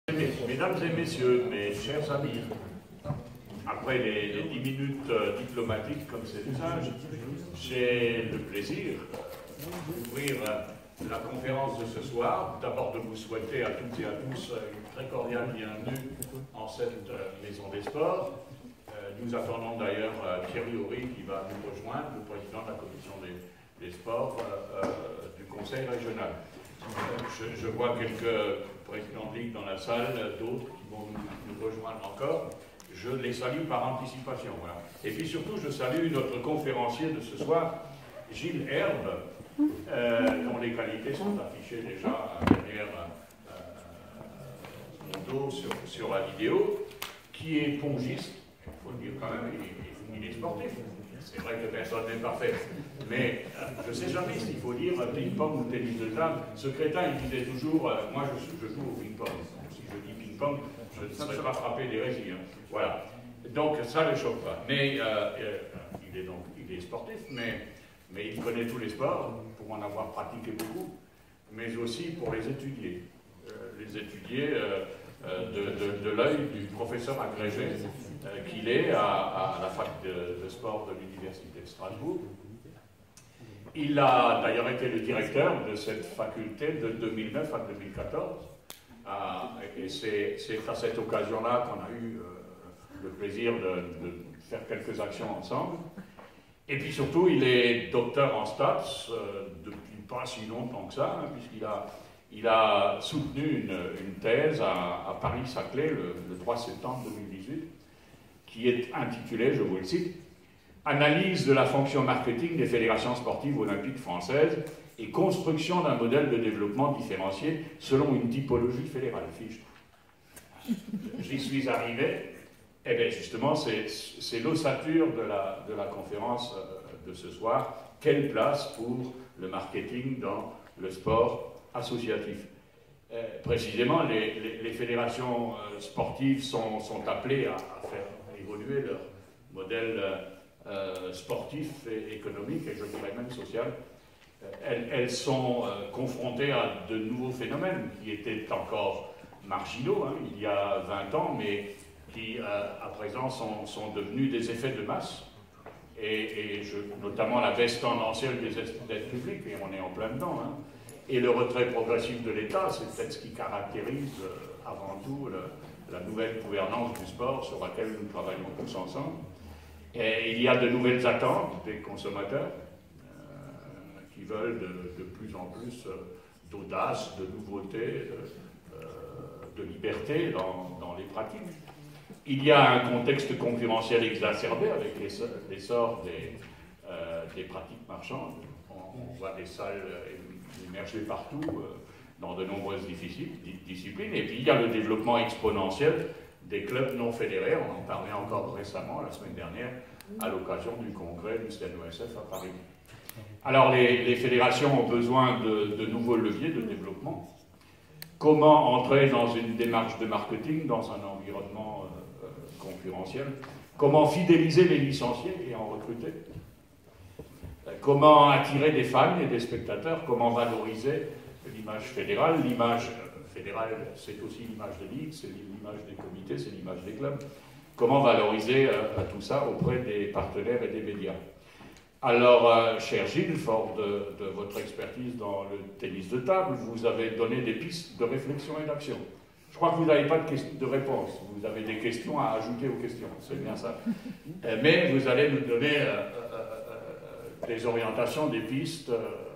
Mesdames et messieurs, mes chers amis, après les 10 minutes diplomatiques comme c'est l'usage, j'ai le plaisir d'ouvrir la conférence de ce soir. D'abord de vous souhaiter à toutes et à tous une très cordiale bienvenue en cette Maison des Sports. Nous attendons d'ailleurs Thierry Horry qui va nous rejoindre, le président de la commission des sports du Conseil régional. Je vois quelques présidents de ligue dans la salle, d'autres qui vont nous rejoindre encore. Je les salue par anticipation. Voilà. Et puis surtout, je salue notre conférencier de ce soir, Gilles Herbe, dont les qualités sont affichées déjà derrière mon dos sur la vidéo, qui est pongiste, il faut le dire quand même, il est sportif. C'est vrai que personne n'est parfait, mais je ne sais jamais s'il faut dire ping-pong ou tennis de table. Ce crétin, il disait toujours, moi je joue au ping-pong. Si je dis ping-pong, je ne serais pas frappé d'hérésie. Hein. Voilà. Donc ça ne le choque pas. Mais il est sportif, mais il connaît tous les sports, pour en avoir pratiqué beaucoup, mais aussi pour les étudier. De l'œil du professeur agrégé qu'il est à la fac de sport de l'Université de Strasbourg. Il a d'ailleurs été le directeur de cette faculté de 2009 à 2014. Et c'est à cette occasion-là qu'on a eu le plaisir de faire quelques actions ensemble. Et puis surtout, il est docteur en stats depuis pas si longtemps que ça, hein, puisqu'il a soutenu une thèse à Paris-Saclay le 3 septembre 2018, qui est intitulée, je vous le cite, « Analyse de la fonction marketing des fédérations sportives olympiques françaises et construction d'un modèle de développement différencié selon une typologie fédérale. » J'y suis arrivé. Eh bien justement, c'est l'ossature de la conférence de ce soir. Quelle place pour le marketing dans le sport associatif? Précisément, les fédérations sportives sont appelées à faire évoluer leur modèle sportif et économique, et je dirais même social. Elles sont confrontées à de nouveaux phénomènes qui étaient encore marginaux il y a 20 ans, mais qui à présent sont devenus des effets de masse, notamment la baisse tendancielle des aides publiques, et on est en plein dedans, et le retrait progressif de l'État, c'est peut-être ce qui caractérise avant tout la nouvelle gouvernance du sport sur laquelle nous travaillons tous ensemble. Et il y a de nouvelles attentes des consommateurs qui veulent de plus en plus d'audace, de nouveauté, de liberté dans les pratiques. Il y a un contexte concurrentiel exacerbé avec l'essor des pratiques marchandes. On voit des salles émerger partout dans de nombreuses disciplines. Et puis il y a le développement exponentiel des clubs non fédérés. On en parlait encore récemment, la semaine dernière, à l'occasion du congrès du CNOSF à Paris. Alors les fédérations ont besoin de nouveaux leviers de développement. Comment entrer dans une démarche de marketing dans un environnement concurrentiel? Comment fidéliser les licenciés et en recruter? Comment attirer des fans et des spectateurs? Comment valoriser l'image fédérale? L'image fédérale, c'est aussi l'image des ligues, c'est l'image des comités, c'est l'image des clubs. Comment valoriser tout ça auprès des partenaires et des médias? Alors, cher Gilles, fort de votre expertise dans le tennis de table, vous avez donné des pistes de réflexion et d'action. Je crois que vous n'avez pas de réponse, vous avez des questions à ajouter aux questions, c'est bien ça. Mais vous allez nous donner des orientations, des pistes,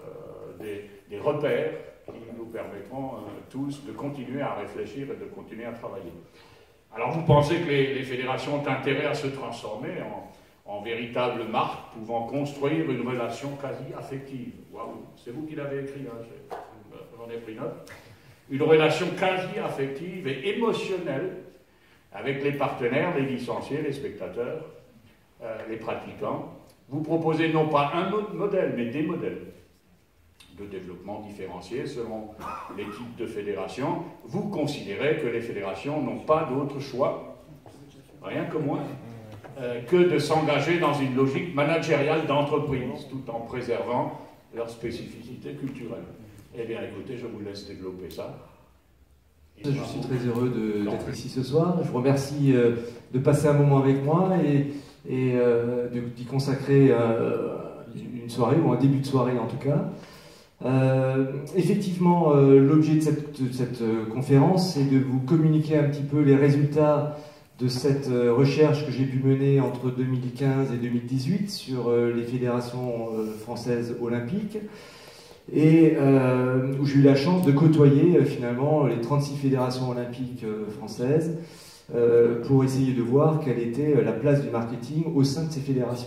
des repères qui nous permettront tous de continuer à réfléchir et de continuer à travailler. Alors vous pensez que les fédérations ont intérêt à se transformer en véritable marque pouvant construire une relation quasi affective. Waouh, c'est vous qui l'avez écrit, j'en ai pris note. Une relation quasi affective et émotionnelle avec les partenaires, les licenciés, les spectateurs, les pratiquants. Vous proposez non pas un modèle, mais des modèles de développement différenciés selon les types de fédérations. Vous considérez que les fédérations n'ont pas d'autre choix, rien que moins, que de s'engager dans une logique managériale d'entreprise, tout en préservant leur spécificité culturelle. Eh bien, écoutez, je vous laisse développer ça. Je suis très heureux d'être ici ce soir. Je vous remercie de passer un moment avec moi et d'y consacrer une soirée, ou un début de soirée en tout cas. Effectivement, l'objet de cette conférence, c'est de vous communiquer un petit peu les résultats de cette recherche que j'ai pu mener entre 2015 et 2018 sur les fédérations françaises olympiques, et où j'ai eu la chance de côtoyer finalement les 36 fédérations olympiques françaises pour essayer de voir quelle était la place du marketing au sein de ces fédérations.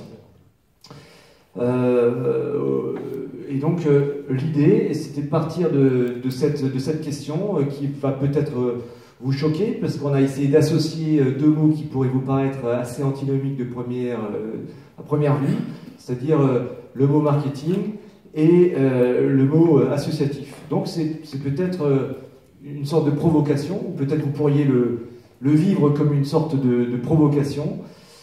Et donc l'idée, c'était de partir de cette question qui va peut-être vous choquer, parce qu'on a essayé d'associer deux mots qui pourraient vous paraître assez antinomiques à première vue, c'est-à-dire le mot marketing et le mot associatif. Donc c'est peut-être une sorte de provocation, ou peut-être vous pourriez le vivre comme une sorte de provocation.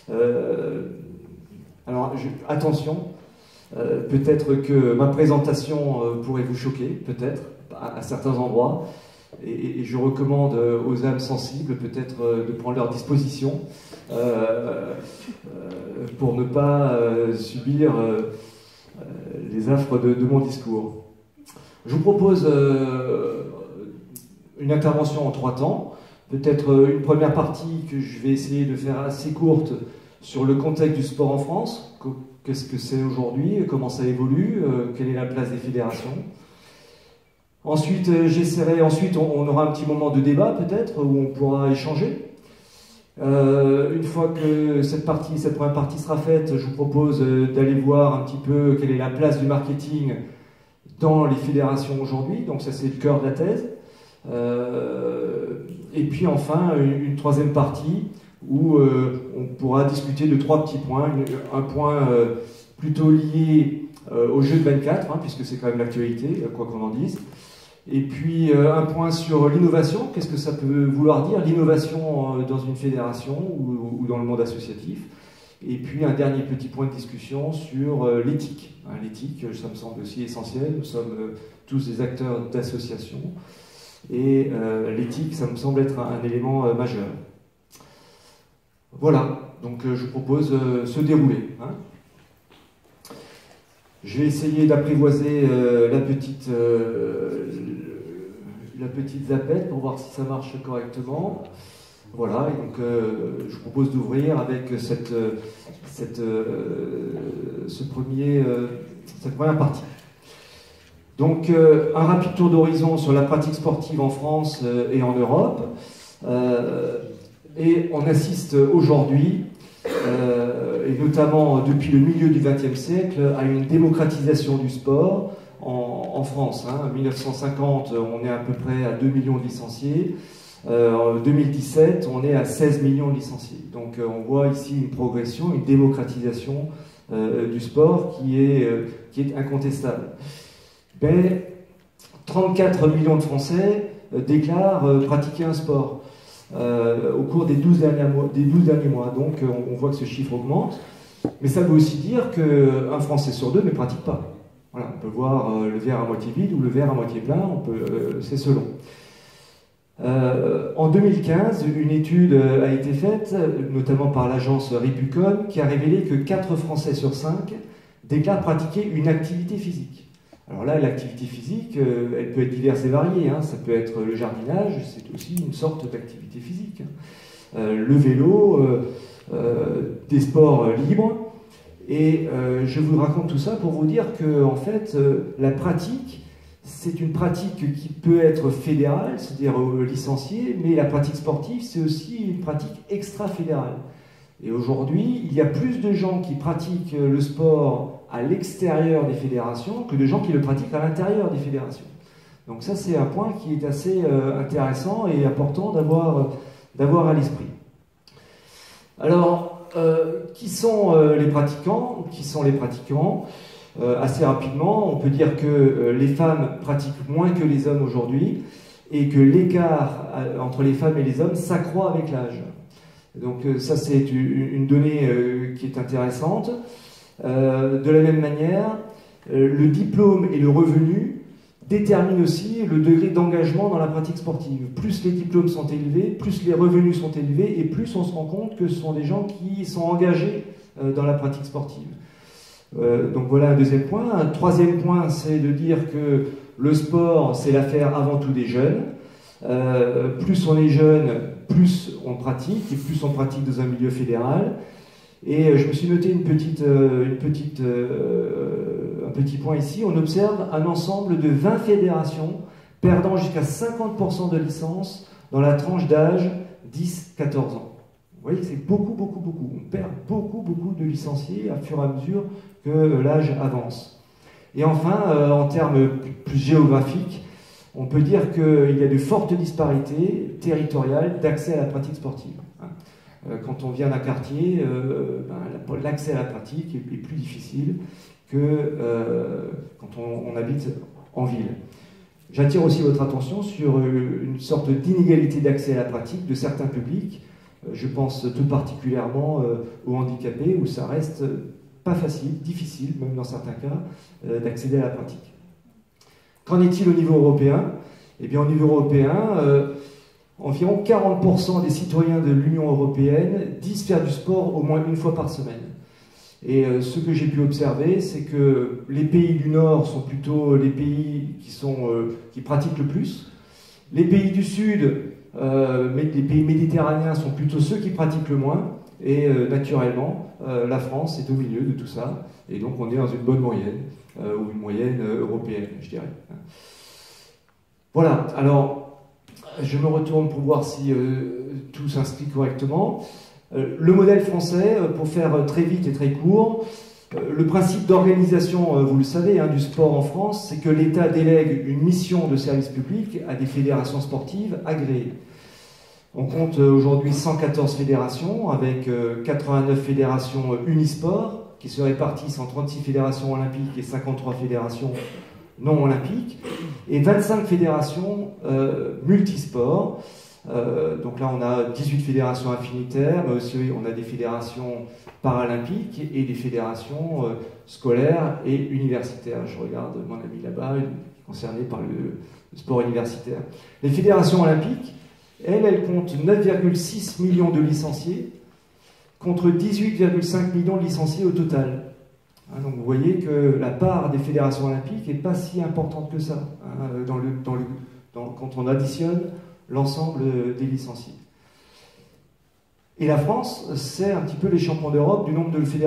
Alors attention, peut-être que ma présentation pourrait vous choquer, peut-être, à certains endroits, et je recommande aux âmes sensibles peut-être de prendre leur disposition pour ne pas subir les affres de mon discours. Je vous propose une intervention en 3 temps. Peut-être une première partie que je vais essayer de faire assez courte sur le contexte du sport en France. Qu'est-ce que c'est aujourd'hui, comment ça évolue, quelle est la place des fédérations. Ensuite, on aura un petit moment de débat peut-être, où on pourra échanger. Une fois que cette première partie sera faite, je vous propose d'aller voir un petit peu quelle est la place du marketing dans les fédérations aujourd'hui. Donc ça, c'est le cœur de la thèse. Et puis enfin, une troisième partie où on pourra discuter de 3 petits points. Un point plutôt lié au jeu de 24, puisque c'est quand même l'actualité, quoi qu'on en dise. Et puis un point sur l'innovation. Qu'est-ce que ça peut vouloir dire, l'innovation dans une fédération ou dans le monde associatif. Et puis un dernier petit point de discussion sur l'éthique. L'éthique, ça me semble aussi essentiel. Nous sommes tous des acteurs d'association. Et l'éthique, ça me semble être un élément majeur. Voilà, donc je vous propose ce déroulé. Je vais essayer d'apprivoiser la petite zapette pour voir si ça marche correctement. Voilà, et donc je vous propose d'ouvrir avec cette première partie. Donc un rapide tour d'horizon sur la pratique sportive en France et en Europe. Et on assiste aujourd'hui, et notamment depuis le milieu du XXe siècle, à une démocratisation du sport en France. En 1950, on est à peu près à 2 millions de licenciés. En 2017, on est à 16 millions de licenciés. Donc on voit ici une progression, une démocratisation du sport qui est incontestable. 34 millions de Français déclarent pratiquer un sport au cours des 12 derniers mois. Donc on voit que ce chiffre augmente. Mais ça veut aussi dire qu'un Français sur 2 ne pratique pas. Voilà, on peut voir le verre à moitié vide ou le verre à moitié plein, c'est selon. En 2015, une étude a été faite, notamment par l'agence Repucon, qui a révélé que 4 Français sur 5 déclarent pratiquer une activité physique. Alors là, l'activité physique, elle peut être diverse et variée. Ça peut être le jardinage, c'est aussi une sorte d'activité physique. Le vélo, des sports libres. Et je vous raconte tout ça pour vous dire que, en fait, la pratique, c'est une pratique qui peut être fédérale, c'est-à-dire licenciée, mais la pratique sportive, c'est aussi une pratique extra-fédérale. Et aujourd'hui, il y a plus de gens qui pratiquent le sport à l'extérieur des fédérations que de gens qui le pratiquent à l'intérieur des fédérations. Donc ça, c'est un point qui est assez intéressant et important d'avoir à l'esprit. Alors, qui sont les pratiquants? Assez rapidement, on peut dire que les femmes pratiquent moins que les hommes aujourd'hui et que l'écart entre les femmes et les hommes s'accroît avec l'âge. Donc ça, c'est une donnée qui est intéressante. De la même manière, le diplôme et le revenu détermine aussi le degré d'engagement dans la pratique sportive. Plus les diplômes sont élevés, plus les revenus sont élevés, et plus on se rend compte que ce sont des gens qui sont engagés dans la pratique sportive. Donc voilà un deuxième point. Un troisième point, c'est de dire que le sport, c'est l'affaire avant tout des jeunes. Plus on est jeune, plus on pratique, et plus on pratique dans un milieu fédéral. Et je me suis noté un petit point ici. On observe un ensemble de 20 fédérations perdant jusqu'à 50% de licences dans la tranche d'âge 10-14 ans. Vous voyez que c'est beaucoup. On perd beaucoup de licenciés à fur et à mesure que l'âge avance. Et enfin, en termes plus géographiques, on peut dire qu'il y a de fortes disparités territoriales d'accès à la pratique sportive. Quand on vient d'un quartier, l'accès à la pratique est plus difficile que quand on habite en ville. J'attire aussi votre attention sur une sorte d'inégalité d'accès à la pratique de certains publics. Je pense tout particulièrement aux handicapés, où ça reste pas facile, difficile, même dans certains cas, d'accéder à la pratique. Qu'en est-il au niveau européen? Eh bien, au niveau européen, environ 40% des citoyens de l'Union européenne disent faire du sport au moins une fois par semaine. Et ce que j'ai pu observer, c'est que les pays du Nord sont plutôt les pays qui pratiquent le plus. Les pays du Sud, les pays méditerranéens sont plutôt ceux qui pratiquent le moins. Et naturellement, la France est au milieu de tout ça. Et donc on est dans une bonne moyenne, ou une moyenne européenne, je dirais. Voilà, alors je me retourne pour voir si tout s'inscrit correctement. Le modèle français, pour faire très vite et très court, le principe d'organisation, vous le savez, du sport en France, c'est que l'État délègue une mission de service public à des fédérations sportives agréées. On compte aujourd'hui 114 fédérations, avec 89 fédérations unisport, qui se répartissent en 36 fédérations olympiques et 53 fédérations non olympiques, et 25 fédérations multisports. Donc là, on a 18 fédérations affinitaires, mais aussi on a des fédérations paralympiques et des fédérations scolaires et universitaires. Je regarde mon ami là-bas, concerné par le sport universitaire. Les fédérations olympiques, elles comptent 9,6 millions de licenciés, contre 18,5 millions de licenciés au total. Donc vous voyez que la part des fédérations olympiques n'est pas si importante que ça, quand on additionne l'ensemble des licenciés. Et la France, c'est un petit peu les champions d'Europe du nombre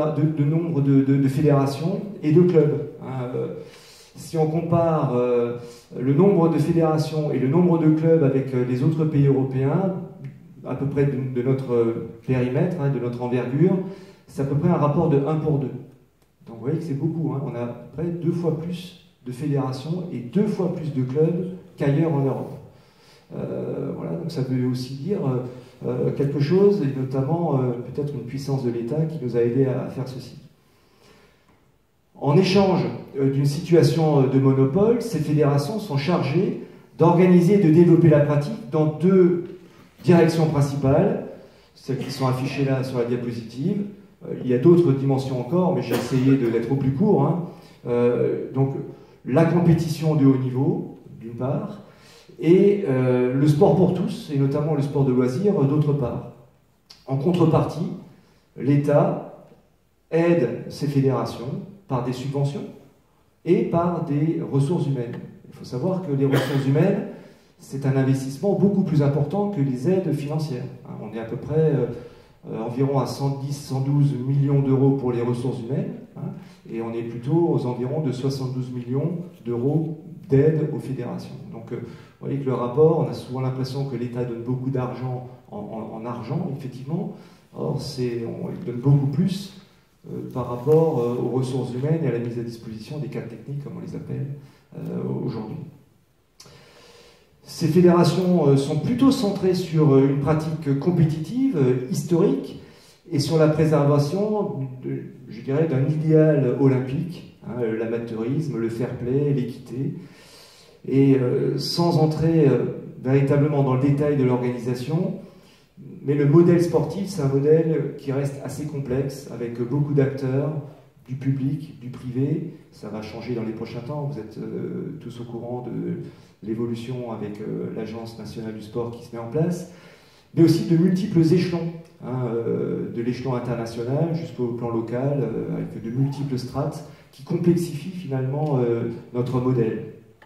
de fédérations et de clubs. Si on compare le nombre de fédérations et le nombre de clubs avec les autres pays européens, à peu près de notre périmètre, de notre envergure, c'est à peu près un rapport de 1 pour 2. Donc vous voyez que c'est beaucoup. On a à peu près 2 fois plus de fédérations et 2 fois plus de clubs qu'ailleurs en Europe. Voilà, donc ça veut aussi dire quelque chose, et notamment peut-être une puissance de l'État qui nous a aidés à faire ceci. En échange d'une situation de monopole, ces fédérations sont chargées d'organiser et de développer la pratique dans 2 directions principales, celles qui sont affichées là sur la diapositive. Il y a d'autres dimensions encore, mais j'ai essayé d'être au plus court. Donc la compétition de haut niveau, d'une part, et le sport pour tous, et notamment le sport de loisir, d'autre part. En contrepartie, l'État aide ces fédérations par des subventions et par des ressources humaines. Il faut savoir que les ressources humaines, c'est un investissement beaucoup plus important que les aides financières. On est à peu près environ à 110-112 millions d'euros pour les ressources humaines, et on est plutôt aux environs de 72 millions d'euros d'aide aux fédérations. Donc vous voyez que le rapport, on a souvent l'impression que l'État donne beaucoup d'argent en argent, effectivement. Or, il donne beaucoup plus par rapport aux ressources humaines et à la mise à disposition des cadres techniques, comme on les appelle aujourd'hui. Ces fédérations sont plutôt centrées sur une pratique compétitive, historique, et sur la préservation, je dirais, d'un idéal olympique, l'amateurisme, le fair play, l'équité. Et sans entrer véritablement dans le détail de l'organisation, mais le modèle sportif, c'est un modèle qui reste assez complexe, avec beaucoup d'acteurs, du public, du privé. Ça va changer dans les prochains temps. Vous êtes tous au courant de l'évolution avec l'Agence nationale du sport qui se met en place, mais aussi de multiples échelons, hein, de l'échelon international jusqu'au plan local, avec de multiples strates qui complexifient finalement notre modèle.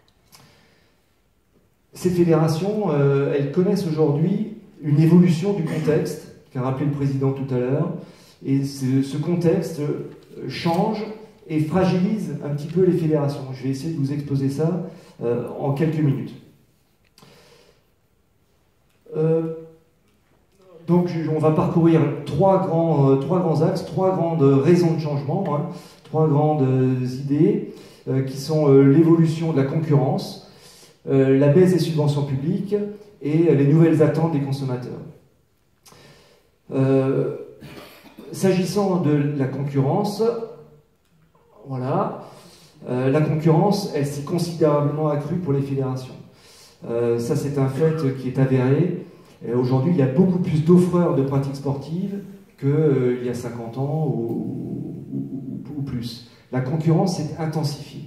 Ces fédérations, elles connaissent aujourd'hui une évolution du contexte, qu'a rappelé le président tout à l'heure, et ce contexte change et fragilise un petit peu les fédérations. Je vais essayer de vous exposer ça en quelques minutes. Donc on va parcourir trois grands axes, trois grandes raisons de changement, hein, trois grandes idées qui sont l'évolution de la concurrence, la baisse des subventions publiques et les nouvelles attentes des consommateurs. S'agissant de la concurrence, voilà, la concurrence, elle s'est considérablement accrue pour les fédérations. Ça, c'est un fait qui est avéré. Aujourd'hui, il y a beaucoup plus d'offreurs de pratiques sportives qu'il y a 50 ans ou plus. La concurrence s'est intensifiée.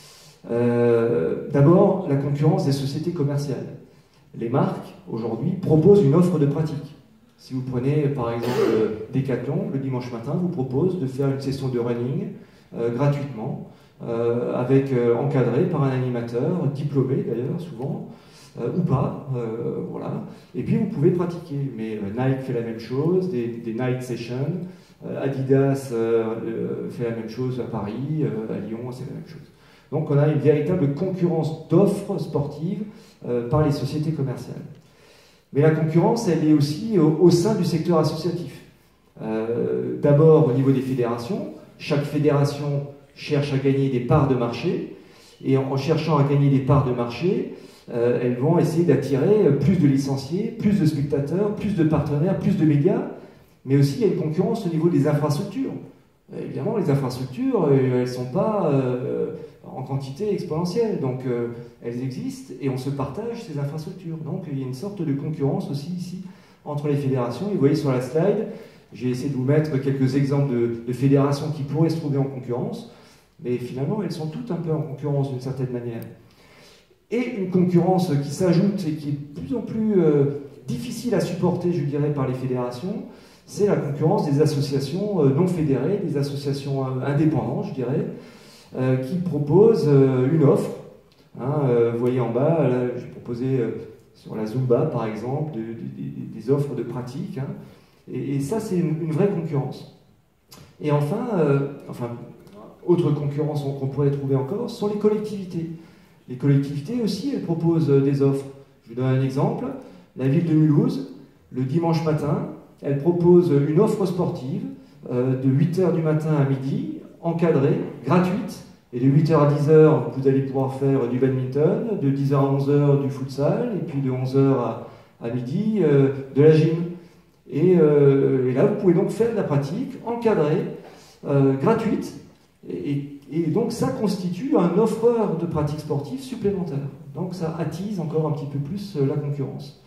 D'abord, la concurrence des sociétés commerciales. Les marques, aujourd'hui, proposent une offre de pratiques. Si vous prenez, par exemple, Decathlon, le dimanche matin, vous propose de faire une session de running gratuitement, encadré par un animateur, diplômé d'ailleurs, souvent, ou pas, voilà. Et puis vous pouvez pratiquer. Mais Nike fait la même chose, des night sessions, Adidas fait la même chose à Paris, à Lyon, c'est la même chose. Donc on a une véritable concurrence d'offres sportives par les sociétés commerciales. Mais la concurrence, elle est aussi au sein du secteur associatif. D'abord au niveau des fédérations, chaque fédération cherche à gagner des parts de marché, et en cherchant à gagner des parts de marché, elles vont essayer d'attirer plus de licenciés, plus de spectateurs, plus de partenaires, plus de médias, mais aussi il y a une concurrence au niveau des infrastructures. Évidemment, les infrastructures, elles ne sont pas en quantité exponentielle, donc elles existent et on se partage ces infrastructures. Donc il y a une sorte de concurrence aussi ici entre les fédérations. Et vous voyez sur la slide, j'ai essayé de vous mettre quelques exemples de fédérations qui pourraient se trouver en concurrence, mais finalement elles sont toutes un peu en concurrence d'une certaine manière. Et une concurrence qui s'ajoute et qui est de plus en plus difficile à supporter, je dirais, par les fédérations, c'est la concurrence des associations non fédérées, des associations indépendantes, je dirais, qui proposent une offre. Hein, vous voyez en bas, j'ai proposé sur la Zumba, par exemple, des offres de pratiques. Hein, et ça, c'est une vraie concurrence. Et enfin, autre concurrence qu'on pourrait trouver encore, sont les collectivités. Les collectivités aussi, elles proposent des offres. Je vous donne un exemple. La ville de Mulhouse, le dimanche matin, elle propose une offre sportive de 8h du matin à midi, encadrée, gratuite. Et de 8h à 10h, vous allez pouvoir faire du badminton, de 10h à 11h du futsal, et puis de 11h à midi de la gym. Et là, vous pouvez donc faire de la pratique encadrée, gratuite, et donc ça constitue un offreur de pratiques sportives supplémentaire. Donc ça attise encore un petit peu plus la concurrence.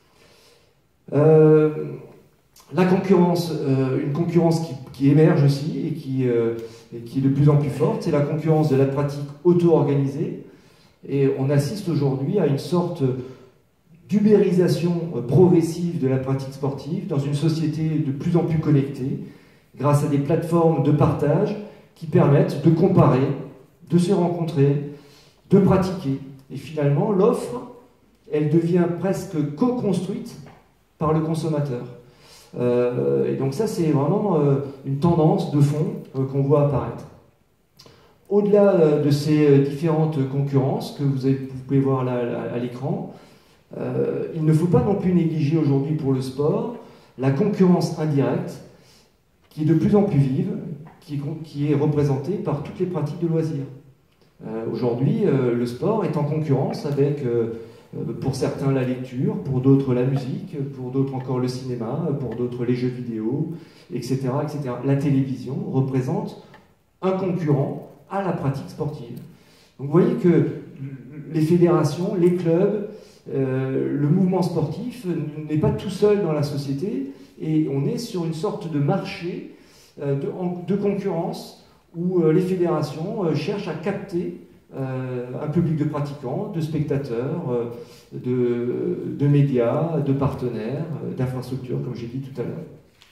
La concurrence, une concurrence qui émerge aussi et qui est de plus en plus forte, c'est la concurrence de la pratique auto-organisée. Et on assiste aujourd'hui à une sorte d'ubérisation progressive de la pratique sportive dans une société de plus en plus connectée, grâce à des plateformes de partage qui permettent de comparer, de se rencontrer, de pratiquer. Et finalement, l'offre, elle devient presque co-construite par le consommateur. Et donc ça, c'est vraiment une tendance de fond qu'on voit apparaître. Au-delà de ces différentes concurrences que vous pouvez voir là à l'écran, il ne faut pas non plus négliger aujourd'hui pour le sport la concurrence indirecte qui est de plus en plus vive, qui est représentée par toutes les pratiques de loisirs. Aujourd'hui, le sport est en concurrence avec, pour certains, la lecture, pour d'autres, la musique, pour d'autres encore le cinéma, pour d'autres les jeux vidéo, etc., etc. La télévision représente un concurrent à la pratique sportive. Donc vous voyez que les fédérations, les clubs, le mouvement sportif n'est pas tout seul dans la société et on est sur une sorte de marché de concurrence où les fédérations cherchent à capter un public de pratiquants, de spectateurs, de médias, de partenaires, d'infrastructures, comme j'ai dit tout à l'heure.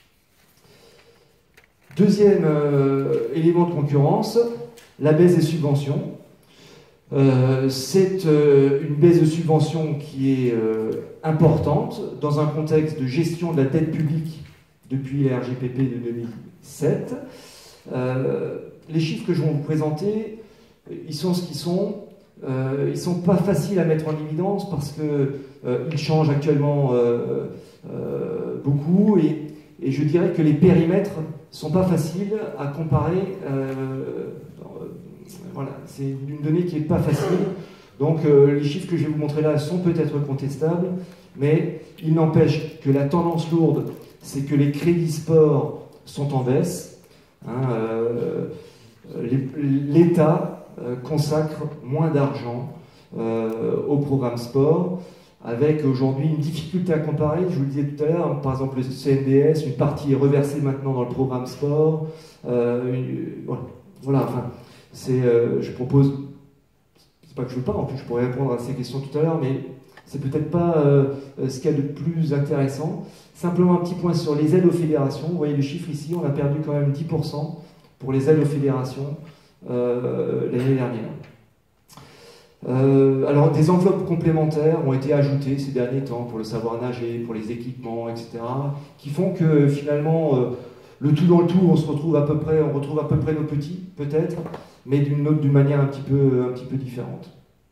Deuxième élément de concurrence, la baisse des subventions. C'est une baisse de subventions qui est importante dans un contexte de gestion de la dette publique depuis la RGPP de 2007. Les chiffres que je vais vous présenter, ils sont ce qu'ils sont. Ils ne sont pas faciles à mettre en évidence parce qu'ils changent actuellement beaucoup et je dirais que les périmètres ne sont pas faciles à comparer. Voilà, c'est une donnée qui n'est pas facile. Donc les chiffres que je vais vous montrer là sont peut-être contestables, mais il n'empêche que la tendance lourde, c'est que les crédits sport sont en baisse. L'État consacre moins d'argent au programme sport, avec aujourd'hui une difficulté à comparer. Je vous le disais tout à l'heure, par exemple le CNDS, une partie est reversée maintenant dans le programme sport. Voilà, enfin, je propose, c'est pas que je veux pas, en plus je pourrais répondre à ces questions tout à l'heure, mais c'est peut-être pas ce qu'il y a de plus intéressant. Simplement un petit point sur les aides aux fédérations. Vous voyez le chiffre ici, on a perdu quand même 10% pour les aides aux fédérations l'année dernière. Alors des enveloppes complémentaires ont été ajoutées ces derniers temps pour le savoir nager, pour les équipements, etc., qui font que finalement le tout dans le tout, on retrouve à peu près nos petits, peut-être, mais d'une manière un petit peu différente.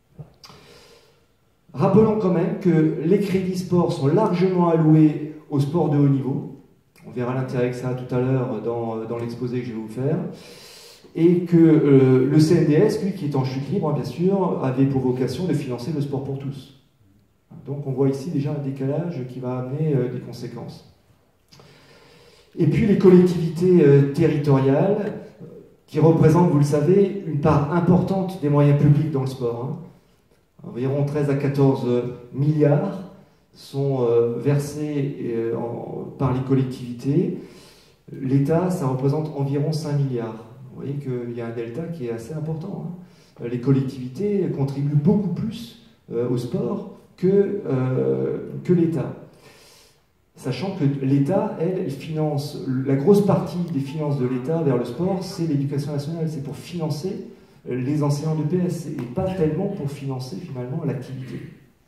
Rappelons quand même que les crédits sport sont largement alloués au sport de haut niveau. On verra l'intérêt que ça a tout à l'heure dans l'exposé que je vais vous faire. Et que le CNDS, lui, qui est en chute libre, bien sûr, avait pour vocation de financer le sport pour tous. Donc on voit ici déjà un décalage qui va amener des conséquences. Et puis les collectivités territoriales, qui représentent, vous le savez, une part importante des moyens publics dans le sport. Environ 13 à 14 milliards sont versés par les collectivités. L'État, ça représente environ 5 milliards. Vous voyez qu'il y a un delta qui est assez important. Les collectivités contribuent beaucoup plus au sport que l'État. Sachant que l'État, elle finance, la grosse partie des finances de l'État vers le sport, c'est l'éducation nationale, c'est pour financer les enseignants de PS, et pas tellement pour financer finalement l'activité.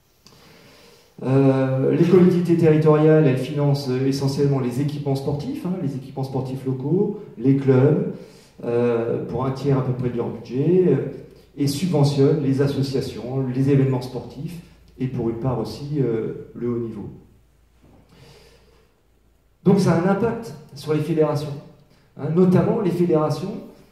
Les collectivités territoriales, elles financent essentiellement les équipements sportifs, les équipements sportifs locaux, les clubs, pour un tiers à peu près de leur budget, et subventionnent les associations, les événements sportifs, et pour une part aussi le haut niveau. Donc ça a un impact sur les fédérations, notamment les fédérations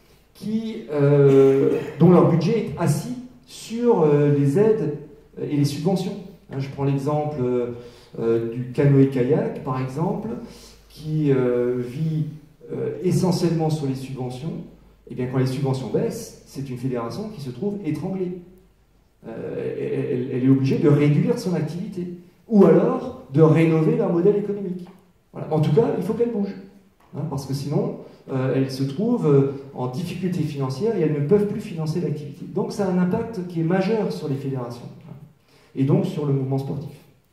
dont leur budget est assis sur les aides et les subventions. Je prends l'exemple du canoë-kayak, par exemple, qui vit essentiellement sur les subventions. Et bien quand les subventions baissent, c'est une fédération qui se trouve étranglée. Elle est obligée de réduire son activité, ou alors de rénover leur modèle économique. Voilà. En tout cas, il faut qu'elle bouge, parce que sinon, elles se trouvent en difficulté financière et elles ne peuvent plus financer l'activité. Donc ça a un impact qui est majeur sur les fédérations, et donc sur le mouvement sportif.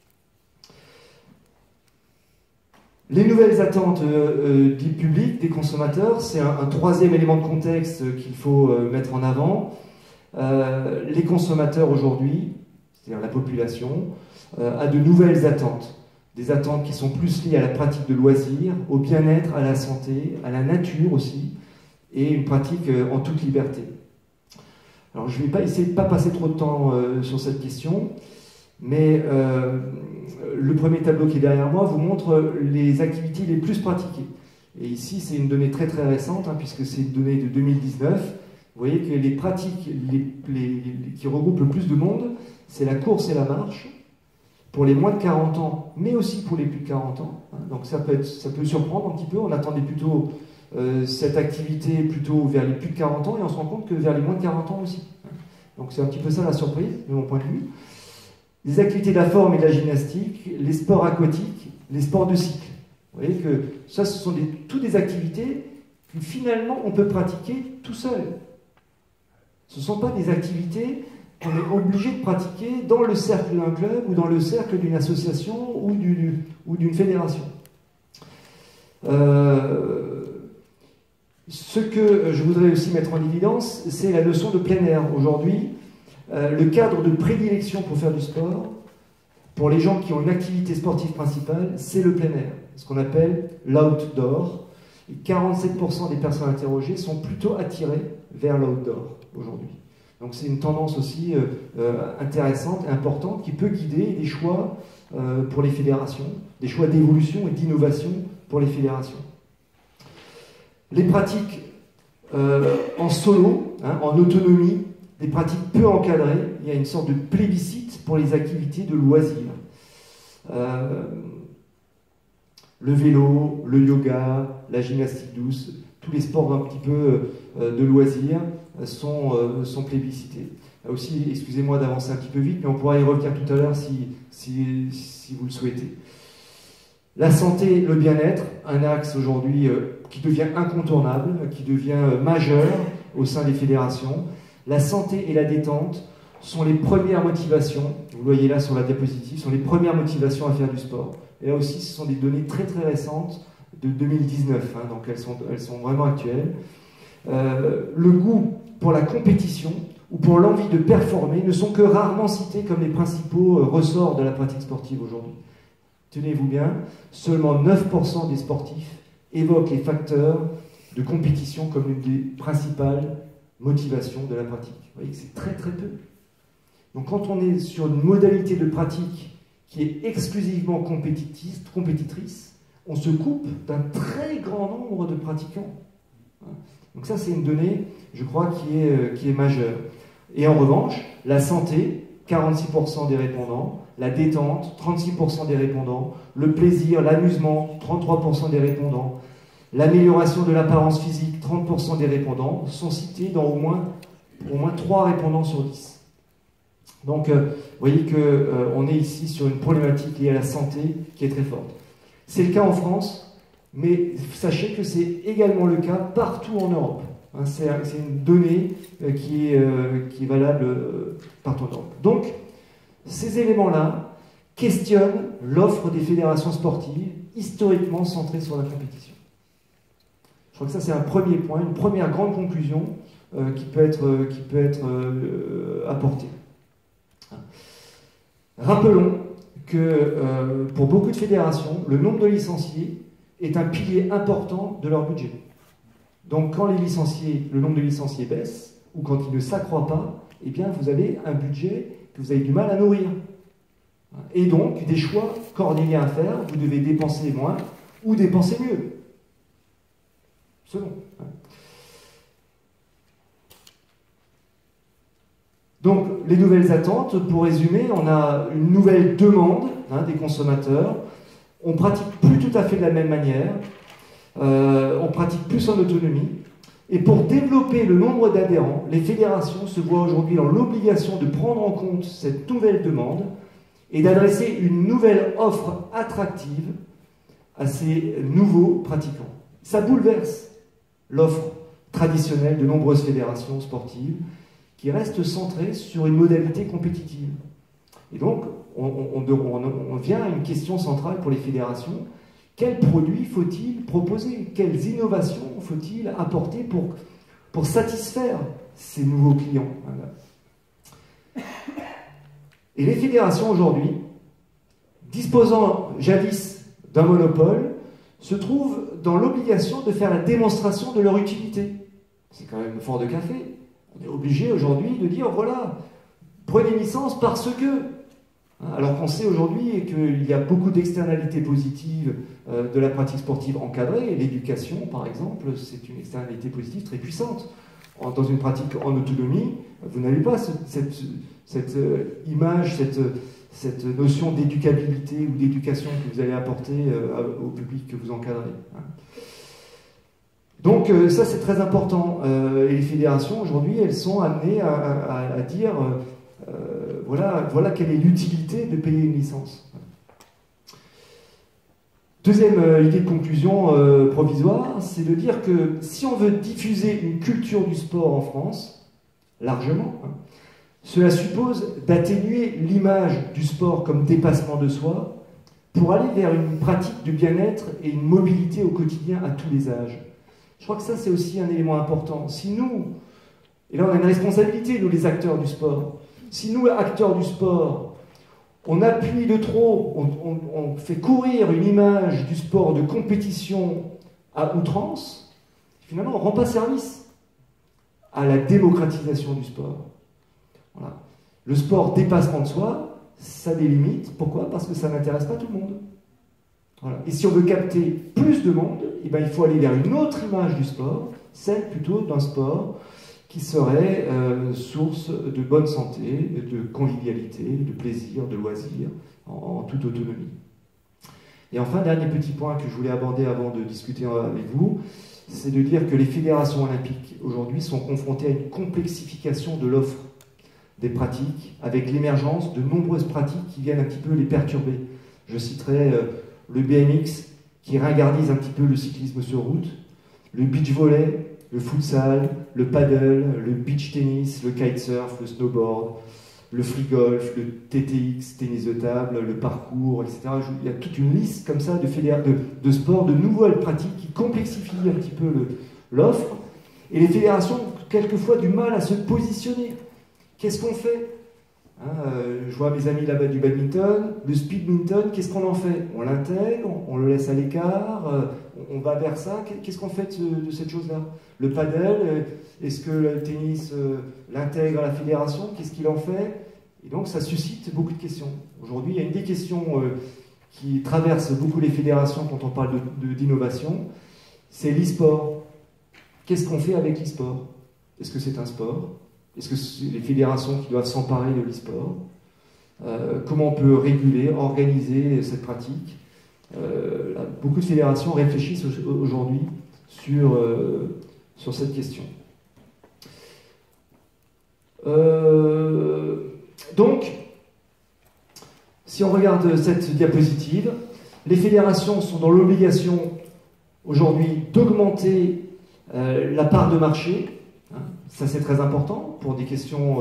Les nouvelles attentes du public, des consommateurs, c'est un troisième élément de contexte qu'il faut mettre en avant. Les consommateurs aujourd'hui, c'est-à-dire la population, a de nouvelles attentes. Des attentes qui sont plus liées à la pratique de loisirs, au bien-être, à la santé, à la nature aussi, et une pratique en toute liberté. Alors je ne vais pas essayer de ne pas passer trop de temps sur cette question, mais le premier tableau qui est derrière moi vous montre les activités les plus pratiquées. Et ici, c'est une donnée très très récente, puisque c'est une donnée de 2019. Vous voyez que les pratiques qui regroupent le plus de monde, c'est la course et la marche, pour les moins de 40 ans, mais aussi pour les plus de 40 ans. Donc ça peut surprendre un petit peu. On attendait plutôt cette activité plutôt vers les plus de 40 ans, et on se rend compte que vers les moins de 40 ans aussi. Donc c'est un petit peu ça la surprise, de mon point de vue. Les activités de la forme et de la gymnastique, les sports aquatiques, les sports de cycle. Vous voyez que ça, ce sont toutes des activités que finalement on peut pratiquer tout seul. Ce ne sont pas des activités qu'on est obligé de pratiquer dans le cercle d'un club ou dans le cercle d'une association ou d'une fédération. Ce que je voudrais aussi mettre en évidence, c'est la notion de plein air. Aujourd'hui, le cadre de prédilection pour faire du sport, pour les gens qui ont une activité sportive principale, c'est le plein air, ce qu'on appelle l'outdoor. Et 47% des personnes interrogées sont plutôt attirées vers l'outdoor aujourd'hui. Donc c'est une tendance aussi intéressante et importante qui peut guider des choix pour les fédérations, des choix d'évolution et d'innovation pour les fédérations. Les pratiques en solo, hein, en autonomie, des pratiques peu encadrées, il y a une sorte de plébiscite pour les activités de loisirs. Le vélo, le yoga, la gymnastique douce, tous les sports un petit peu de loisirs sont plébiscités. Là aussi, excusez-moi d'avancer un petit peu vite, mais on pourra y revenir tout à l'heure si vous le souhaitez. La santé, le bien-être, un axe aujourd'hui qui devient incontournable, qui devient majeur au sein des fédérations. La santé et la détente sont les premières motivations, vous le voyez là sur la diapositive, sont les premières motivations à faire du sport. Et là aussi, ce sont des données très très récentes de 2019, hein, donc elles sont vraiment actuelles. Le goût pour la compétition ou pour l'envie de performer ne sont que rarement cités comme les principaux ressorts de la pratique sportive aujourd'hui. Tenez-vous bien, seulement 9% des sportifs évoquent les facteurs de compétition comme une des principales motivations de la pratique. Vous voyez que c'est très très peu. Donc quand on est sur une modalité de pratique qui est exclusivement compétitrice, on se coupe d'un très grand nombre de pratiquants. Donc ça c'est une donnée, je crois, qui est majeure. Et en revanche, la santé, 46% des répondants, la détente, 36% des répondants, le plaisir, l'amusement, 33% des répondants, l'amélioration de l'apparence physique, 30% des répondants, sont cités dans au moins 3 répondants sur 10. Donc, vous voyez qu'on est ici sur une problématique liée à la santé qui est très forte. C'est le cas en France, mais sachez que c'est également le cas partout en Europe. Hein, c'est une donnée qui est valable partout en Europe. Donc, ces éléments-là questionnent l'offre des fédérations sportives historiquement centrées sur la compétition. Je crois que ça c'est un premier point, une première grande conclusion qui peut être apportée. Rappelons que pour beaucoup de fédérations, le nombre de licenciés est un pilier important de leur budget. Donc quand le nombre de licenciés baisse, ou quand il ne s'accroît pas, eh bien vous avez un budget que vous avez du mal à nourrir. Et donc, des choix cornéliens à faire, vous devez dépenser moins ou dépenser mieux. Selon. Donc, les nouvelles attentes, pour résumer, on a une nouvelle demande des consommateurs. On pratique plus tout à fait de la même manière. On pratique plus en autonomie. Et pour développer le nombre d'adhérents, les fédérations se voient aujourd'hui dans l'obligation de prendre en compte cette nouvelle demande et d'adresser une nouvelle offre attractive à ces nouveaux pratiquants. Ça bouleverse l'offre traditionnelle de nombreuses fédérations sportives qui restent centrées sur une modalité compétitive. Et donc, on vient à une question centrale pour les fédérations. Quels produits faut-il proposer? Quelles innovations faut-il apporter pour satisfaire ces nouveaux clients? Et les fédérations aujourd'hui, disposant jadis d'un monopole, se trouvent dans l'obligation de faire la démonstration de leur utilité. C'est quand même fort de café. On est obligé aujourd'hui de dire, voilà, prenez une licence parce que... Alors qu'on sait aujourd'hui qu'il y a beaucoup d'externalités positives de la pratique sportive encadrée. L'éducation, par exemple, c'est une externalité positive très puissante. Dans une pratique en autonomie, vous n'avez pas cette image, cette notion d'éducabilité ou d'éducation que vous allez apporter au public que vous encadrez. Donc ça, c'est très important. Et les fédérations, aujourd'hui, elles sont amenées à dire... voilà quelle est l'utilité de payer une licence. Deuxième idée de conclusion provisoire, c'est de dire que si on veut diffuser une culture du sport en France, largement, hein, cela suppose d'atténuer l'image du sport comme dépassement de soi pour aller vers une pratique de bien-être et une mobilité au quotidien à tous les âges. Je crois que ça, c'est aussi un élément important. Si nous, et là on a une responsabilité, nous les acteurs du sport, si nous, acteurs du sport, on appuie de trop, on fait courir une image du sport de compétition à outrance, finalement on ne rend pas service à la démocratisation du sport. Voilà. Le sport dépassement de soi, ça a des limites. Pourquoi? Parce que ça n'intéresse pas tout le monde. Voilà. Et si on veut capter plus de monde, eh ben, il faut aller vers une autre image du sport, celle plutôt d'un sport qui serait source de bonne santé, de convivialité, de plaisir, de loisir, en toute autonomie. Et enfin, dernier petit point que je voulais aborder avant de discuter avec vous, c'est de dire que les fédérations olympiques aujourd'hui sont confrontées à une complexification de l'offre des pratiques, avec l'émergence de nombreuses pratiques qui viennent un petit peu les perturber. Je citerai le BMX qui ringardise un petit peu le cyclisme sur route, le beach volley, le futsal, le paddle, le beach tennis, le kitesurf, le snowboard, le free golf, le TTX, tennis de table, le parcours, etc. Il y a toute une liste comme ça de sports, de nouvelles pratiques qui complexifient un petit peu l'offre. Et les fédérations ont quelquefois du mal à se positionner. Qu'est-ce qu'on fait? Je vois mes amis là-bas du badminton, le speedminton, qu'est-ce qu'on en fait? On l'intègre, on le laisse à l'écart, on va vers ça. Qu'est-ce qu'on fait de cette chose-là? Le paddle, est-ce que le tennis l'intègre à la fédération? Qu'est-ce qu'il en fait? Et donc ça suscite beaucoup de questions. Aujourd'hui, il y a une des questions qui traverse beaucoup les fédérations quand on parle d'innovation, c'est l'e-sport. Qu'est-ce qu'on fait avec l'e-sport? Est-ce que c'est un sport? Est-ce que c'est les fédérations qui doivent s'emparer de l'e-sport? Comment on peut réguler, organiser cette pratique? Beaucoup de fédérations réfléchissent aujourd'hui sur cette question. Donc, si on regarde cette diapositive, les fédérations sont dans l'obligation aujourd'hui d'augmenter la part de marché. Ça, c'est très important pour des questions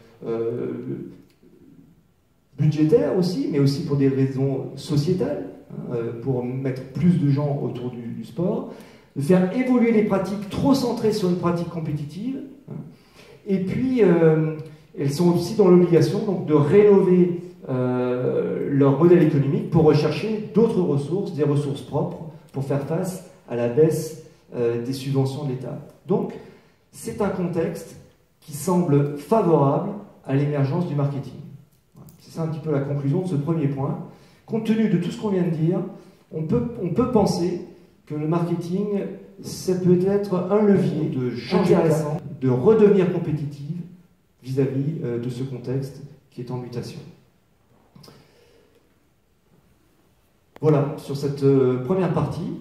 budgétaires aussi, mais aussi pour des raisons sociétales, pour mettre plus de gens autour du sport, de faire évoluer les pratiques trop centrées sur une pratique compétitive. Et puis, elles sont aussi dans l'obligation donc, de rénover leur modèle économique pour rechercher d'autres ressources, des ressources propres, pour faire face à la baisse des subventions de l'État. Donc, c'est un contexte qui semble favorable à l'émergence du marketing. C'est ça un petit peu la conclusion de ce premier point. Compte tenu de tout ce qu'on vient de dire, on peut penser que le marketing, ça peut être un levier de changer intéressant, de redevenir compétitive vis-à-vis de ce contexte qui est en mutation. Voilà, sur cette première partie.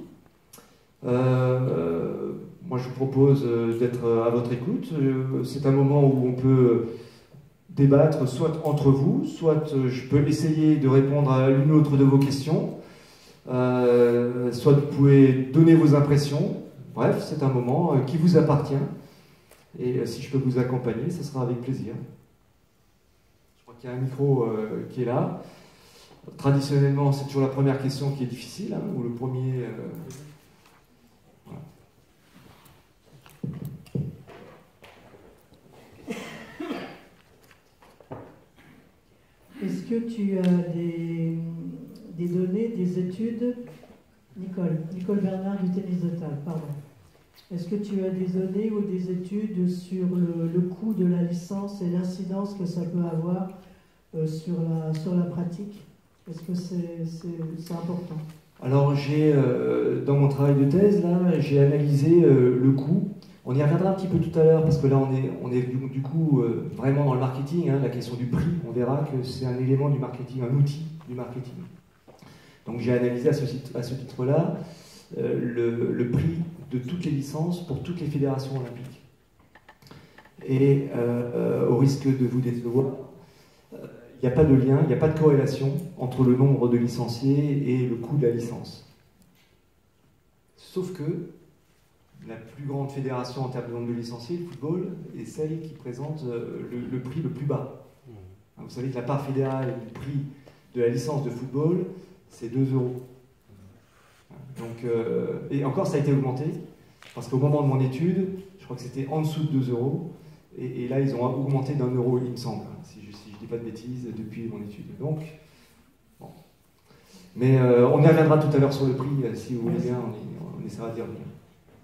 Moi, je vous propose d'être à votre écoute. C'est un moment où on peut débattre soit entre vous, soit je peux essayer de répondre à l'une ou l'autre de vos questions, soit vous pouvez donner vos impressions. Bref, c'est un moment qui vous appartient. Et si je peux vous accompagner, ce sera avec plaisir. Je crois qu'il y a un micro qui est là. Traditionnellement, c'est toujours la première question qui est difficile, hein, ou le premier... Voilà. Est-ce que tu as des données, des études, Nicole Bernard du tennis de table, pardon. Est-ce que tu as des données ou des études sur le coût de la licence et l'incidence que ça peut avoir sur la pratique? Est-ce que c'est important? Alors, dans mon travail de thèse, là, j'ai analysé le coût. On y reviendra un petit peu tout à l'heure, parce que là, on est du coup vraiment dans le marketing, hein, la question du prix. On verra que c'est un élément du marketing, un outil du marketing. Donc, j'ai analysé à ce titre-là le prix de toutes les licences pour toutes les fédérations olympiques. Et au risque de vous décevoir, il n'y a pas de lien, il n'y a pas de corrélation entre le nombre de licenciés et le coût de la licence. sauf que la plus grande fédération en termes de nombre de licenciés, le football, est celle qui présente le prix le plus bas. Vous savez que la part fédérale du prix de la licence de football, c'est 2 euros. Donc, et encore, ça a été augmenté, parce qu'au moment de mon étude, je crois que c'était en dessous de 2 euros, et là, ils ont augmenté d'1 euro, il me semble, si je ne dis pas de bêtises, depuis mon étude. Donc, bon. Mais on y reviendra tout à l'heure sur le prix, si vous voulez bien, on essaiera d'y revenir.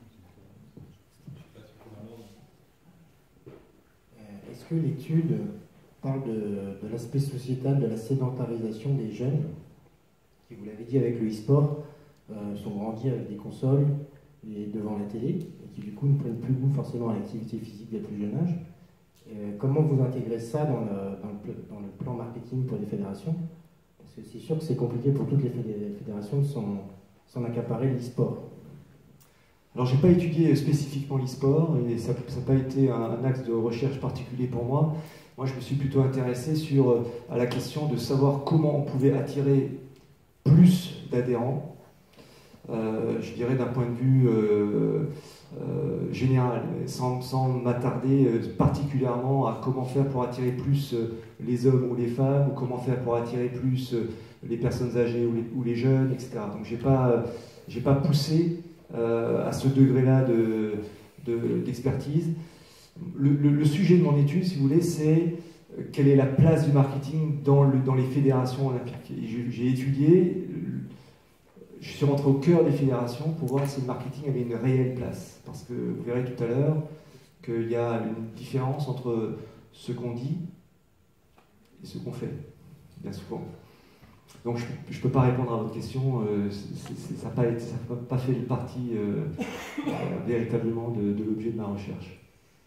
Est-ce que l'étude parle de l'aspect sociétal, de la sédentarisation des jeunes, qui, vous l'avez dit avec le e-sport, sont grandis avec des consoles et devant la télé, et qui du coup ne prennent plus goût forcément à l'activité physique dès le plus jeune âge. Comment vous intégrez ça dans le plan marketing pour les fédérations? Parce que c'est sûr que c'est compliqué pour toutes les fédérations de s'en accaparer l'e-sport. Alors, je n'ai pas étudié spécifiquement l'e-sport, et ça n'a pas été un axe de recherche particulier pour moi. Moi, je me suis plutôt intéressé à la question de savoir comment on pouvait attirer plus d'adhérents, je dirais d'un point de vue général, sans m'attarder particulièrement à comment faire pour attirer plus les hommes ou les femmes, ou comment faire pour attirer plus les personnes âgées ou les jeunes, etc. Donc, j'ai pas poussé à ce degré-là d'expertise. Le sujet de mon étude, si vous voulez, c'est quelle est la place du marketing dans les fédérations olympiques. J'ai étudié, je suis rentré au cœur des fédérations pour voir si le marketing avait une réelle place. Parce que vous verrez tout à l'heure qu'il y a une différence entre ce qu'on dit et ce qu'on fait, bien souvent. Donc je ne peux pas répondre à votre question, ça n'a pas fait partie véritablement de l'objet de ma recherche.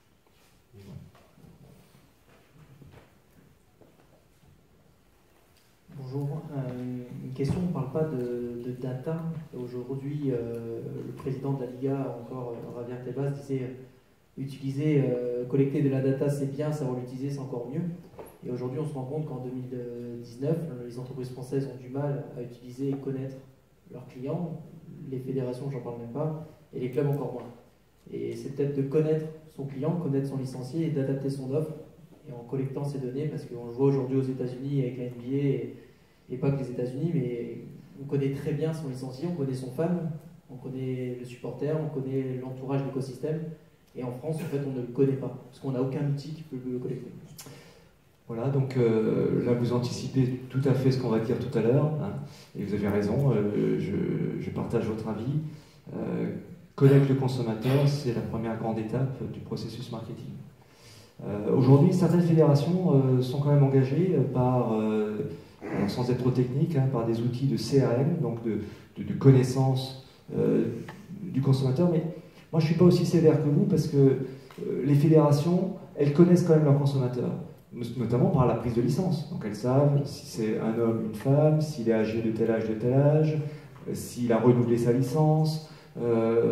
Bonjour, une question, on ne parle pas de data. Aujourd'hui, le président de la Liga, encore Javier Tebas, disait collecter de la data c'est bien, savoir l'utiliser c'est encore mieux. Et aujourd'hui, on se rend compte qu'en 2019, les entreprises françaises ont du mal à utiliser et connaître leurs clients, les fédérations, j'en parle même pas, et les clubs encore moins. Et c'est peut-être de connaître son client, connaître son licencié et d'adapter son offre, et en collectant ces données, parce qu'on le voit aujourd'hui aux États-Unis avec la NBA, et pas que les États-Unis, mais on connaît très bien son licencié, on connaît son fan, on connaît le supporter, on connaît l'entourage de l'écosystème, et en France, en fait, on ne le connaît pas, parce qu'on n'a aucun outil qui peut le collecter. Voilà, donc là vous anticipez tout à fait ce qu'on va dire tout à l'heure, hein, et vous avez raison, je partage votre avis. Connaître le consommateur, c'est la première grande étape du processus marketing. Aujourd'hui, certaines fédérations sont quand même engagées par, sans être trop technique, hein, par des outils de CRM, donc de connaissance du consommateur, mais moi je ne suis pas aussi sévère que vous parce que les fédérations, elles connaissent quand même leurs consommateurs, notamment par la prise de licence. Donc elles savent si c'est un homme, une femme, s'il est âgé de tel âge, s'il a renouvelé sa licence. Vous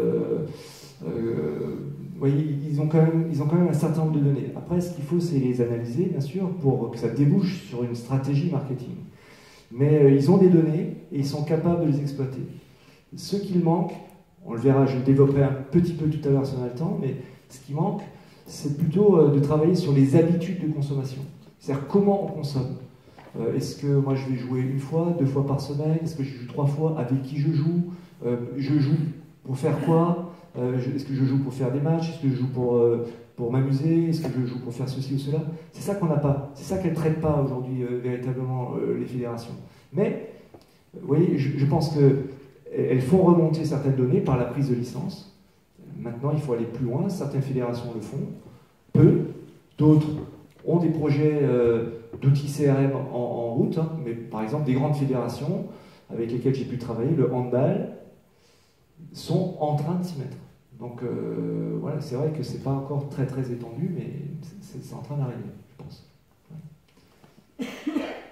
voyez, ils ont quand même un certain nombre de données. Après, ce qu'il faut, c'est les analyser, bien sûr, pour que ça débouche sur une stratégie marketing. Mais ils ont des données et ils sont capables de les exploiter. Ce qu'il manque, on le verra, je le développerai un petit peu tout à l'heure si on a le temps, mais ce qui manque, c'est plutôt de travailler sur les habitudes de consommation. C'est-à-dire comment on consomme. Est-ce que moi je vais jouer 1 fois, 2 fois par semaine? Est-ce que je joue 3 fois? Avec qui je joue? Je joue pour faire quoi? Est-ce que je joue pour faire des matchs? Est-ce que je joue pour m'amuser? Est-ce que je joue pour faire ceci ou cela? C'est ça qu'on n'a pas. C'est ça qu'elles ne traitent pas aujourd'hui véritablement les fédérations. Mais, vous voyez, je pense qu'elles font remonter certaines données par la prise de licence. Maintenant, il faut aller plus loin. Certaines fédérations le font, peu. D'autres ont des projets d'outils CRM en route. Hein, mais par exemple, des grandes fédérations avec lesquelles j'ai pu travailler, le handball, sont en train de s'y mettre. Donc voilà, c'est vrai que c'est pas encore très très étendu, mais c'est en train d'arriver, je pense. Ouais.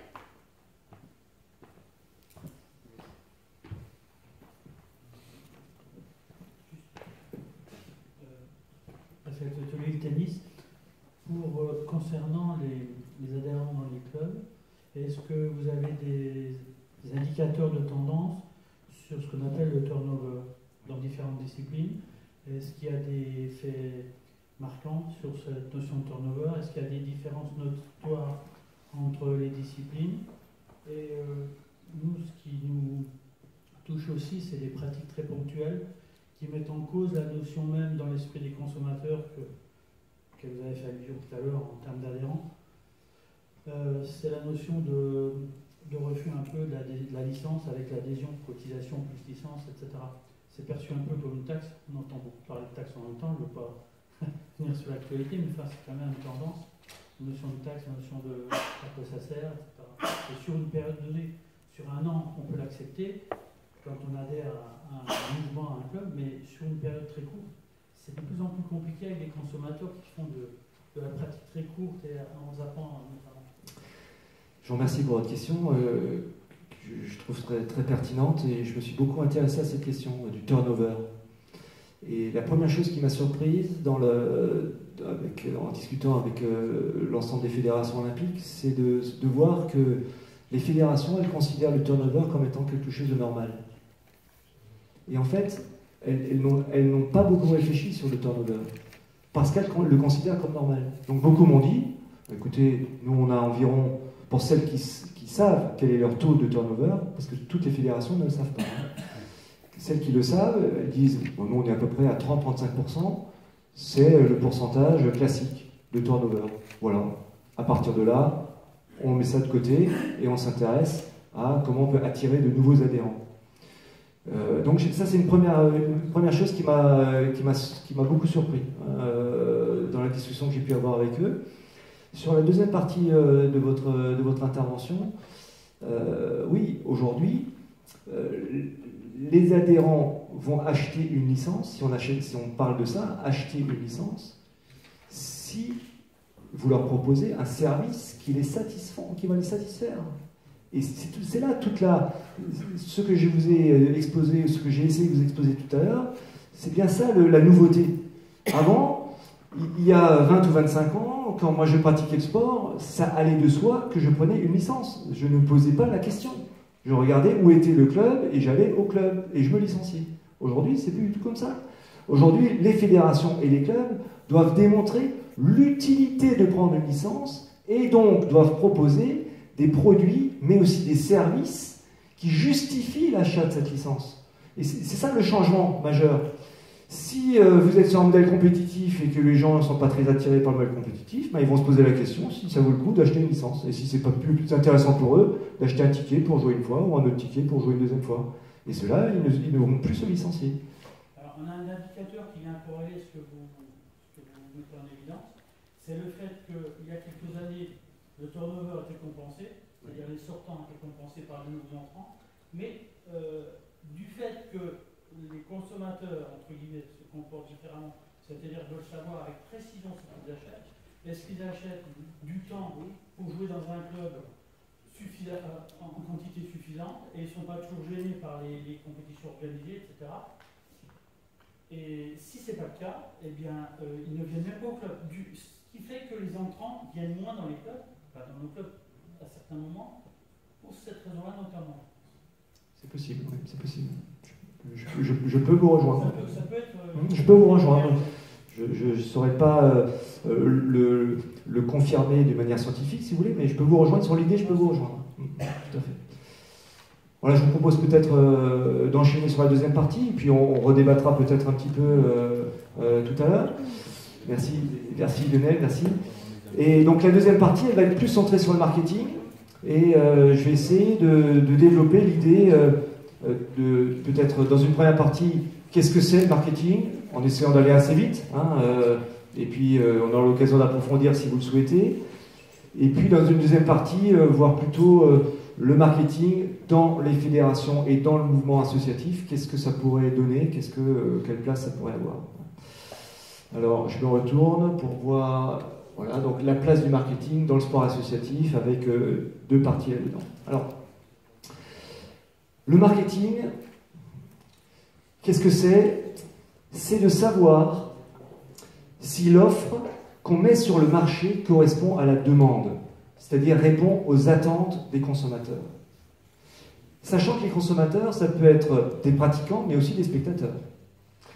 Cet atelier de tennis, concernant les adhérents dans les clubs, est-ce que vous avez des indicateurs de tendance sur ce qu'on appelle le turnover? dans différentes disciplines. Est-ce qu'il y a des faits marquants sur cette notion de turnover? Est-ce qu'il y a des différences notoires entre les disciplines? Et nous, ce qui nous touche aussi, c'est des pratiques très ponctuelles qui mettent en cause la notion même dans l'esprit des consommateurs que vous avez fait allusion tout à l'heure en termes d'adhérents. C'est la notion de refus un peu de la licence avec l'adhésion, cotisation plus licence, etc. C'est perçu un peu comme une taxe. On entend beaucoup parler de taxe en même temps, je ne veux pas venir sur l'actualité, mais enfin, c'est quand même une tendance. Une notion de taxe, une notion de à quoi ça sert, etc. Et sur une période donnée, sur un an, on peut l'accepter quand on adhère à un mouvement, à un club, mais sur une période très courte, c'est de plus en plus compliqué avec des consommateurs qui font de la pratique très courte et en zappant notamment. Je vous remercie pour votre question, je trouve très, très pertinente, et je me suis beaucoup intéressé à cette question du turnover. Et la première chose qui m'a surprise en discutant avec l'ensemble des fédérations olympiques, c'est de voir que les fédérations, elles considèrent le turnover comme étant quelque chose de normal. Et en fait, elles n'ont pas beaucoup réfléchi sur le turnover, parce qu'elles le considèrent comme normal. Donc beaucoup m'ont dit, écoutez, nous on a environ, pour celles qui savent quel est leur taux de turnover, parce que toutes les fédérations ne le savent pas, hein. Celles qui le savent, elles disent, bon, nous on est à peu près à 30-35%, c'est le pourcentage classique de turnover. Voilà. À partir de là, on met ça de côté et on s'intéresse à comment on peut attirer de nouveaux adhérents. Donc ça c'est une première chose qui m'a beaucoup surpris dans la discussion que j'ai pu avoir avec eux. Sur la deuxième partie de votre intervention, oui, aujourd'hui, les adhérents vont acheter une licence, si on parle de ça, acheter une licence, si vous leur proposez un service qui va les satisfaire. Et c'est là ce que je vous ai exposé, ce que j'ai essayé de vous exposer tout à l'heure, c'est bien ça la nouveauté. Avant, il y a 20 ou 25 ans, quand moi je pratiquais le sport, ça allait de soi que je prenais une licence. Je ne me posais pas la question. Je regardais où était le club et j'allais au club et je me licenciais. Aujourd'hui, c'est plus du tout comme ça. Aujourd'hui, les fédérations et les clubs doivent démontrer l'utilité de prendre une licence et donc doivent proposer des produits, mais aussi des services qui justifient l'achat de cette licence. Et c'est ça le changement majeur. Si vous êtes sur un modèle compétitif et que les gens ne sont pas très attirés par le modèle compétitif, ben ils vont se poser la question si ça vaut le coup d'acheter une licence. Et si c'est pas plus intéressant pour eux d'acheter un ticket pour jouer une fois ou un autre ticket pour jouer une deuxième fois. Et ceux-là, ils ne vont plus se licencier. Alors, on a un indicateur qui vient corréler ce que vous mettez en évidence. C'est le fait qu'il y a quelques années, le turnover était compensé, c'est-à-dire les sortants étaient compensés par de nouveaux entrants, mais du fait que les consommateurs, entre guillemets, se comportent différemment, c'est-à-dire veulent savoir avec précision ce qu'ils achètent. Est-ce qu'ils achètent du temps pour jouer dans un club en quantité suffisante et ils ne sont pas toujours gênés par les compétitions organisées, etc. Et si ce n'est pas le cas, eh bien, ils ne viennent même pas au club. Ce qui fait que les entrants viennent moins dans les clubs, enfin dans nos clubs à certains moments, pour cette raison-là notamment. C'est possible, oui, c'est possible. Je peux vous rejoindre. Ça peut être, je peux vous rejoindre. Je ne saurais pas le confirmer de manière scientifique, si vous voulez, mais je peux vous rejoindre sur l'idée, je peux vous rejoindre. Tout à fait. Voilà, je vous propose peut-être d'enchaîner sur la deuxième partie, puis on redébattra peut-être un petit peu tout à l'heure. Merci Lionel, merci. Et donc la deuxième partie, elle va être plus centrée sur le marketing, et je vais essayer de développer l'idée peut-être dans une première partie, qu'est-ce que c'est le marketing, en essayant d'aller assez vite, hein, et puis on aura l'occasion d'approfondir si vous le souhaitez. Et puis dans une deuxième partie, voir plutôt le marketing dans les fédérations et dans le mouvement associatif, qu'est-ce que ça pourrait donner, quelle place ça pourrait avoir. Alors je me retourne pour voir voilà, donc la place du marketing dans le sport associatif avec deux parties là-dedans. Alors, le marketing, qu'est-ce que c'est? C'est de savoir si l'offre qu'on met sur le marché correspond à la demande, c'est-à-dire répond aux attentes des consommateurs. Sachant que les consommateurs, ça peut être des pratiquants, mais aussi des spectateurs.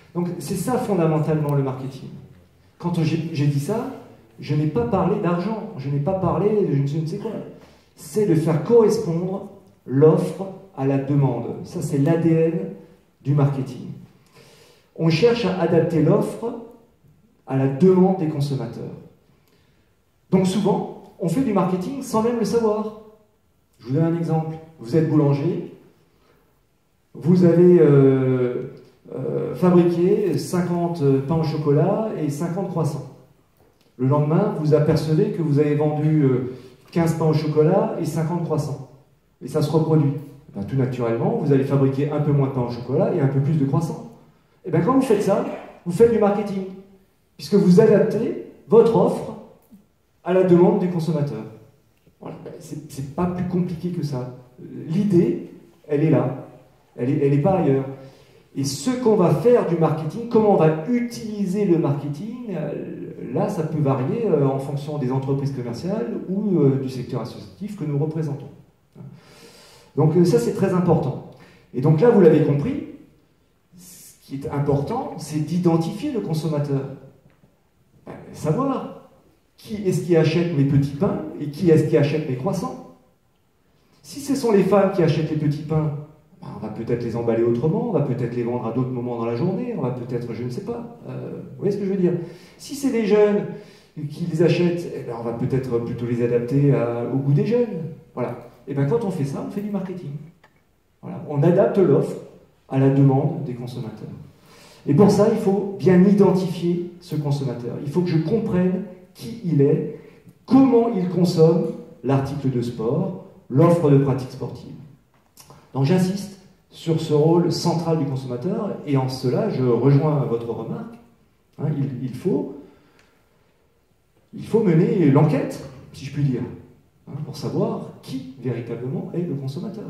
Donc c'est ça fondamentalement le marketing. Quand j'ai dit ça, je n'ai pas parlé d'argent, je n'ai pas parlé de je ne sais quoi. C'est de faire correspondre l'offre à la demande. Ça, c'est l'ADN du marketing. On cherche à adapter l'offre à la demande des consommateurs. Donc souvent, on fait du marketing sans même le savoir. Je vous donne un exemple. Vous êtes boulanger, vous avez fabriqué 50 pains au chocolat et 50 croissants. Le lendemain, vous apercevez que vous avez vendu 15 pains au chocolat et 50 croissants. Et ça se reproduit. Ben, tout naturellement, vous allez fabriquer un peu moins de pain au chocolat et un peu plus de croissants. Et bien quand vous faites ça, vous faites du marketing. Puisque vous adaptez votre offre à la demande du consommateur. Voilà. C'est pas plus compliqué que ça. L'idée, elle est là. Elle n'est pas ailleurs. Et ce qu'on va faire du marketing, comment on va utiliser le marketing, là, ça peut varier en fonction des entreprises commerciales ou du secteur associatif que nous représentons. Donc ça, c'est très important. Et donc là, vous l'avez compris, ce qui est important, c'est d'identifier le consommateur. Savoir qui est-ce qui achète mes petits pains et qui est-ce qui achète mes croissants. Si ce sont les femmes qui achètent les petits pains, on va peut-être les emballer autrement, on va peut-être les vendre à d'autres moments dans la journée, on va peut-être, je ne sais pas. Vous voyez ce que je veux dire? Si c'est des jeunes qui les achètent, eh bien, on va peut-être plutôt les adapter au goût des jeunes. Voilà. Et bien quand on fait ça, on fait du marketing. Voilà. On adapte l'offre à la demande des consommateurs. Et pour ça, il faut bien identifier ce consommateur. Il faut que je comprenne qui il est, comment il consomme l'article de sport, l'offre de pratique sportive. Donc j'insiste sur ce rôle central du consommateur, et en cela, je rejoins votre remarque. Hein, il faut mener l'enquête, si je puis dire, hein, pour savoir qui véritablement est le consommateur.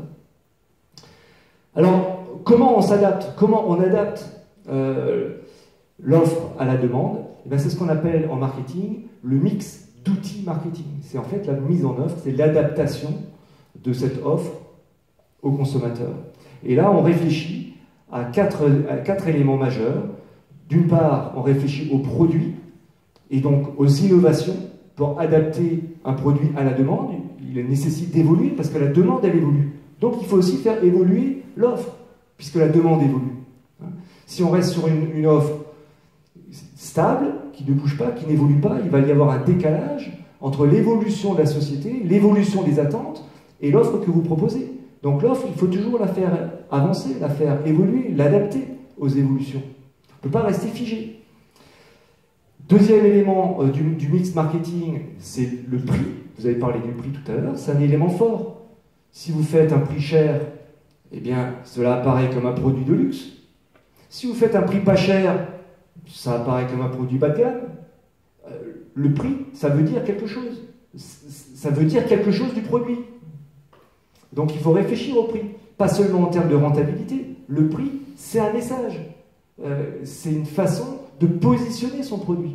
Alors, comment on s'adapte? Comment on adapte l'offre à la demande? Eh bien, c'est ce qu'on appelle en marketing le mix d'outils marketing. C'est en fait la mise en œuvre, c'est l'adaptation de cette offre au consommateur. Et là, on réfléchit à quatre éléments majeurs. D'une part, on réfléchit aux produits et donc aux innovations pour adapter un produit à la demande. Il nécessite d'évoluer parce que la demande, elle évolue. Donc, il faut aussi faire évoluer l'offre puisque la demande évolue. Si on reste sur une offre stable, qui ne bouge pas, qui n'évolue pas, il va y avoir un décalage entre l'évolution de la société, l'évolution des attentes et l'offre que vous proposez. Donc l'offre, il faut toujours la faire avancer, la faire évoluer, l'adapter aux évolutions. On ne peut pas rester figé. Deuxième élément du mix marketing, c'est le prix. Vous avez parlé du prix tout à l'heure, c'est un élément fort. Si vous faites un prix cher, eh bien, cela apparaît comme un produit de luxe. Si vous faites un prix pas cher, ça apparaît comme un produit bas de gamme. Le prix, ça veut dire quelque chose. Ça veut dire quelque chose du produit. Donc il faut réfléchir au prix. Pas seulement en termes de rentabilité. Le prix, c'est un message. C'est une façon de positionner son produit.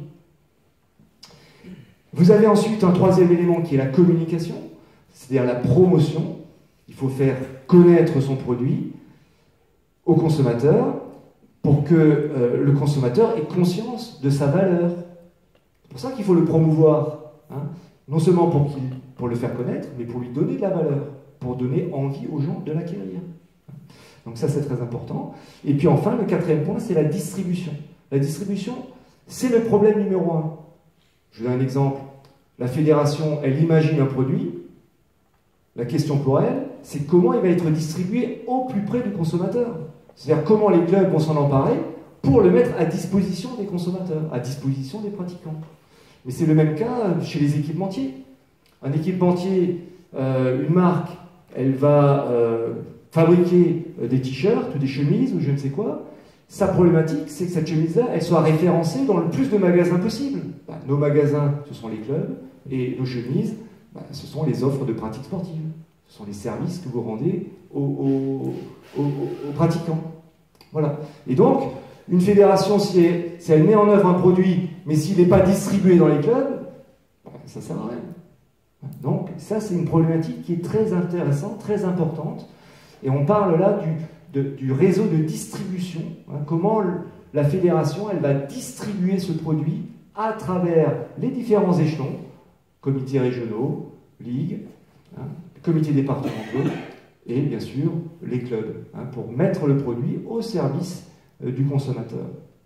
Vous avez ensuite un troisième élément qui est la communication, c'est-à-dire la promotion. Il faut faire connaître son produit au consommateur pour que le consommateur ait conscience de sa valeur. C'est pour ça qu'il faut le promouvoir, hein, non seulement pour le faire connaître, mais pour lui donner de la valeur, pour donner envie aux gens de l'acquérir. Donc ça, c'est très important. Et puis enfin, le quatrième point, c'est la distribution. La distribution, c'est le problème numéro un. Je vous donne un exemple. La fédération, elle imagine un produit. La question pour elle, c'est comment il va être distribué au plus près du consommateur. C'est-à-dire comment les clubs vont s'en emparer pour le mettre à disposition des consommateurs, à disposition des pratiquants. Mais c'est le même cas chez les équipementiers. Un équipementier, une marque, elle va fabriquer des t-shirts ou des chemises ou je ne sais quoi. Sa problématique, c'est que cette chemise-là, elle soit référencée dans le plus de magasins possible. Nos magasins, ce sont les clubs, et nos chemises, ce sont les offres de pratiques sportives. Ce sont les services que vous rendez aux pratiquants. Voilà. Et donc, une fédération, si elle met en œuvre un produit, mais s'il n'est pas distribué dans les clubs, ça ne sert à rien. Donc, ça, c'est une problématique qui est très intéressante, très importante. Et on parle là du réseau de distribution. Comment la fédération, elle va distribuer ce produit à travers les différents échelons, comités régionaux, ligues, comités départementaux, et bien sûr les clubs, pour mettre le produit au service du consommateur.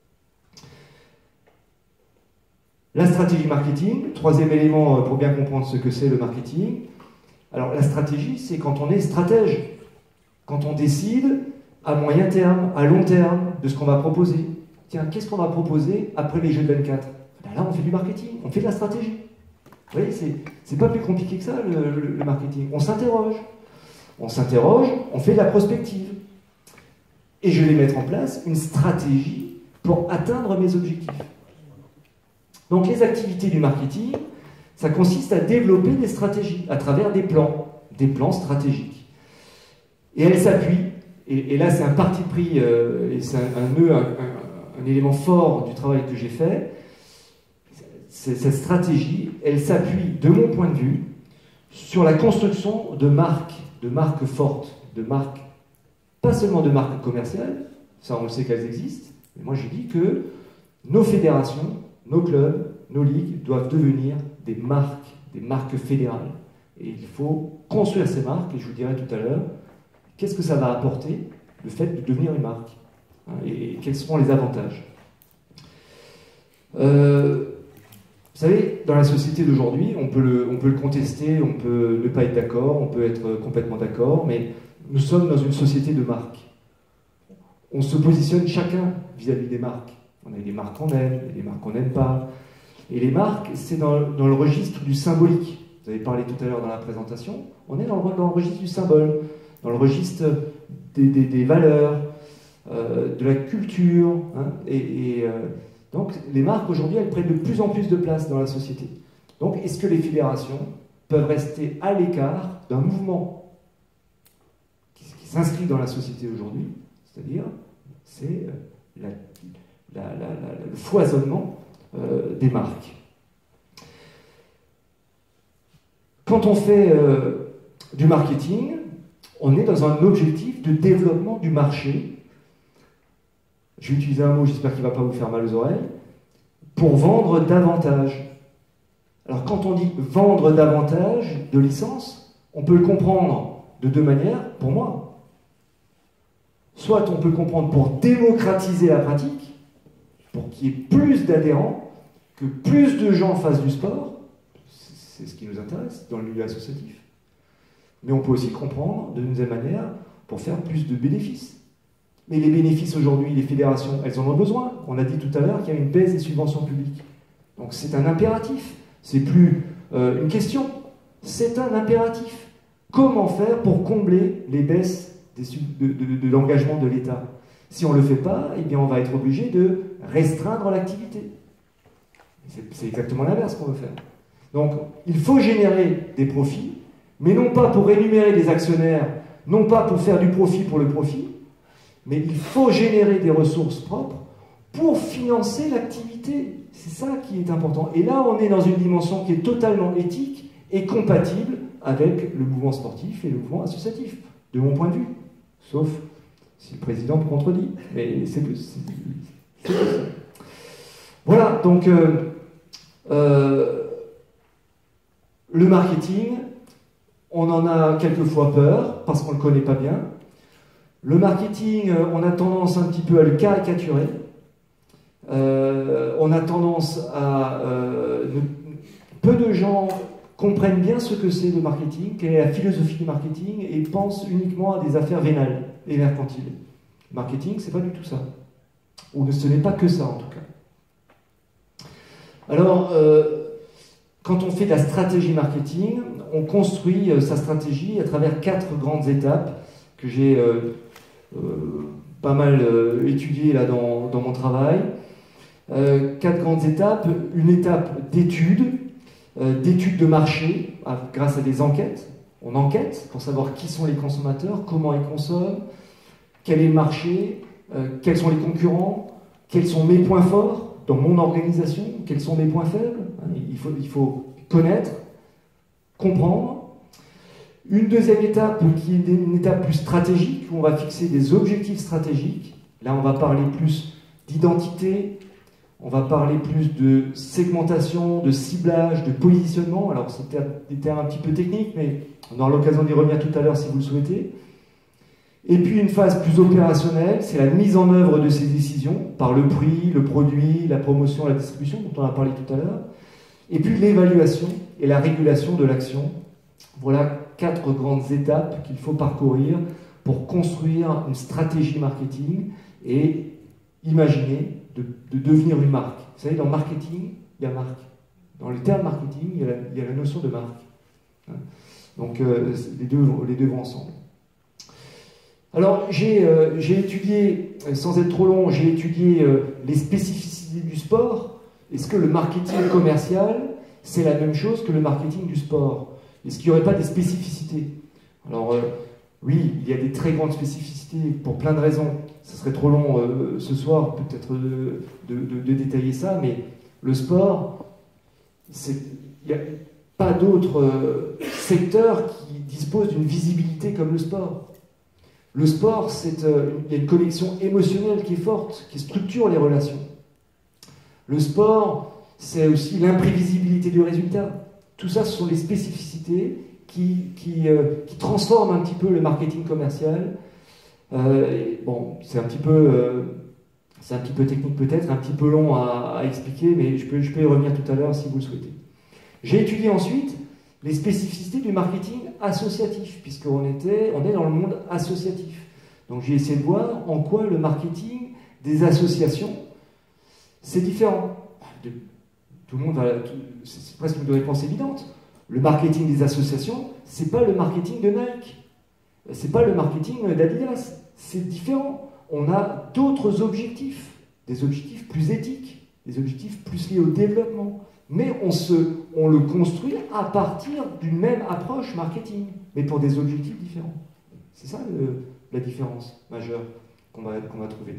La stratégie marketing, troisième élément pour bien comprendre ce que c'est le marketing. Alors la stratégie, c'est quand on est stratège, quand on décide à moyen terme, à long terme, de ce qu'on va proposer. Tiens, qu'est-ce qu'on va proposer après les Jeux de 24 ? Ben là, on fait du marketing, on fait de la stratégie. Vous voyez, c'est pas plus compliqué que ça, le marketing. On s'interroge, on fait de la prospective. Et je vais mettre en place une stratégie pour atteindre mes objectifs. Donc les activités du marketing, ça consiste à développer des stratégies à travers des plans stratégiques. Et elles s'appuient, et là c'est un parti pris, et c'est un élément fort du travail que j'ai fait. Cette stratégie, elle s'appuie, de mon point de vue, sur la construction de marques fortes, de marques, pas seulement de marques commerciales, ça on le sait qu'elles existent, mais moi je dis que nos fédérations, nos clubs, nos ligues doivent devenir des marques fédérales. Et il faut construire ces marques, et je vous dirai tout à l'heure, qu'est-ce que ça va apporter, le fait de devenir une marque, et quels seront les avantages. Vous savez, dans la société d'aujourd'hui, on peut le contester, on peut ne pas être d'accord, on peut être complètement d'accord, mais nous sommes dans une société de marques. On se positionne chacun vis-à-vis des marques. On a des marques qu'on aime, des marques qu'on n'aime pas. Et les marques, c'est dans le registre du symbolique. Vous avez parlé tout à l'heure dans la présentation. On est dans le registre du symbole, dans le registre des valeurs, de la culture. Donc les marques aujourd'hui, elles prennent de plus en plus de place dans la société. Donc est-ce que les fédérations peuvent rester à l'écart d'un mouvement qui s'inscrit dans la société aujourd'hui, c'est-à-dire c'est le foisonnement des marques. Quand on fait du marketing, on est dans un objectif de développement du marché. Je vais utiliser un mot, j'espère qu'il ne va pas vous faire mal aux oreilles, pour vendre davantage. Alors quand on dit vendre davantage de licences, on peut le comprendre de deux manières, pour moi. Soit on peut le comprendre pour démocratiser la pratique, pour qu'il y ait plus d'adhérents, que plus de gens fassent du sport, c'est ce qui nous intéresse dans le milieu associatif. Mais on peut aussi comprendre de deuxième manière pour faire plus de bénéfices. Mais les bénéfices aujourd'hui, les fédérations, elles en ont besoin. On a dit tout à l'heure qu'il y a une baisse des subventions publiques. Donc c'est un impératif. C'est plus une question. C'est un impératif. Comment faire pour combler les baisses de l'engagement de l'État? Si on ne le fait pas, eh bien on va être obligé de restreindre l'activité. C'est exactement l'inverse qu'on veut faire. Donc il faut générer des profits, mais non pas pour rémunérer des actionnaires, non pas pour faire du profit pour le profit, mais il faut générer des ressources propres pour financer l'activité. C'est ça qui est important. Et là, on est dans une dimension qui est totalement éthique et compatible avec le mouvement sportif et le mouvement associatif, de mon point de vue. Sauf si le président me contredit. Mais c'est possible. Voilà, donc le marketing, on en a quelquefois peur parce qu'on ne le connaît pas bien. Le marketing, on a tendance un petit peu à le caricaturer. On a tendance à... peu de gens comprennent bien ce que c'est le marketing, quelle est la philosophie du marketing, et pensent uniquement à des affaires vénales et mercantiles. Le marketing, c'est pas du tout ça. Ou ce n'est pas que ça, en tout cas. Alors, quand on fait de la stratégie marketing, on construit sa stratégie à travers 4 grandes étapes que j'ai pas mal étudiées là dans mon travail. 4 grandes étapes. Une étape d'étude de marché grâce à des enquêtes. On enquête pour savoir qui sont les consommateurs, comment ils consomment, quel est le marché, quels sont les concurrents, quels sont mes points forts dans mon organisation, quels sont mes points faibles. Il faut connaître, comprendre. Une deuxième étape qui est une étape plus stratégique, où on va fixer des objectifs stratégiques. Là, on va parler plus d'identité, on va parler plus de segmentation, de ciblage, de positionnement. Alors c'est des termes un petit peu techniques, mais on aura l'occasion d'y revenir tout à l'heure si vous le souhaitez. Et puis une phase plus opérationnelle, c'est la mise en œuvre de ces décisions par le prix, le produit, la promotion, la distribution, dont on a parlé tout à l'heure. Et puis l'évaluation et la régulation de l'action. Voilà 4 grandes étapes qu'il faut parcourir pour construire une stratégie marketing et imaginer de devenir une marque. Vous savez, dans marketing, il y a marque. Dans le terme marketing, il y a la notion de marque. Donc les deux vont ensemble. Alors j'ai étudié, sans être trop long, j'ai étudié les spécificités du sport. Est-ce que le marketing commercial, c'est la même chose que le marketing du sport? Est-ce qu'il n'y aurait pas des spécificités? Alors oui, il y a des très grandes spécificités pour plein de raisons. Ce serait trop long ce soir peut-être de détailler ça, mais le sport, il n'y a pas d'autre secteur qui dispose d'une visibilité comme le sport. Le sport, il y a une connexion émotionnelle qui est forte, qui structure les relations. Le sport, c'est aussi l'imprévisibilité du résultat. Tout ça, ce sont les spécificités qui transforment un petit peu le marketing commercial. Bon, c'est un petit peu technique peut-être, un petit peu long à expliquer, mais je peux y revenir tout à l'heure si vous le souhaitez. J'ai étudié ensuite les spécificités du marketing associatif, puisqu'on est dans le monde associatif. Donc j'ai essayé de voir en quoi le marketing des associations, c'est différent. Tout le monde c'est presque une réponse évidente. Le marketing des associations, c'est pas le marketing de Nike, c'est pas le marketing d'Adidas, c'est différent. On a d'autres objectifs, des objectifs plus éthiques, des objectifs plus liés au développement. Mais on le construit à partir d'une même approche marketing, mais pour des objectifs différents. C'est ça la différence majeure qu'on va trouver.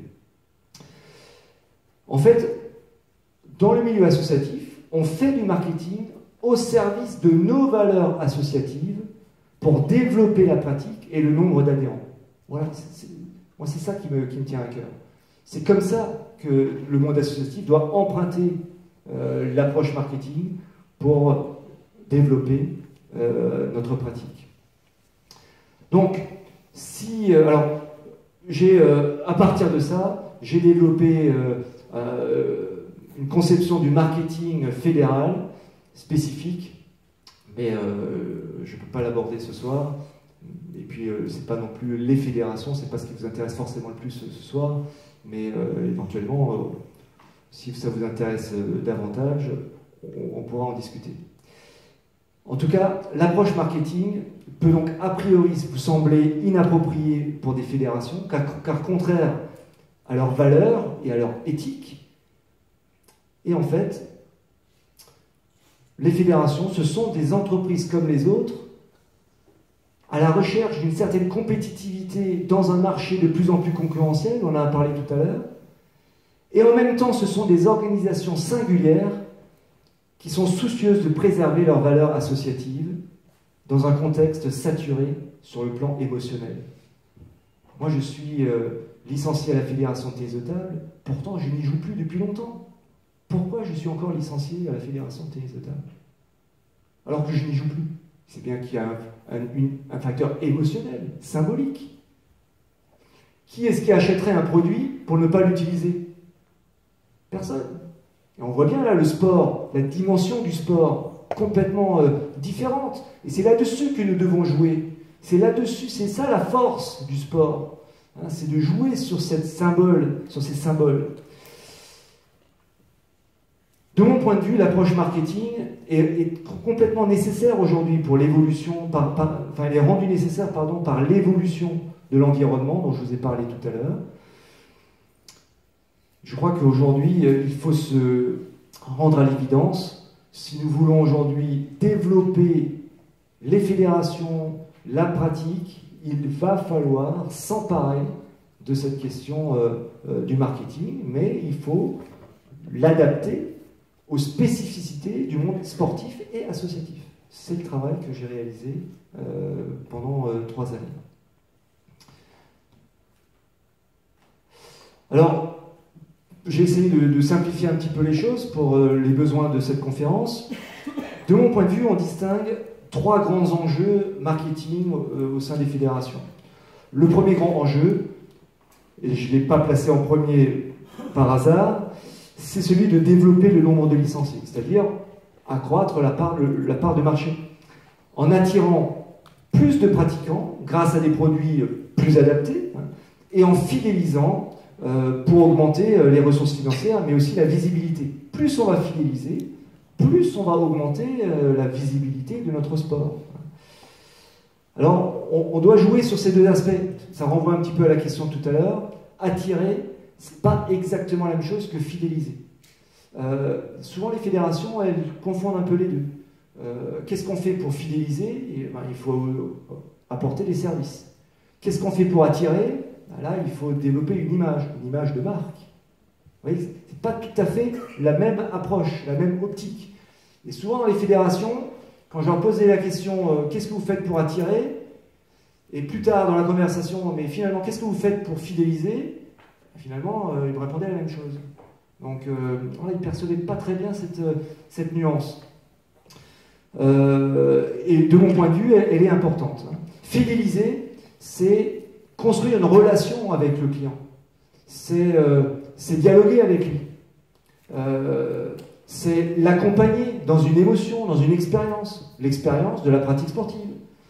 En fait, dans le milieu associatif, on fait du marketing au service de nos valeurs associatives pour développer la pratique et le nombre d'adhérents. Voilà, moi c'est ça qui me tient à cœur. C'est comme ça que le monde associatif doit emprunter l'approche marketing pour développer notre pratique. Donc, alors, à partir de ça, j'ai développé une conception du marketing fédéral spécifique, mais je ne peux pas l'aborder ce soir. Et puis, c'est pas non plus les fédérations, c'est pas ce qui vous intéresse forcément le plus ce soir, mais éventuellement, si ça vous intéresse davantage, on pourra en discuter. En tout cas, l'approche marketing peut donc a priori vous sembler inappropriée pour des fédérations, car contraire à leurs valeurs et à leur éthique. Et en fait, les fédérations, ce sont des entreprises comme les autres, à la recherche d'une certaine compétitivité dans un marché de plus en plus concurrentiel, on en a parlé tout à l'heure, et en même temps, ce sont des organisations singulières qui sont soucieuses de préserver leurs valeurs associatives dans un contexte saturé sur le plan émotionnel. Moi, je suis licencié à la Fédération de tennis de table, pourtant je n'y joue plus depuis longtemps. Pourquoi je suis encore licencié à la Fédération de tennis de table alors que je n'y joue plus? C'est bien qu'il y a un facteur émotionnel, symbolique. Qui est-ce qui achèterait un produit pour ne pas l'utiliser? Personne. Et on voit bien là le sport, la dimension du sport, complètement différente. Et c'est là-dessus que nous devons jouer. C'est là-dessus, c'est ça la force du sport. Hein, c'est de jouer sur ces symboles. De mon point de vue, l'approche marketing est complètement nécessaire aujourd'hui pour l'évolution, elle est rendue nécessaire par l'évolution de l'environnement dont je vous ai parlé tout à l'heure. Je crois qu'aujourd'hui, il faut se rendre à l'évidence, si nous voulons aujourd'hui développer les fédérations, la pratique, il va falloir s'emparer de cette question du marketing, mais il faut l'adapter aux spécificités du monde sportif et associatif. C'est le travail que j'ai réalisé pendant 3 années. Alors, j'ai essayé de simplifier un petit peu les choses pour les besoins de cette conférence. De mon point de vue, on distingue 3 grands enjeux marketing au sein des fédérations. Le premier grand enjeu, et je ne l'ai pas placé en premier par hasard, c'est celui de développer le nombre de licenciés, c'est-à-dire accroître la part de marché, en attirant plus de pratiquants grâce à des produits plus adaptés, hein, et en fidélisant pour augmenter les ressources financières, mais aussi la visibilité. Plus on va fidéliser, plus on va augmenter la visibilité de notre sport. Alors, on doit jouer sur ces 2 aspects. Ça renvoie un petit peu à la question de tout à l'heure. Attirer, c'est pas exactement la même chose que fidéliser. Souvent, les fédérations, elles confondent un peu les deux. Qu'est-ce qu'on fait pour fidéliser? Il faut apporter des services. Qu'est-ce qu'on fait pour attirer? Là, il faut développer une image de marque. Vous voyez, c'est pas tout à fait la même approche, la même optique. Et souvent, dans les fédérations, quand je leur posais la question qu'est-ce que vous faites pour attirer? Et plus tard dans la conversation, mais finalement, qu'est-ce que vous faites pour fidéliser? Finalement, ils me répondaient la même chose. Donc, ils ne percevaient pas très bien cette nuance. Et de mon point de vue, elle est importante. Fidéliser, c'est construire une relation avec le client. C'est dialoguer avec lui. C'est l'accompagner dans une émotion, dans une expérience. L'expérience de la pratique sportive.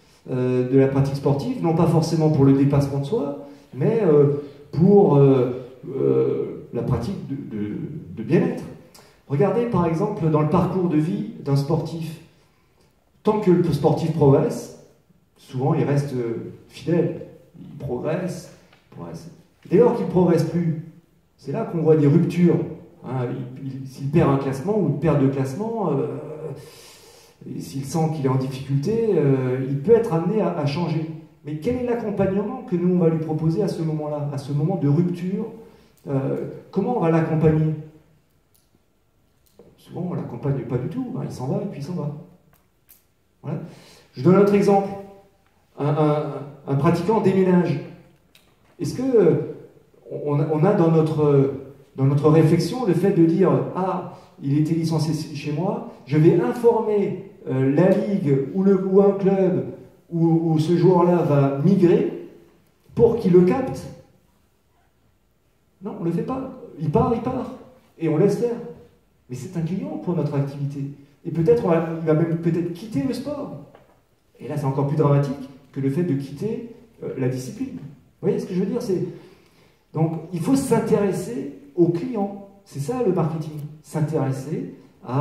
Non pas forcément pour le dépassement de soi, mais pour la pratique de bien-être. Regardez par exemple dans le parcours de vie d'un sportif. Tant que le sportif progresse, souvent il reste fidèle. Il progresse. Dès lors qu'il ne progresse plus, c'est là qu'on voit des ruptures. Hein, s'il perd un classement ou une perte de classement, s'il sent qu'il est en difficulté, il peut être amené à changer. Mais quel est l'accompagnement que nous on va lui proposer à ce moment-là, à ce moment de rupture? Comment on va l'accompagner? Souvent on ne l'accompagne pas du tout, hein, il s'en va et puis il s'en va. Voilà. Je donne un autre exemple. Un pratiquant déménage. Est-ce que on a dans notre réflexion le fait de dire « Ah, il était licencié chez moi, je vais informer la ligue ou un club où ce joueur-là va migrer pour qu'il le capte ». Non, on ne le fait pas. Il part. Et on laisse faire. Mais c'est un client pour notre activité. Et peut-être il va même peut-être quitter le sport. Et là, c'est encore plus dramatique que le fait de quitter la discipline. Vous voyez ce que je veux dire? Donc, il faut s'intéresser aux clients. C'est ça le marketing. S'intéresser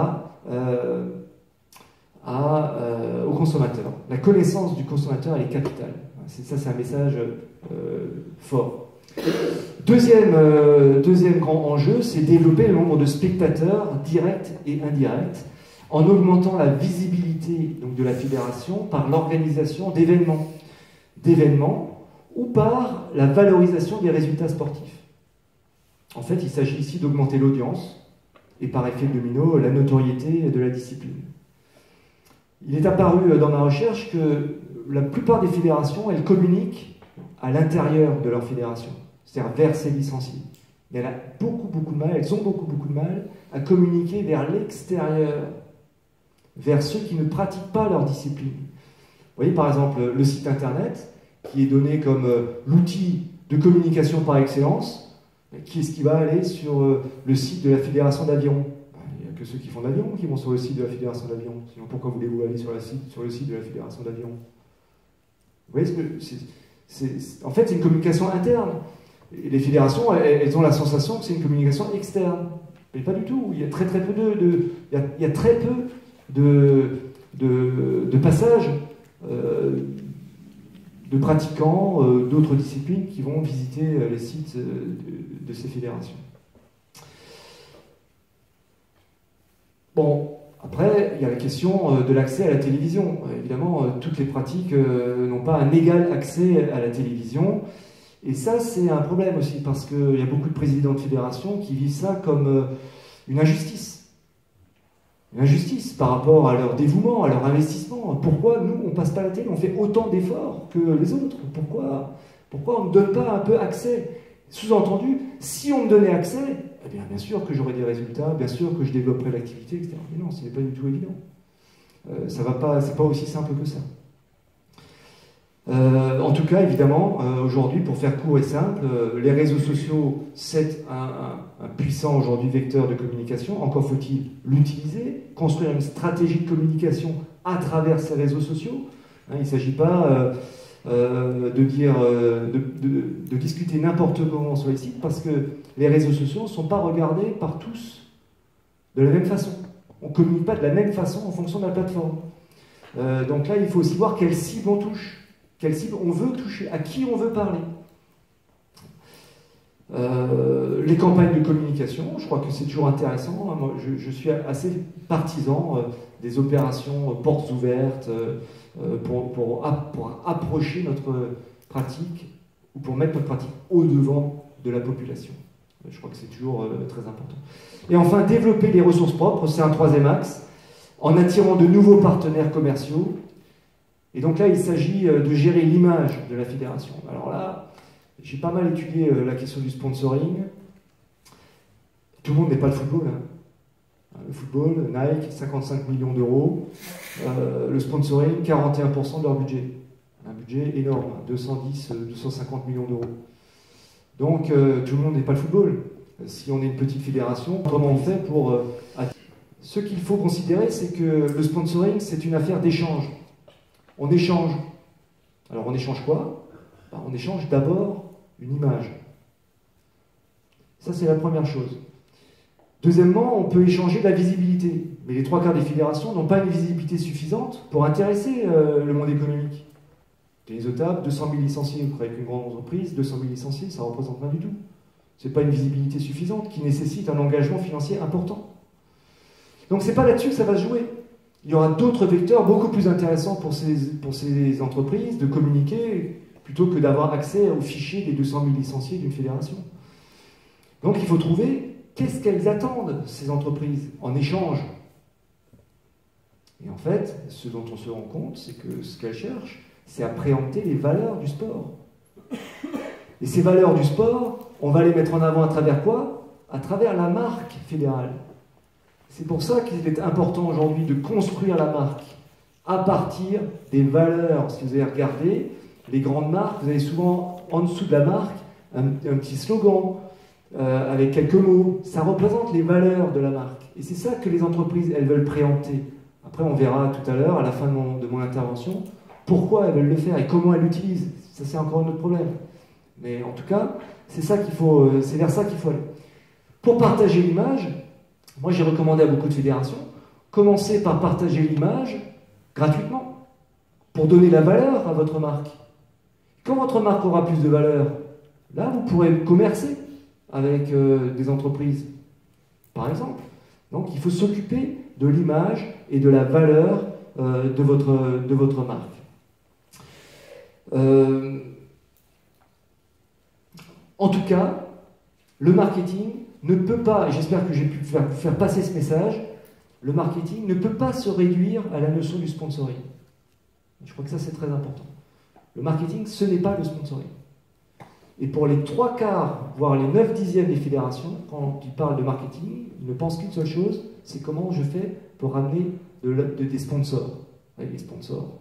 au consommateur. La connaissance du consommateur, elle est capitale. C'est un message fort. Deuxième grand enjeu, c'est développer le nombre de spectateurs directs et indirects en augmentant la visibilité donc, de la fédération par l'organisation d'événements ou par la valorisation des résultats sportifs. En fait, il s'agit ici d'augmenter l'audience et par effet domino, la notoriété de la discipline. Il est apparu dans ma recherche que la plupart des fédérations, elles communiquent à l'intérieur de leur fédération, c'est-à-dire vers ses licenciés. Mais elles ont beaucoup de mal à communiquer vers l'extérieur, vers ceux qui ne pratiquent pas leur discipline. Vous voyez par exemple le site internet, qui est donné comme l'outil de communication par excellence. Qui est-ce qui va aller sur le site de la Fédération d'aviron? Il n'y a que ceux qui font d'avion qui vont sur le site de la Fédération d'aviron. Sinon, pourquoi voulez-vous aller sur le site de la Fédération d'aviron? Vous voyez ce que en fait, c'est une communication interne. Et les fédérations, elles ont la sensation que c'est une communication externe. Mais pas du tout. Il y a très peu de passages de pratiquants d'autres disciplines qui vont visiter les sites de ces fédérations. Bon, après, il y a la question de l'accès à la télévision. Évidemment, toutes les pratiques n'ont pas un égal accès à la télévision. Et ça, c'est un problème aussi, parce qu'il y a beaucoup de présidents de fédérations qui vivent ça comme une injustice. Une injustice par rapport à leur dévouement, à leur investissement. Pourquoi nous, on ne passe pas à la télé? On fait autant d'efforts que les autres. Pourquoi on ne donne pas un peu accès? Sous-entendu, si on me donnait accès, eh bien sûr que j'aurai des résultats, bien sûr que je développerai l'activité, etc. Mais non, ce n'est pas du tout évident. C'est pas aussi simple que ça. En tout cas, évidemment, aujourd'hui, pour faire court et simple, les réseaux sociaux, c'est un puissant aujourd'hui vecteur de communication. Encore faut-il l'utiliser, construire une stratégie de communication à travers ces réseaux sociaux. Hein, il ne s'agit pas de discuter n'importe comment sur les sites, parce que les réseaux sociaux ne sont pas regardés par tous de la même façon. On ne communique pas de la même façon en fonction de la plateforme. Donc là, il faut aussi voir quelle cible on touche. Quelle cible on veut toucher, à qui on veut parler. Les campagnes de communication, je crois que c'est toujours intéressant. Moi, je suis assez partisan des opérations portes ouvertes pour approcher notre pratique ou pour mettre notre pratique au devant de la population. Je crois que c'est toujours très important. Et enfin, développer les ressources propres, c'est un troisième axe, en attirant de nouveaux partenaires commerciaux. Et donc là, il s'agit de gérer l'image de la fédération. Alors là, j'ai pas mal étudié la question du sponsoring. Tout le monde n'est pas le football. Hein. Le football, Nike, 55 millions d'euros. Le sponsoring, 41% de leur budget. Un budget énorme, 250 millions d'euros. Donc tout le monde n'est pas le football. Si on est une petite fédération, comment on fait pour... Ce qu'il faut considérer, c'est que le sponsoring, c'est une affaire d'échange. On échange. Alors on échange quoi? On échange d'abord une image. Ça, c'est la première chose. Deuxièmement, on peut échanger de la visibilité. Mais les trois quarts des fédérations n'ont pas une visibilité suffisante pour intéresser le monde économique. Télésotab, 200 000 licenciés. Vous croyez qu'une grande entreprise, 200 000 licenciés, ça ne représente rien du tout. Ce n'est pas une visibilité suffisante qui nécessite un engagement financier important. Donc ce n'est pas là-dessus que ça va se jouer. Il y aura d'autres vecteurs beaucoup plus intéressants pour ces entreprises de communiquer plutôt que d'avoir accès aux fichiers des 200 000 licenciés d'une fédération. Donc il faut trouver qu'est-ce qu'elles attendent, ces entreprises, en échange. Et en fait, ce dont on se rend compte, c'est que ce qu'elles cherchent, c'est à préempter les valeurs du sport. Et ces valeurs du sport, on va les mettre en avant à travers quoi? À travers la marque fédérale. C'est pour ça qu'il est important aujourd'hui de construire la marque à partir des valeurs. Si vous avez regardé les grandes marques, vous avez souvent en dessous de la marque un petit slogan avec quelques mots. Ça représente les valeurs de la marque. Et c'est ça que les entreprises, elles veulent préempter. Après, on verra tout à l'heure, à la fin de mon intervention, pourquoi elles veulent le faire et comment elles l'utilisent. Ça, c'est encore un autre problème. Mais en tout cas, c'est vers ça qu'il faut aller. Pour partager l'image, moi, j'ai recommandé à beaucoup de fédérations, commencez par partager l'image gratuitement, pour donner la valeur à votre marque. Quand votre marque aura plus de valeur, là, vous pourrez commercer avec des entreprises, par exemple. Donc, il faut s'occuper de l'image et de la valeur de votre marque. En tout cas, le marketing ne peut pas, et j'espère que j'ai pu faire passer ce message, le marketing ne peut pas se réduire à la notion du sponsoring. Je crois que ça, c'est très important. Le marketing, ce n'est pas le sponsoring. Et pour les 3/4, voire les 9/10 des fédérations, quand ils parlent de marketing, ils ne pensent qu'une seule chose, c'est comment je fais pour ramener des sponsors. Avec les sponsors.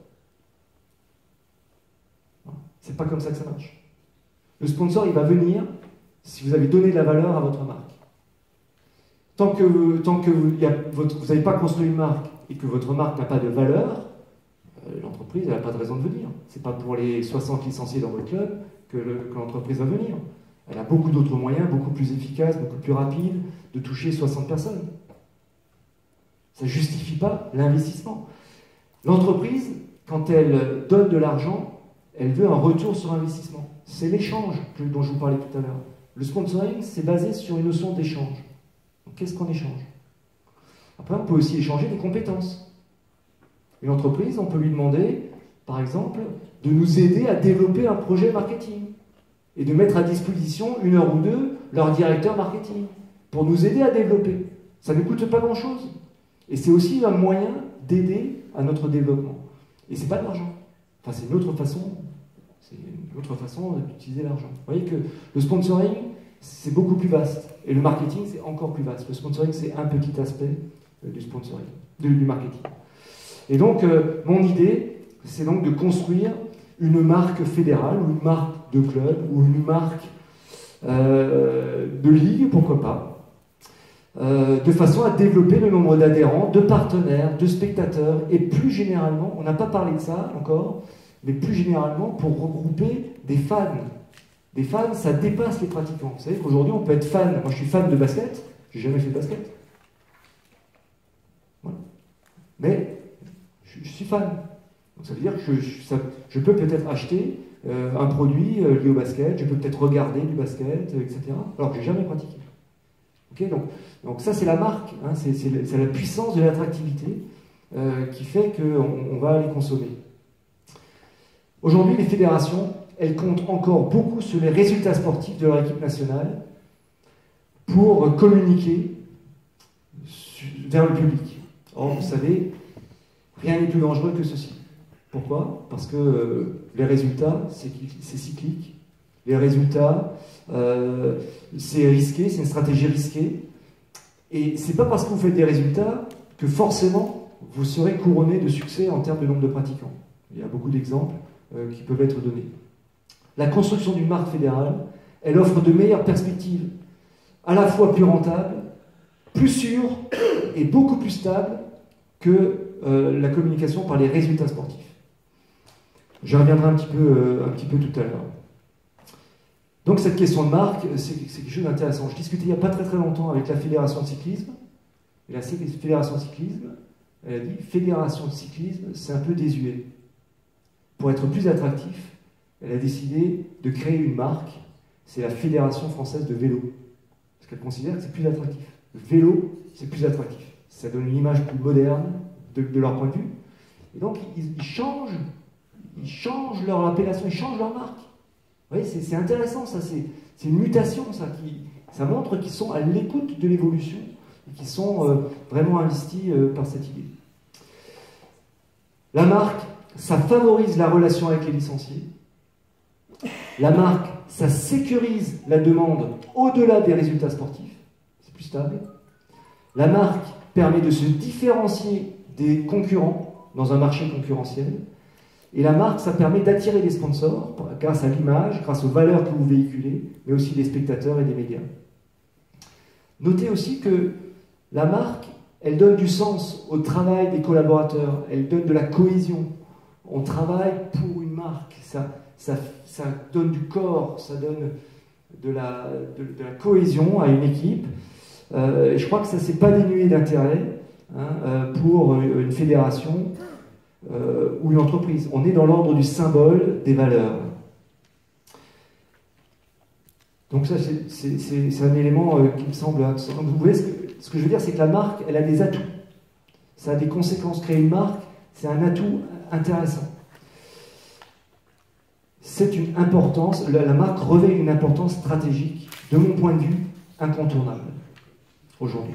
Voilà. C'est pas comme ça que ça marche. Le sponsor, il va venir si vous avez donné de la valeur à votre marque. Tant que vous n'avez pas construit une marque et que votre marque n'a pas de valeur, l'entreprise n'a pas de raison de venir. Ce n'est pas pour les 60 licenciés dans votre club que l'entreprise va venir. Elle a beaucoup d'autres moyens, beaucoup plus efficaces, beaucoup plus rapides, de toucher 60 personnes. Ça ne justifie pas l'investissement. L'entreprise, quand elle donne de l'argent, elle veut un retour sur investissement. C'est l'échange dont je vous parlais tout à l'heure. Le sponsoring, c'est basé sur une notion d'échange. Qu'est-ce qu'on échange? Après, on peut aussi échanger des compétences. Une entreprise, on peut lui demander, par exemple, de nous aider à développer un projet marketing et de mettre à disposition 1 heure ou 2 leur directeur marketing pour nous aider à développer. Ça ne coûte pas grand-chose. Et c'est aussi un moyen d'aider à notre développement. Et c'est pas de l'argent. Enfin, c'est une autre façon d'utiliser l'argent. Vous voyez que le sponsoring, c'est beaucoup plus vaste. Et le marketing, c'est encore plus vaste. Le sponsoring, c'est un petit aspect du sponsoring, du marketing. Et donc, mon idée, c'est donc de construire une marque fédérale, ou une marque de club, ou une marque de ligue, pourquoi pas, de façon à développer le nombre d'adhérents, de partenaires, de spectateurs, et plus généralement, on n'a pas parlé de ça encore, mais plus généralement pour regrouper des fans. Des fans, ça dépasse les pratiquants. Vous savez qu'aujourd'hui, on peut être fan. Moi, je suis fan de basket, j'ai jamais fait de basket. Voilà. Mais je suis fan. Donc ça veut dire que je peux peut-être acheter un produit lié au basket, je peux peut-être regarder du basket, etc. Alors que je n'ai jamais pratiqué. Okay, donc ça, c'est la marque, hein, c'est la puissance de l'attractivité qui fait qu'on va les consommer. Aujourd'hui, les fédérations, elles comptent encore beaucoup sur les résultats sportifs de leur équipe nationale pour communiquer vers le public. Or, vous savez, rien n'est plus dangereux que ceci. Pourquoi? Parce que les résultats, c'est cyclique. Les résultats, c'est risqué, c'est une stratégie risquée. Et c'est pas parce que vous faites des résultats que forcément vous serez couronné de succès en termes de nombre de pratiquants. Il y a beaucoup d'exemples qui peuvent être donnés. La construction d'une marque fédérale, elle offre de meilleures perspectives, à la fois plus rentables, plus sûres et beaucoup plus stables que la communication par les résultats sportifs. J'y reviendrai un petit peu tout à l'heure. Donc cette question de marque, c'est quelque chose d'intéressant. Je discutais il n'y a pas très longtemps avec la Fédération de cyclisme, et la Fédération de cyclisme, elle a dit « Fédération de cyclisme, c'est un peu désuet. Pour être plus attractif, elle a décidé de créer une marque, c'est la Fédération française de vélo. Parce qu'elle considère que c'est plus attractif. Le vélo, c'est plus attractif. Ça donne une image plus moderne de leur point de vue. Et donc, ils changent leur appellation, ils changent leur marque. Vous voyez, c'est intéressant, ça. C'est une mutation, ça. Ça montre qu'ils sont à l'écoute de l'évolution et qu'ils sont vraiment investis par cette idée. La marque, ça favorise la relation avec les licenciés. La marque, ça sécurise la demande au-delà des résultats sportifs. C'est plus stable. La marque permet de se différencier des concurrents dans un marché concurrentiel. Et la marque, ça permet d'attirer des sponsors grâce à l'image, grâce aux valeurs que vous véhiculez, mais aussi des spectateurs et des médias. Notez aussi que la marque, elle donne du sens au travail des collaborateurs, elle donne de la cohésion. On travaille pour une marque, ça donne du corps, ça donne de la cohésion à une équipe. Et je crois que ça ne s'est pas dénué d'intérêt pour une fédération ou une entreprise. On est dans l'ordre du symbole des valeurs. Donc ça, c'est un élément qui me semble intéressant. Donc vous voyez, ce que je veux dire, c'est que la marque, elle a des atouts. Ça a des conséquences. Créer une marque, c'est un atout intéressant. C'est une importance, la marque revêt une importance stratégique, de mon point de vue, incontournable, aujourd'hui.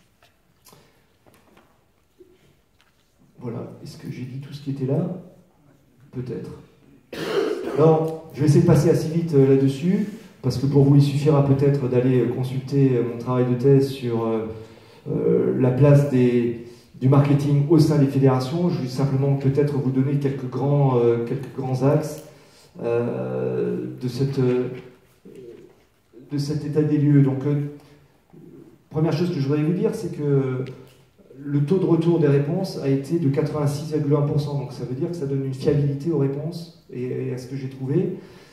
Voilà, est-ce que j'ai dit tout ce qui était là? Peut-être. Alors, je vais essayer de passer assez vite là-dessus, parce que pour vous, il suffira peut-être d'aller consulter mon travail de thèse sur la place du marketing au sein des fédérations. Je vais simplement peut-être vous donner quelques grands axes de cet état des lieux. Donc, première chose que je voudrais vous dire, c'est que le taux de retour des réponses a été de 86,1%. Donc ça veut dire que ça donne une fiabilité aux réponses et à ce que j'ai trouvé.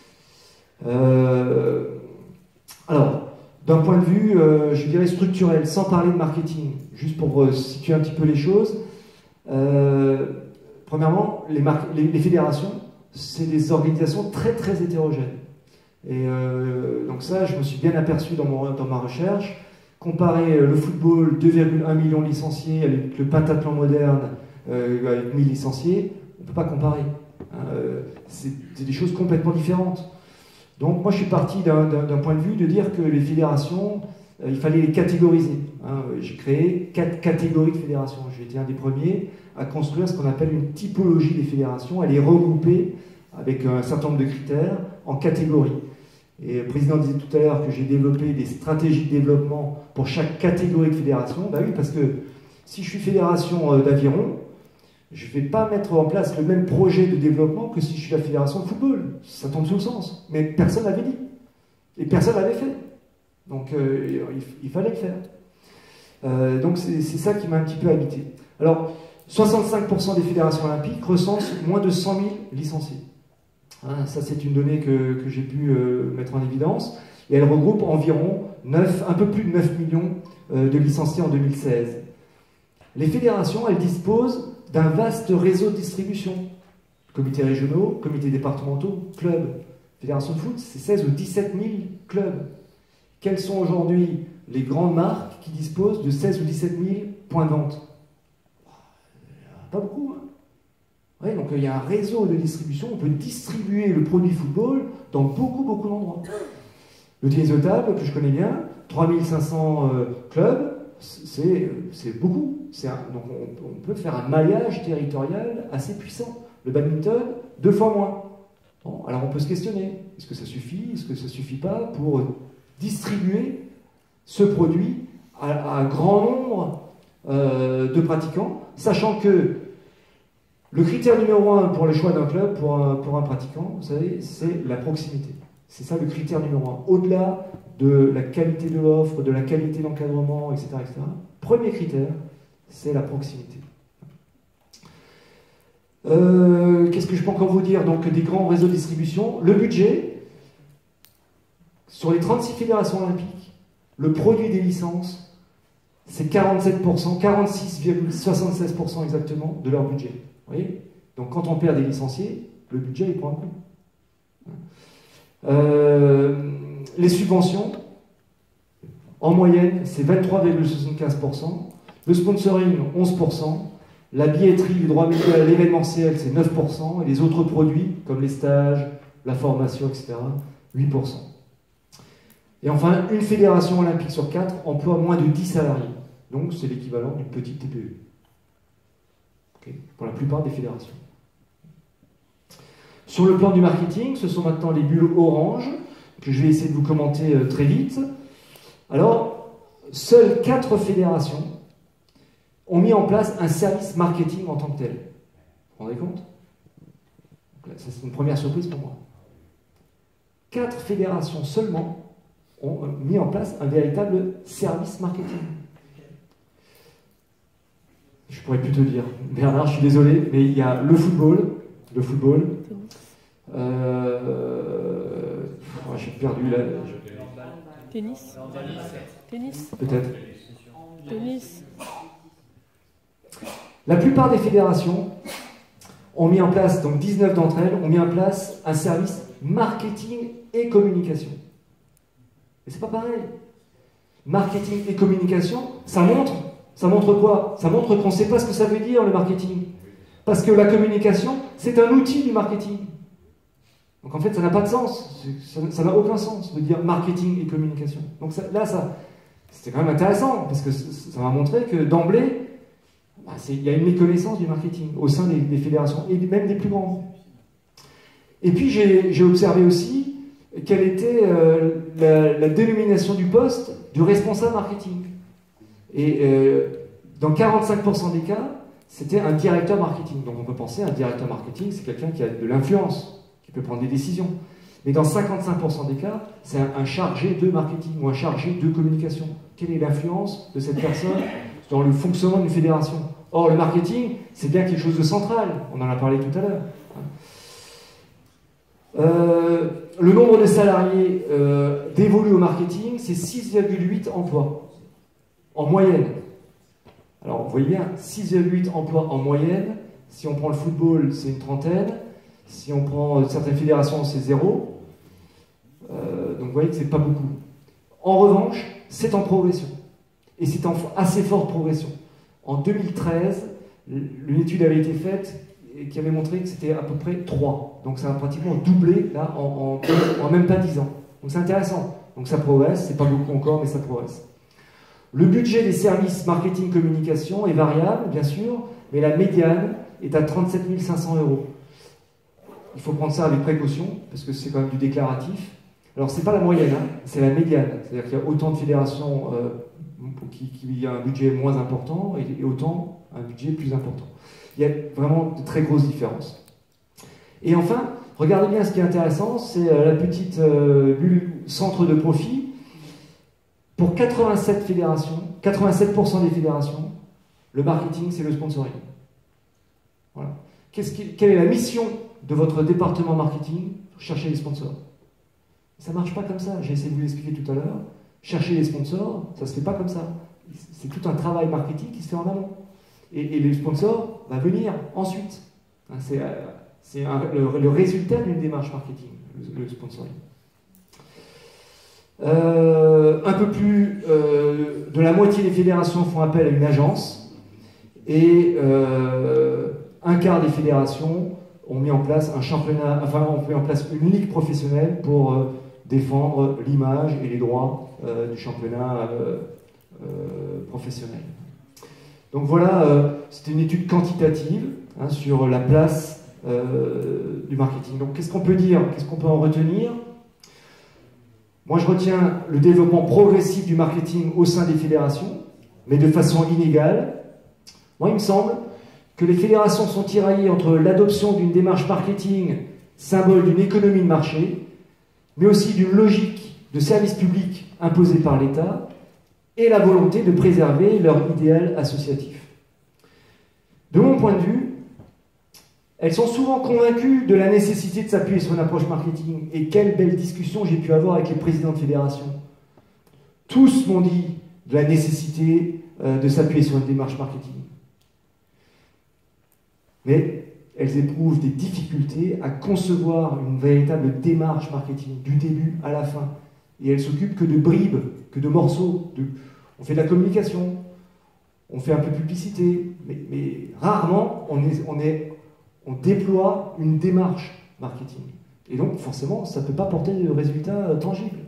Alors, d'un point de vue, je dirais structurel, sans parler de marketing, juste pour situer un petit peu les choses. Premièrement, les fédérations, c'est des organisations très très hétérogènes. Et donc ça, je me suis bien aperçu dans ma recherche. Comparer le football, 2,1 millions de licenciés, avec le pentathlon moderne, avec 1000 licenciés, on ne peut pas comparer. C'est des choses complètement différentes. Donc moi, je suis parti d'un point de vue de dire que les fédérations, il fallait les catégoriser. J'ai créé 4 catégories de fédérations. J'ai été un des premiers à construire ce qu'on appelle une typologie des fédérations, à les regrouper avec un certain nombre de critères en catégories. Et le président disait tout à l'heure que j'ai développé des stratégies de développement pour chaque catégorie de fédération. Ben oui, parce que si je suis fédération d'aviron, je ne vais pas mettre en place le même projet de développement que si je suis la fédération de football. Ça tombe sous le sens. Mais personne n'avait dit. Et personne n'avait fait. Donc il fallait le faire. Donc c'est ça qui m'a un petit peu habité. Alors, 65% des fédérations olympiques recensent moins de 100 000 licenciés. Hein, ça, c'est une donnée que j'ai pu mettre en évidence. Et elle regroupe environ un peu plus de 9 millions de licenciés en 2016. Les fédérations, elles disposent d'un vaste réseau de distribution. Comités régionaux, comités départementaux, clubs. Fédération de foot, c'est 16 ou 17 000 clubs. Quelles sont aujourd'hui les grandes marques qui disposent de 16 ou 17 000 points de vente? Pas beaucoup, hein. Ouais, donc il y a un réseau de distribution, on peut distribuer le produit football dans beaucoup d'endroits. Le tennis de table, que je connais bien, 3500 clubs, c'est beaucoup. Donc on peut faire un maillage territorial assez puissant. Le badminton, 2 fois moins. Bon, alors on peut se questionner, est-ce que ça suffit, est-ce que ça ne suffit pas pour distribuer ce produit à un grand nombre de pratiquants, sachant que le critère numéro 1 pour le choix d'un club, pour un pratiquant, vous savez, c'est la proximité. C'est ça le critère numéro 1. Au-delà de la qualité de l'offre, de la qualité d'encadrement, etc., etc., premier critère, c'est la proximité. Qu'est-ce que je peux encore vous dire? Donc, des grands réseaux de distribution. Le budget, sur les 36 fédérations olympiques, le produit des licences, c'est 47%, 46,76% exactement de leur budget. Vous voyez? Donc, quand on perd des licenciés, le budget, il prend un coup. Les subventions, en moyenne, c'est 23,75%. Le sponsoring, 11%. La billetterie, les droits médias, l'événementiel, c'est 9%. Et les autres produits, comme les stages, la formation, etc., 8%. Et enfin, une fédération olympique sur 4 emploie moins de 10 salariés. Donc, c'est l'équivalent d'une petite TPE. Okay, pour la plupart des fédérations. Sur le plan du marketing, ce sont maintenant les bulles orange, que je vais essayer de vous commenter très vite. Alors, seules 4 fédérations ont mis en place un service marketing en tant que tel. Vous vous rendez compte? Donc là, ça, c'est une première surprise pour moi. 4 fédérations seulement ont mis en place un véritable service marketing. Je pourrais plus te dire. Bernard, je suis désolé, mais il y a le football. J'ai perdu la... Tennis. Peut-être. Tennis. La plupart des fédérations ont mis en place, donc 19 d'entre elles, ont mis en place un service marketing et communication. Mais c'est pas pareil. Marketing et communication, ça montre quoi? Ça montre qu'on ne sait pas ce que ça veut dire, le marketing. Parce que la communication, c'est un outil du marketing. Donc en fait, ça n'a pas de sens. Ça n'a aucun sens de dire marketing et communication. Donc c'était quand même intéressant, parce que ça m'a montré que d'emblée, il y a une méconnaissance du marketing au sein des fédérations, et même des plus grandes. Et puis j'ai observé aussi quelle était la dénomination du poste du responsable marketing. Et dans 45% des cas, c'était un directeur marketing. Donc on peut penser un directeur marketing, c'est quelqu'un qui a de l'influence, qui peut prendre des décisions. Mais dans 55% des cas, c'est un chargé de marketing ou un chargé de communication. Quelle est l'influence de cette personne dans le fonctionnement d'une fédération? Or, le marketing, c'est bien quelque chose de central. On en a parlé tout à l'heure. Le nombre de salariés dévolus au marketing, c'est 6,8 emplois en moyenne. Alors, vous voyez bien, 6,8 emplois en moyenne. Si on prend le football, c'est une trentaine. Si on prend certaines fédérations, c'est 0. Donc, vous voyez que c'est pas beaucoup. En revanche, c'est en progression. Et c'est en assez forte progression. En 2013, une étude avait été faite qui avait montré que c'était à peu près 3. Donc ça a pratiquement doublé là, en même pas 10 ans. Donc c'est intéressant. Donc ça progresse, c'est pas beaucoup encore, mais ça progresse. Le budget des services marketing communication est variable, bien sûr, mais la médiane est à 37 500 €. Il faut prendre ça avec précaution, parce que c'est quand même du déclaratif. Alors, c'est pas la moyenne, hein, c'est la médiane. C'est-à-dire qu'il y a autant de fédérations qui a un budget moins important et autant un budget plus important. Il y a vraiment de très grosses différences. Et enfin, regardez bien ce qui est intéressant, c'est la petite bulle centre de profit. Pour 87 fédérations, 87% des fédérations, le marketing, c'est le sponsoring. Voilà. Quelle est la mission de votre département marketing? Chercher les sponsors. Ça ne marche pas comme ça, j'ai essayé de vous l'expliquer tout à l'heure. Chercher les sponsors, ça ne se fait pas comme ça. C'est tout un travail marketing qui se fait en amont. Et le sponsor va venir ensuite. C'est le résultat d'une démarche marketing, le sponsoring. Un peu plus de la moitié des fédérations font appel à une agence et un quart des fédérations ont mis en place un championnat, enfin ont mis en place une ligue professionnelle pour défendre l'image et les droits du championnat professionnel. Donc voilà, c'était une étude quantitative sur la place du marketing. Donc qu'est-ce qu'on peut dire? Qu'est-ce qu'on peut en retenir? Moi, je retiens le développement progressif du marketing au sein des fédérations, mais de façon inégale. Moi, il me semble que les fédérations sont tiraillées entre l'adoption d'une démarche marketing, symbole d'une économie de marché, mais aussi d'une logique de service public imposée par l'État, et la volonté de préserver leur idéal associatif. De mon point de vue, elles sont souvent convaincues de la nécessité de s'appuyer sur une approche marketing. Et quelle belle discussion j'ai pu avoir avec les présidents de fédération. Tous m'ont dit de la nécessité de s'appuyer sur une démarche marketing. Mais elles éprouvent des difficultés à concevoir une véritable démarche marketing, du début à la fin. Et elles s'occupent que de bribes, que de morceaux. On fait de la communication, on fait un peu de publicité, mais rarement on déploie une démarche marketing. Et donc, forcément, ça ne peut pas porter de résultats tangibles.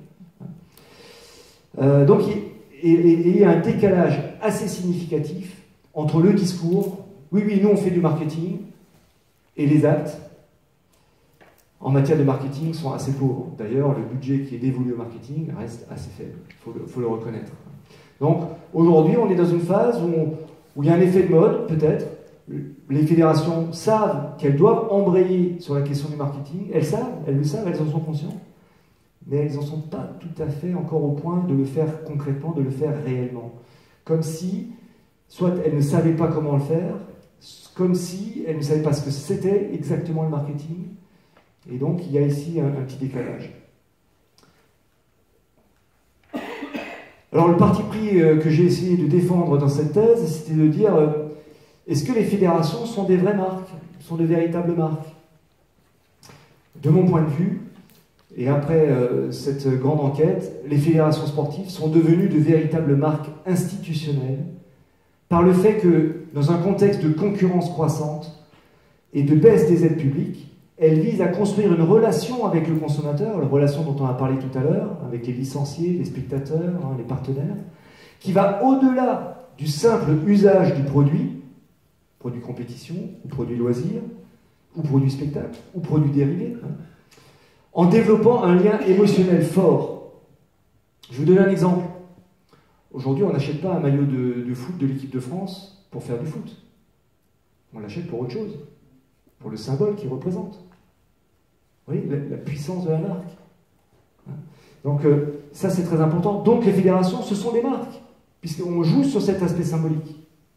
Donc, il y a un décalage assez significatif entre le discours, oui, nous on fait du marketing, et les actes, en matière de marketing, sont assez pauvres. D'ailleurs, le budget qui est dévolu au marketing reste assez faible, il faut le reconnaître. Donc, aujourd'hui, on est dans une phase où il y a un effet de mode, peut-être. Les fédérations savent qu'elles doivent embrayer sur la question du marketing. Elles le savent, elles en sont conscientes. Mais elles n'en sont pas tout à fait encore au point de le faire concrètement, de le faire réellement. Comme si, soit elles ne savaient pas comment le faire, comme si elles ne savaient pas ce que c'était exactement le marketing. Et donc, il y a ici un petit décalage. Alors, le parti pris que j'ai essayé de défendre dans cette thèse, c'était de dire... Est-ce que les fédérations sont des vraies marques, sont de véritables marques? De mon point de vue, et après cette grande enquête, les fédérations sportives sont devenues de véritables marques institutionnelles par le fait que, dans un contexte de concurrence croissante et de baisse des aides publiques, elles visent à construire une relation avec le consommateur, la relation dont on a parlé tout à l'heure, avec les licenciés, les spectateurs, les partenaires, qui va au-delà du simple usage du produit compétition, ou produit loisir, ou produit spectacle, ou produit dérivé, en développant un lien émotionnel fort. Je vous donne un exemple. Aujourd'hui, on n'achète pas un maillot de foot de l'équipe de France pour faire du foot. On l'achète pour autre chose, pour le symbole qu'il représente. Vous voyez, la puissance de la marque. Donc, ça, c'est très important. Donc, les fédérations, ce sont des marques, puisqu'on joue sur cet aspect symbolique.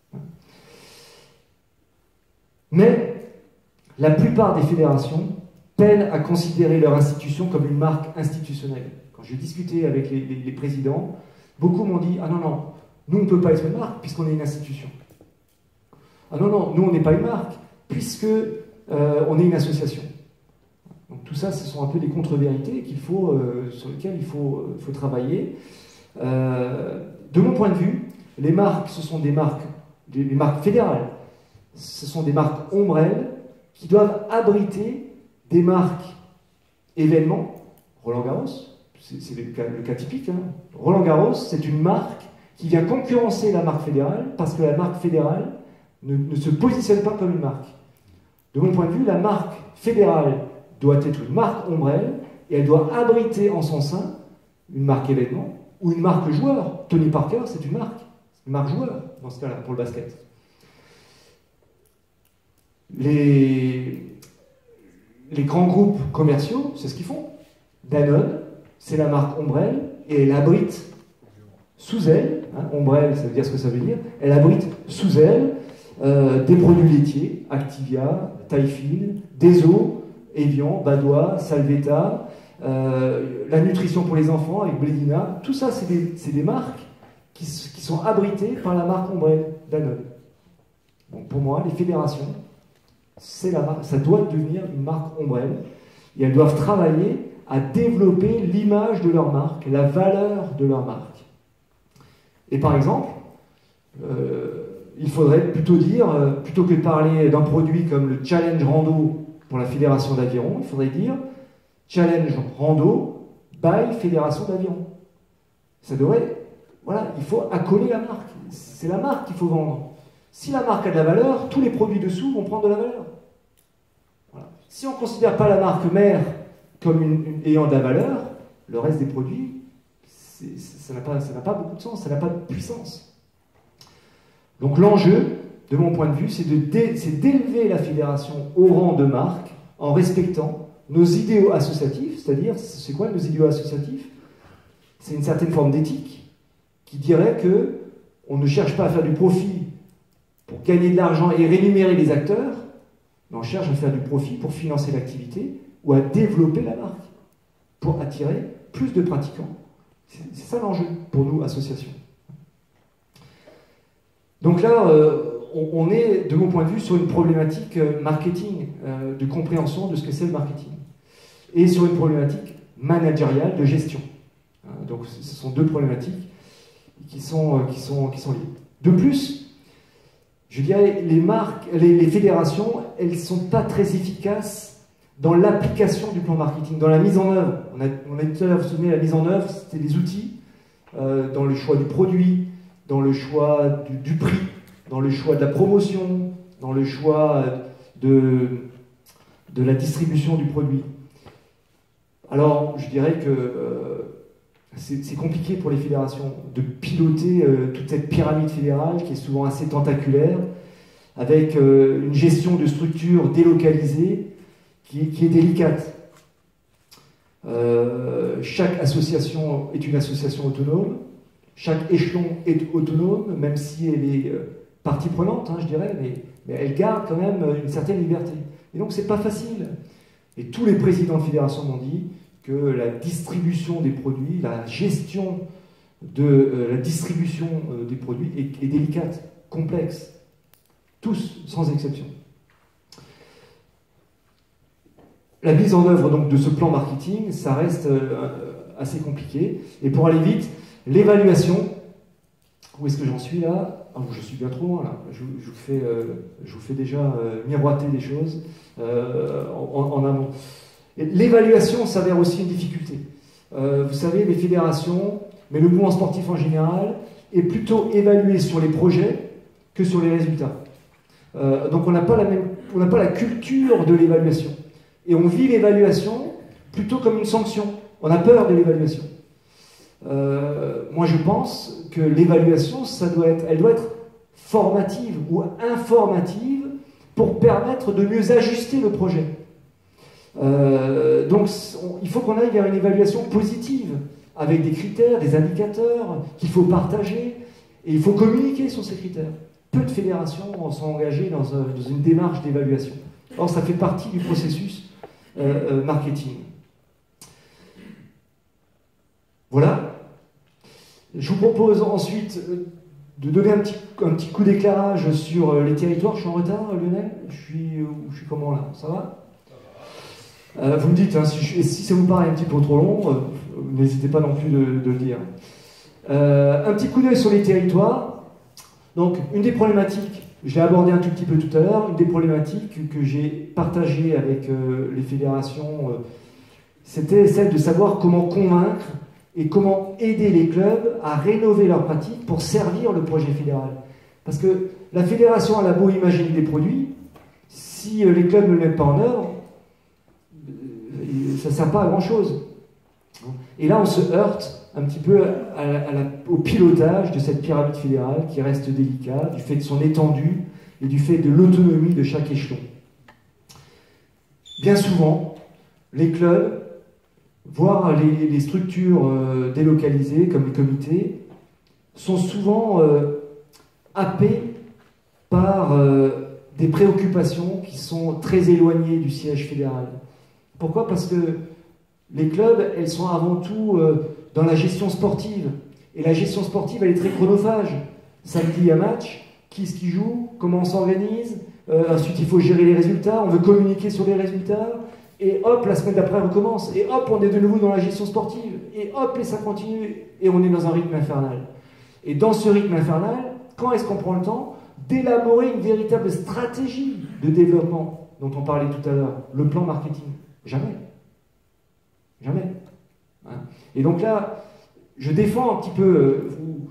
Mais la plupart des fédérations peinent à considérer leur institution comme une marque institutionnelle. Quand j'ai discuté avec les présidents, beaucoup m'ont dit « Ah non, nous on ne peut pas être une marque puisqu'on est une institution. Ah non, nous on n'est pas une marque puisque on est une association. » Donc tout ça, ce sont un peu des contre-vérités sur lesquelles il faut travailler. De mon point de vue, les marques, ce sont des marques fédérales. Ce sont des marques ombrelles qui doivent abriter des marques événements. Roland Garros, c'est le cas typique. Roland Garros, c'est une marque qui vient concurrencer la marque fédérale parce que la marque fédérale ne se positionne pas comme une marque. De mon point de vue, la marque fédérale doit être une marque ombrelle et elle doit abriter en son sein une marque événement ou une marque joueur. Tony Parker, c'est une marque joueur, dans ce cas-là, pour le basket. Les grands groupes commerciaux, c'est ce qu'ils font. Danone, c'est la marque Ombrelle, et elle abrite sous elle, Ombrelle, ça veut dire ce que ça veut dire, elle abrite sous elle des produits laitiers, Activia, Taillefine, Deso, Evian, Badois, Salvetta, la nutrition pour les enfants avec Blédina. Tout ça, c'est des marques qui sont abritées par la marque Ombrelle, Danone. Donc pour moi, les fédérations, c'est la marque, ça doit devenir une marque Ombrelle, et elles doivent travailler à développer l'image de leur marque, la valeur de leur marque. Et par exemple, il faudrait plutôt dire, plutôt que de parler d'un produit comme le Challenge Rando pour la Fédération d'Aviron, il faudrait dire Challenge Rando by Fédération d'Aviron. Ça devrait, voilà, il faut accoler la marque. C'est la marque qu'il faut vendre. Si la marque a de la valeur, tous les produits dessous vont prendre de la valeur. Voilà. Si on ne considère pas la marque mère comme ayant de la valeur, le reste des produits, ça n'a pas beaucoup de sens, ça n'a pas de puissance. Donc l'enjeu, de mon point de vue, c'est d'élever la fédération au rang de marque en respectant nos idéaux associatifs, c'est-à-dire, c'est quoi nos idéaux associatifs? C'est une certaine forme d'éthique qui dirait que on ne cherche pas à faire du profit pour gagner de l'argent et rémunérer les acteurs, mais on cherche à faire du profit pour financer l'activité ou à développer la marque, pour attirer plus de pratiquants. C'est ça l'enjeu pour nous, associations. Donc là, on est, de mon point de vue, sur une problématique marketing, de compréhension de ce que c'est le marketing, et sur une problématique managériale de gestion. Donc ce sont deux problématiques qui sont liées. De plus, je dirais, les fédérations, elles ne sont pas très efficaces dans l'application du plan marketing, dans la mise en œuvre. On a tout à l'heure, vous vous souvenez, la mise en œuvre, c'était des outils, dans le choix du produit, dans le choix du prix, dans le choix de la promotion, dans le choix de la distribution du produit. Alors, je dirais que c'est compliqué pour les fédérations de piloter toute cette pyramide fédérale qui est souvent assez tentaculaire, avec une gestion de structures délocalisées qui est délicate. Chaque association est une association autonome, chaque échelon est autonome, même si elle est partie prenante, je dirais, mais elle garde quand même une certaine liberté. Et donc c'est pas facile. Et tous les présidents de fédération m'ont dit que la distribution des produits, la gestion de la distribution des produits est délicate, complexe. Tous, sans exception. La mise en œuvre donc de ce plan marketing, ça reste assez compliqué. Et pour aller vite, l'évaluation, où est-ce que j'en suis là? Je suis bien trop loin là. Je vous fais déjà miroiter des choses en amont. L'évaluation s'avère aussi une difficulté. Vous savez, les fédérations, mais le mouvement sportif en général, est plutôt évalué sur les projets que sur les résultats. Donc on n'a pas la culture de l'évaluation. Et on vit l'évaluation plutôt comme une sanction. On a peur de l'évaluation. Moi je pense que l'évaluation, elle doit être formative ou informative pour permettre de mieux ajuster le projet. Donc il faut qu'on aille vers une évaluation positive, avec des critères, des indicateurs qu'il faut partager, et il faut communiquer sur ces critères. Peu de fédérations sont engagées dans une démarche d'évaluation. Or, ça fait partie du processus marketing. Voilà. Je vous propose ensuite de donner un petit coup d'éclairage sur les territoires. Je suis en retard, Lionel? Je suis comment là? Ça va? Vous me dites, si ça vous paraît un petit peu trop long, n'hésitez pas non plus de le dire. Un petit coup d'œil sur les territoires. Donc, une des problématiques, je l'ai abordé un tout petit peu tout à l'heure, une des problématiques que j'ai partagées avec les fédérations, c'était celle de savoir comment convaincre et comment aider les clubs à rénover leurs pratiques pour servir le projet fédéral. Parce que la fédération, elle a beau imaginer des produits, si les clubs ne le mettent pas en œuvre, il ça ne sert pas à grand-chose. Et là, on se heurte un petit peu au pilotage de cette pyramide fédérale qui reste délicat, du fait de son étendue et du fait de l'autonomie de chaque échelon. Bien souvent, les clubs, voire les structures délocalisées comme les comités, sont souvent happés par des préoccupations qui sont très éloignées du siège fédéral. Pourquoi ? Parce que les clubs, elles sont avant tout dans la gestion sportive. Et la gestion sportive, elle est très chronophage. Samedi, il y a match, qui est-ce qui joue, comment on s'organise, ensuite il faut gérer les résultats, on veut communiquer sur les résultats, et hop, la semaine d'après on recommence, et hop, on est de nouveau dans la gestion sportive, et hop, et ça continue, et on est dans un rythme infernal. Et dans ce rythme infernal, quand est-ce qu'on prend le temps d'élaborer une véritable stratégie de développement dont on parlait tout à l'heure, le plan marketing? Jamais. Jamais. Hein? Et donc là, je défends un petit peu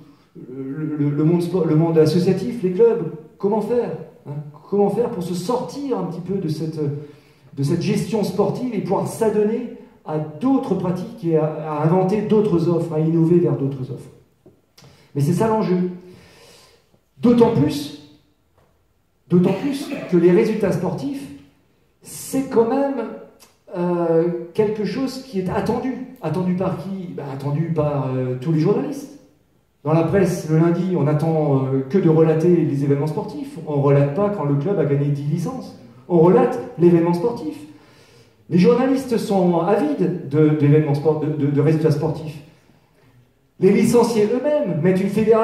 le monde associatif, les clubs. Comment faire, hein? Comment faire pour se sortir un petit peu de cette gestion sportive et pouvoir s'adonner à d'autres pratiques et à inventer d'autres offres, à innover vers d'autres offres. Mais c'est ça l'enjeu. D'autant plus que les résultats sportifs, c'est quand même quelque chose qui est attendu. Attendu par qui? Attendu par tous les journalistes. Dans la presse, le lundi, on attend que de relater les événements sportifs. On ne relate pas quand le club a gagné 10 licences. On relate l'événement sportif. Les journalistes sont avides de résultats sportifs. Les licenciés eux-mêmes mettent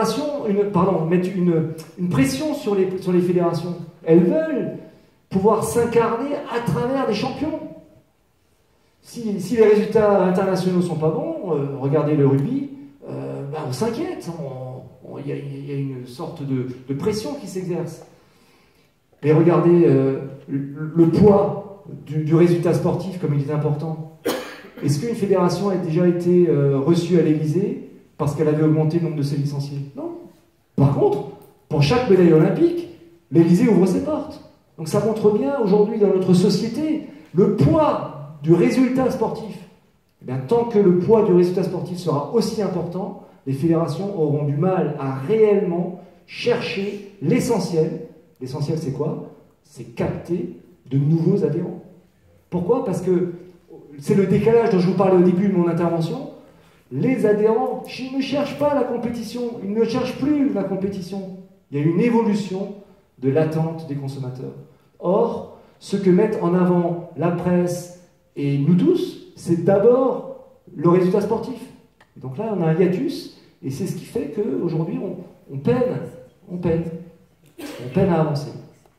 une pression sur les fédérations. Elles veulent pouvoir s'incarner à travers des champions. Si les résultats internationaux ne sont pas bons, regardez le rugby, on s'inquiète. Il y a une sorte de pression qui s'exerce. Et regardez le poids du résultat sportif comme il est important. Est-ce qu'une fédération a déjà été reçue à l'Élysée parce qu'elle avait augmenté le nombre de ses licenciés? Non. Par contre, pour chaque médaille olympique, l'Élysée ouvre ses portes. Donc ça montre bien aujourd'hui dans notre société le poids du résultat sportif. Eh bien, tant que le poids du résultat sportif sera aussi important, les fédérations auront du mal à réellement chercher l'essentiel. L'essentiel, c'est quoi? C'est capter de nouveaux adhérents. Pourquoi? Parce que c'est le décalage dont je vous parlais au début de mon intervention. Les adhérents, ils ne cherchent pas la compétition, ils ne cherchent plus la compétition. Il y a une évolution de l'attente des consommateurs. Or, ce que mettent en avant la presse et nous tous, c'est d'abord le résultat sportif. Et donc là, on a un hiatus, et c'est ce qui fait qu'aujourd'hui, on peine à avancer.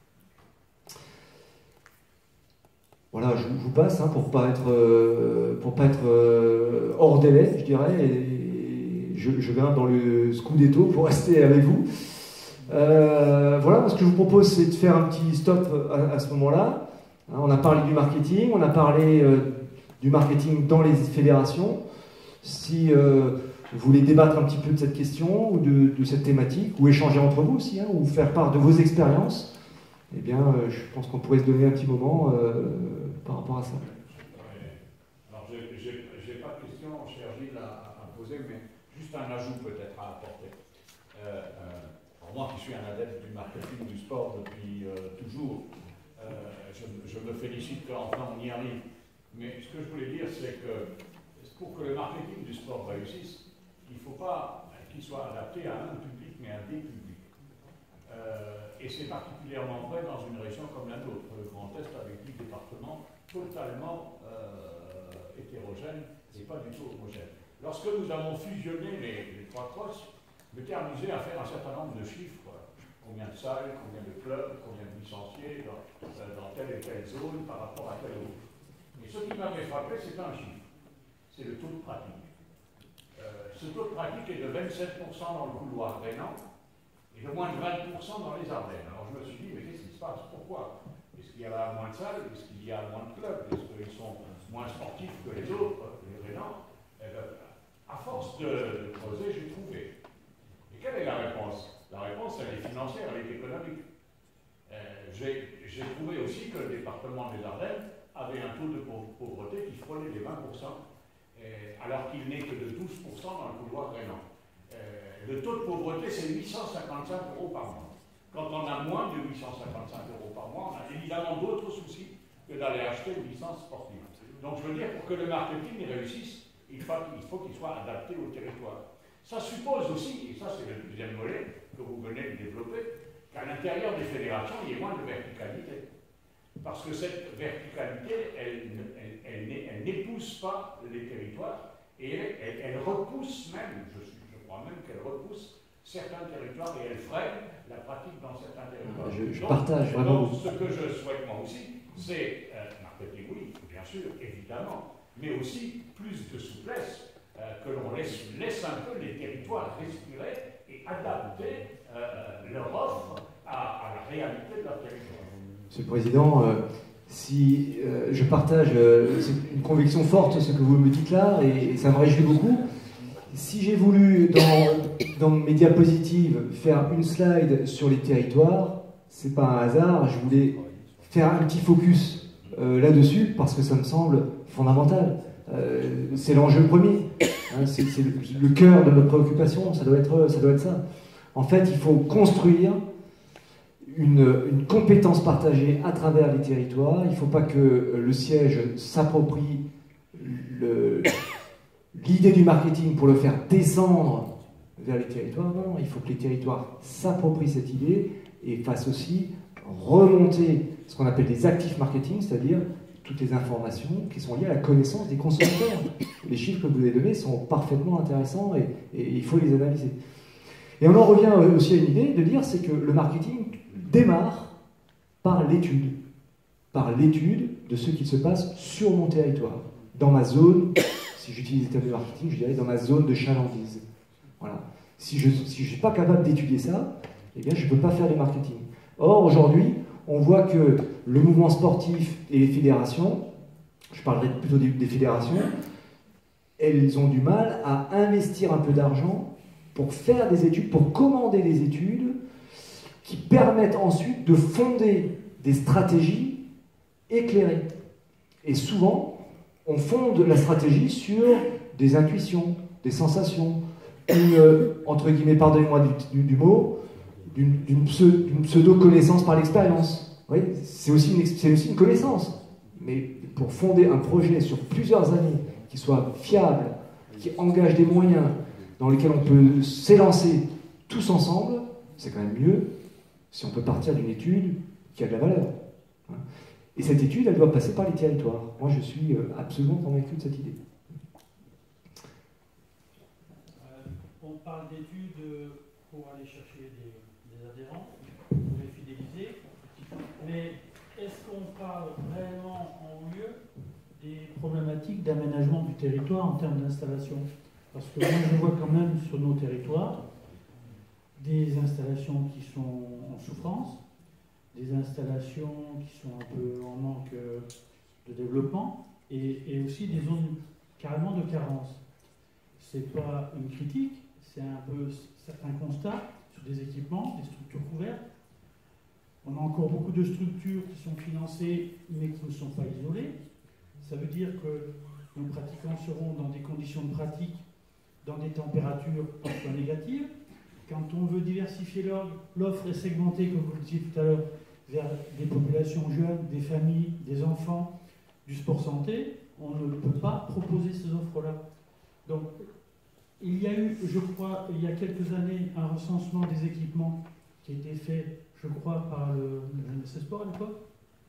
Voilà, je vous passe pour pas être hors délai, je dirais, et je viens dans le Scudetto pour rester avec vous. Voilà, ce que je vous propose, c'est de faire un petit stop à ce moment-là. On a parlé du marketing, on a parlé du marketing dans les fédérations. Si vous voulez débattre un petit peu de cette question ou de cette thématique, ou échanger entre vous aussi, ou faire part de vos expériences, eh bien, je pense qu'on pourrait se donner un petit moment par rapport à ça. Alors, j'ai pas de question, cher Gilles, à poser, mais juste un ajout peut-être à apporter. Alors moi qui suis un adepte du marketing du sport depuis toujours, je me félicite qu'enfin on y arrive. Mais ce que je voulais dire, c'est que pour que le marketing du sport réussisse, il ne faut pas qu'il soit adapté à un public, mais à des publics. Et c'est particulièrement vrai dans une région comme la nôtre, le Grand Est, avec 10 départements totalement hétérogènes et pas du tout homogènes. Lorsque nous avons fusionné les trois crosses, je m'étais amusé à faire un certain nombre de chiffres. Combien de salles, combien de clubs, combien de licenciés dans telle et telle zone par rapport à telle autre. Et ce qui m'avait frappé, c'est un chiffre. C'est le taux de pratique. Ce taux de pratique est de 27% dans le couloir rhénan et de moins de 20% dans les Ardennes. Alors je me suis dit, mais qu'est-ce qui se passe? Pourquoi? Est-ce qu'il y a moins de salles? Est-ce qu'il y a moins de clubs? Est-ce qu'ils sont moins sportifs que les autres, les Rhénans? À force de creuser, j'ai trouvé. Et quelle est la réponse? La réponse, elle est financière, elle est économique. J'ai trouvé aussi que le département des Ardennes avait un taux de pauvreté qui frôlait les 20%, alors qu'il n'est que de 12% dans le couloir rhénan. Le taux de pauvreté, c'est 855 € par mois. Quand on a moins de 855 € par mois, on a évidemment d'autres soucis que d'aller acheter une licence sportive. Donc je veux dire, pour que le marketing réussisse, il faut qu'il soit adapté au territoire. Ça suppose aussi, et ça c'est le deuxième volet que vous venez de développer, qu'à l'intérieur des fédérations, il y ait moins de verticalité. Parce que cette verticalité, elle n'épouse pas les territoires, et elle repousse même, je crois même qu'elle repousse certains territoires et elle freine la pratique dans certains territoires. Je partage vraiment. Donc, ce que je souhaite moi aussi, c'est marketing, oui, bien sûr, évidemment, mais aussi plus de souplesse, que l'on laisse un peu les territoires respirer et adapter leur offre à la réalité de leur territoire. Monsieur le Président, si je partage c'est une conviction forte ce que vous me dites là, et ça me réjouit beaucoup. Si j'ai voulu, dans mes diapositives, faire une slide sur les territoires, c'est pas un hasard, je voulais faire un petit focus là-dessus, parce que ça me semble fondamental. C'est l'enjeu premier, hein, c'est le cœur de notre préoccupation, ça doit être ça. En fait, il faut construire une compétence partagée à travers les territoires. Il ne faut pas que le siège s'approprie l'idée du marketing pour le faire descendre vers les territoires. Non, il faut que les territoires s'approprient cette idée et fassent aussi remonter ce qu'on appelle des actifs marketing, c'est-à-dire toutes les informations qui sont liées à la connaissance des consommateurs. Les chiffres que vous avez donnés sont parfaitement intéressants et il faut les analyser. Et on en revient aussi à une idée de dire, c'est que le marketing démarre par l'étude de ce qui se passe sur mon territoire, dans ma zone, si j'utilise les termes de marketing, je dirais dans ma zone de chalandise. Voilà. Si je ne suis pas capable d'étudier ça, eh bien je ne peux pas faire du marketing. Or, aujourd'hui, on voit que le mouvement sportif et les fédérations, je parlerai plutôt des fédérations, elles ont du mal à investir un peu d'argent pour faire des études, pour commander des études qui permettent ensuite de fonder des stratégies éclairées. Et souvent, on fonde la stratégie sur des intuitions, des sensations, entre guillemets, pardonnez-moi du mot, d'une pseudo-connaissance par l'expérience. Oui, c'est aussi une connaissance. Mais pour fonder un projet sur plusieurs années, qui soit fiable, qui engage des moyens, dans lesquels on peut s'élancer tous ensemble, c'est quand même mieux si on peut partir d'une étude qui a de la valeur. Et cette étude, elle doit passer par les territoires. Moi, je suis absolument convaincu de cette idée. On parle d'études pour aller chercher des adhérents, pour les fidéliser, mais est-ce qu'on parle réellement en lieu des problématiques d'aménagement du territoire en termes d'installation? Parce que moi, je vois quand même sur nos territoires des installations qui sont en souffrance, des installations qui sont un peu en manque de développement, et aussi des zones carrément de carence. C'est pas une critique, c'est un peu certains constats sur des équipements, des structures couvertes. On a encore beaucoup de structures qui sont financées mais qui ne sont pas isolées. Ça veut dire que nos pratiquants seront dans des conditions de pratique, dans des températures parfois négatives. Quand on veut diversifier l'offre et segmenter, comme vous le disiez tout à l'heure, vers des populations jeunes, des familles, des enfants, du sport santé, on ne peut pas proposer ces offres-là. Donc, il y a eu, je crois, il y a quelques années, un recensement des équipements qui a été fait, je crois, par le MSC Sport à l'époque.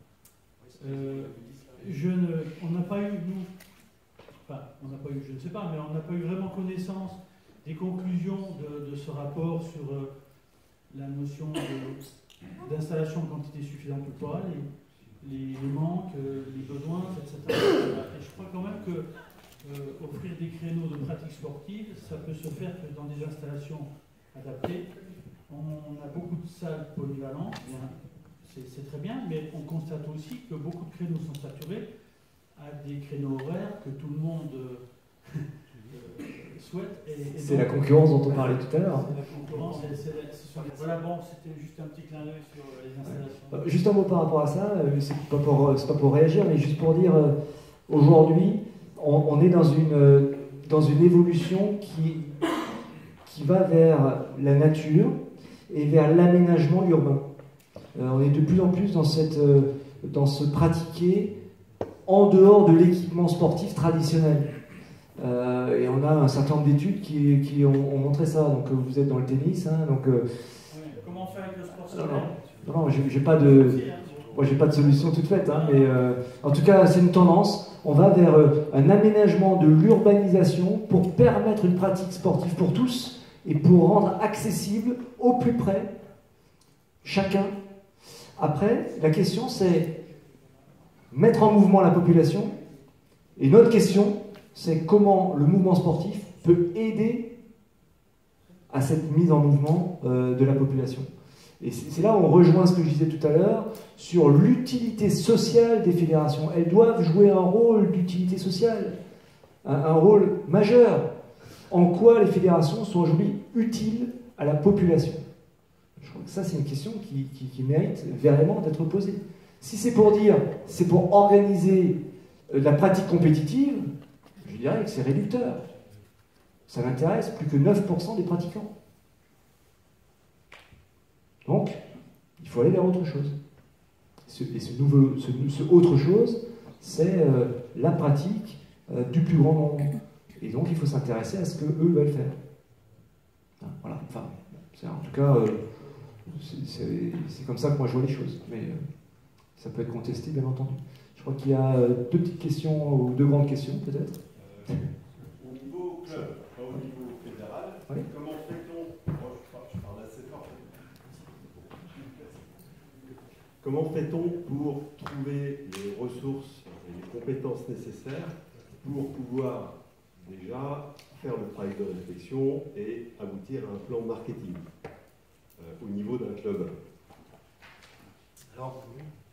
On n'a pas eu, nous, enfin, on n'a pas eu, je ne sais pas, mais on n'a pas eu vraiment connaissance des conclusions de ce rapport sur la notion d'installation en quantité suffisante ou pas, les manques, les besoins, etc. Et je crois quand même que offrir des créneaux de pratique sportive, ça peut se faire que dans des installations adaptées. On a beaucoup de salles polyvalentes, c'est très bien, mais on constate aussi que beaucoup de créneaux sont saturés à des créneaux horaires que tout le monde souhaitent. C'est la concurrence dont on parlait tout à l'heure. La concurrence, voilà, bon, c'était juste un petit clin d'œil sur les installations. Juste un mot par rapport à ça, c'est pas pour réagir, mais juste pour dire, aujourd'hui, on est dans une évolution qui va vers la nature et vers l'aménagement urbain. On est de plus en plus dans ce pratiquer en dehors de l'équipement sportif traditionnel. Et on a un certain nombre d'études qui ont montré ça. Donc vous êtes dans le tennis, hein, donc. Comment faire avec le sport scolaire ? Non, j'ai pas de solution toute faite, hein, mais en tout cas c'est une tendance. On va vers un aménagement de l'urbanisation pour permettre une pratique sportive pour tous et pour rendre accessible au plus près chacun. Après, la question c'est mettre en mouvement la population. Et notre question, c'est comment le mouvement sportif peut aider à cette mise en mouvement de la population. Et c'est là où on rejoint ce que je disais tout à l'heure sur l'utilité sociale des fédérations. Elles doivent jouer un rôle d'utilité sociale, un rôle majeur. En quoi les fédérations sont aujourd'hui utiles à la population? Je crois que ça, c'est une question qui mérite vraiment d'être posée. Si c'est pour dire, c'est pour organiser la pratique compétitive, je dirais que c'est réducteur. Ça n'intéresse plus que 9% des pratiquants. Donc, il faut aller vers autre chose. Et ce autre chose, c'est la pratique du plus grand nombre. Et donc, il faut s'intéresser à ce qu'eux veulent faire. Voilà. Enfin, en tout cas, c'est comme ça que moi je vois les choses. Mais ça peut être contesté, bien entendu. Je crois qu'il y a deux petites questions, ou deux grandes questions, peut-être. Au niveau club, pas au niveau fédéral, oui. Comment fait-on, je parle assez fort, comment fait-on pour trouver les ressources et les compétences nécessaires pour pouvoir déjà faire le travail de réflexion et aboutir à un plan marketing au niveau d'un club? Alors,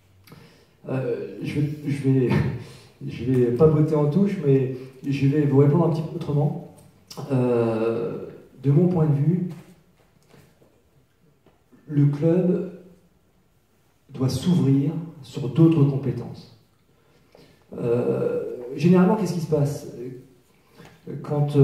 je vais pas botter en touche, mais je vais vous répondre un petit peu autrement. De mon point de vue, le club doit s'ouvrir sur d'autres compétences. Généralement, qu'est-ce qui se passe quand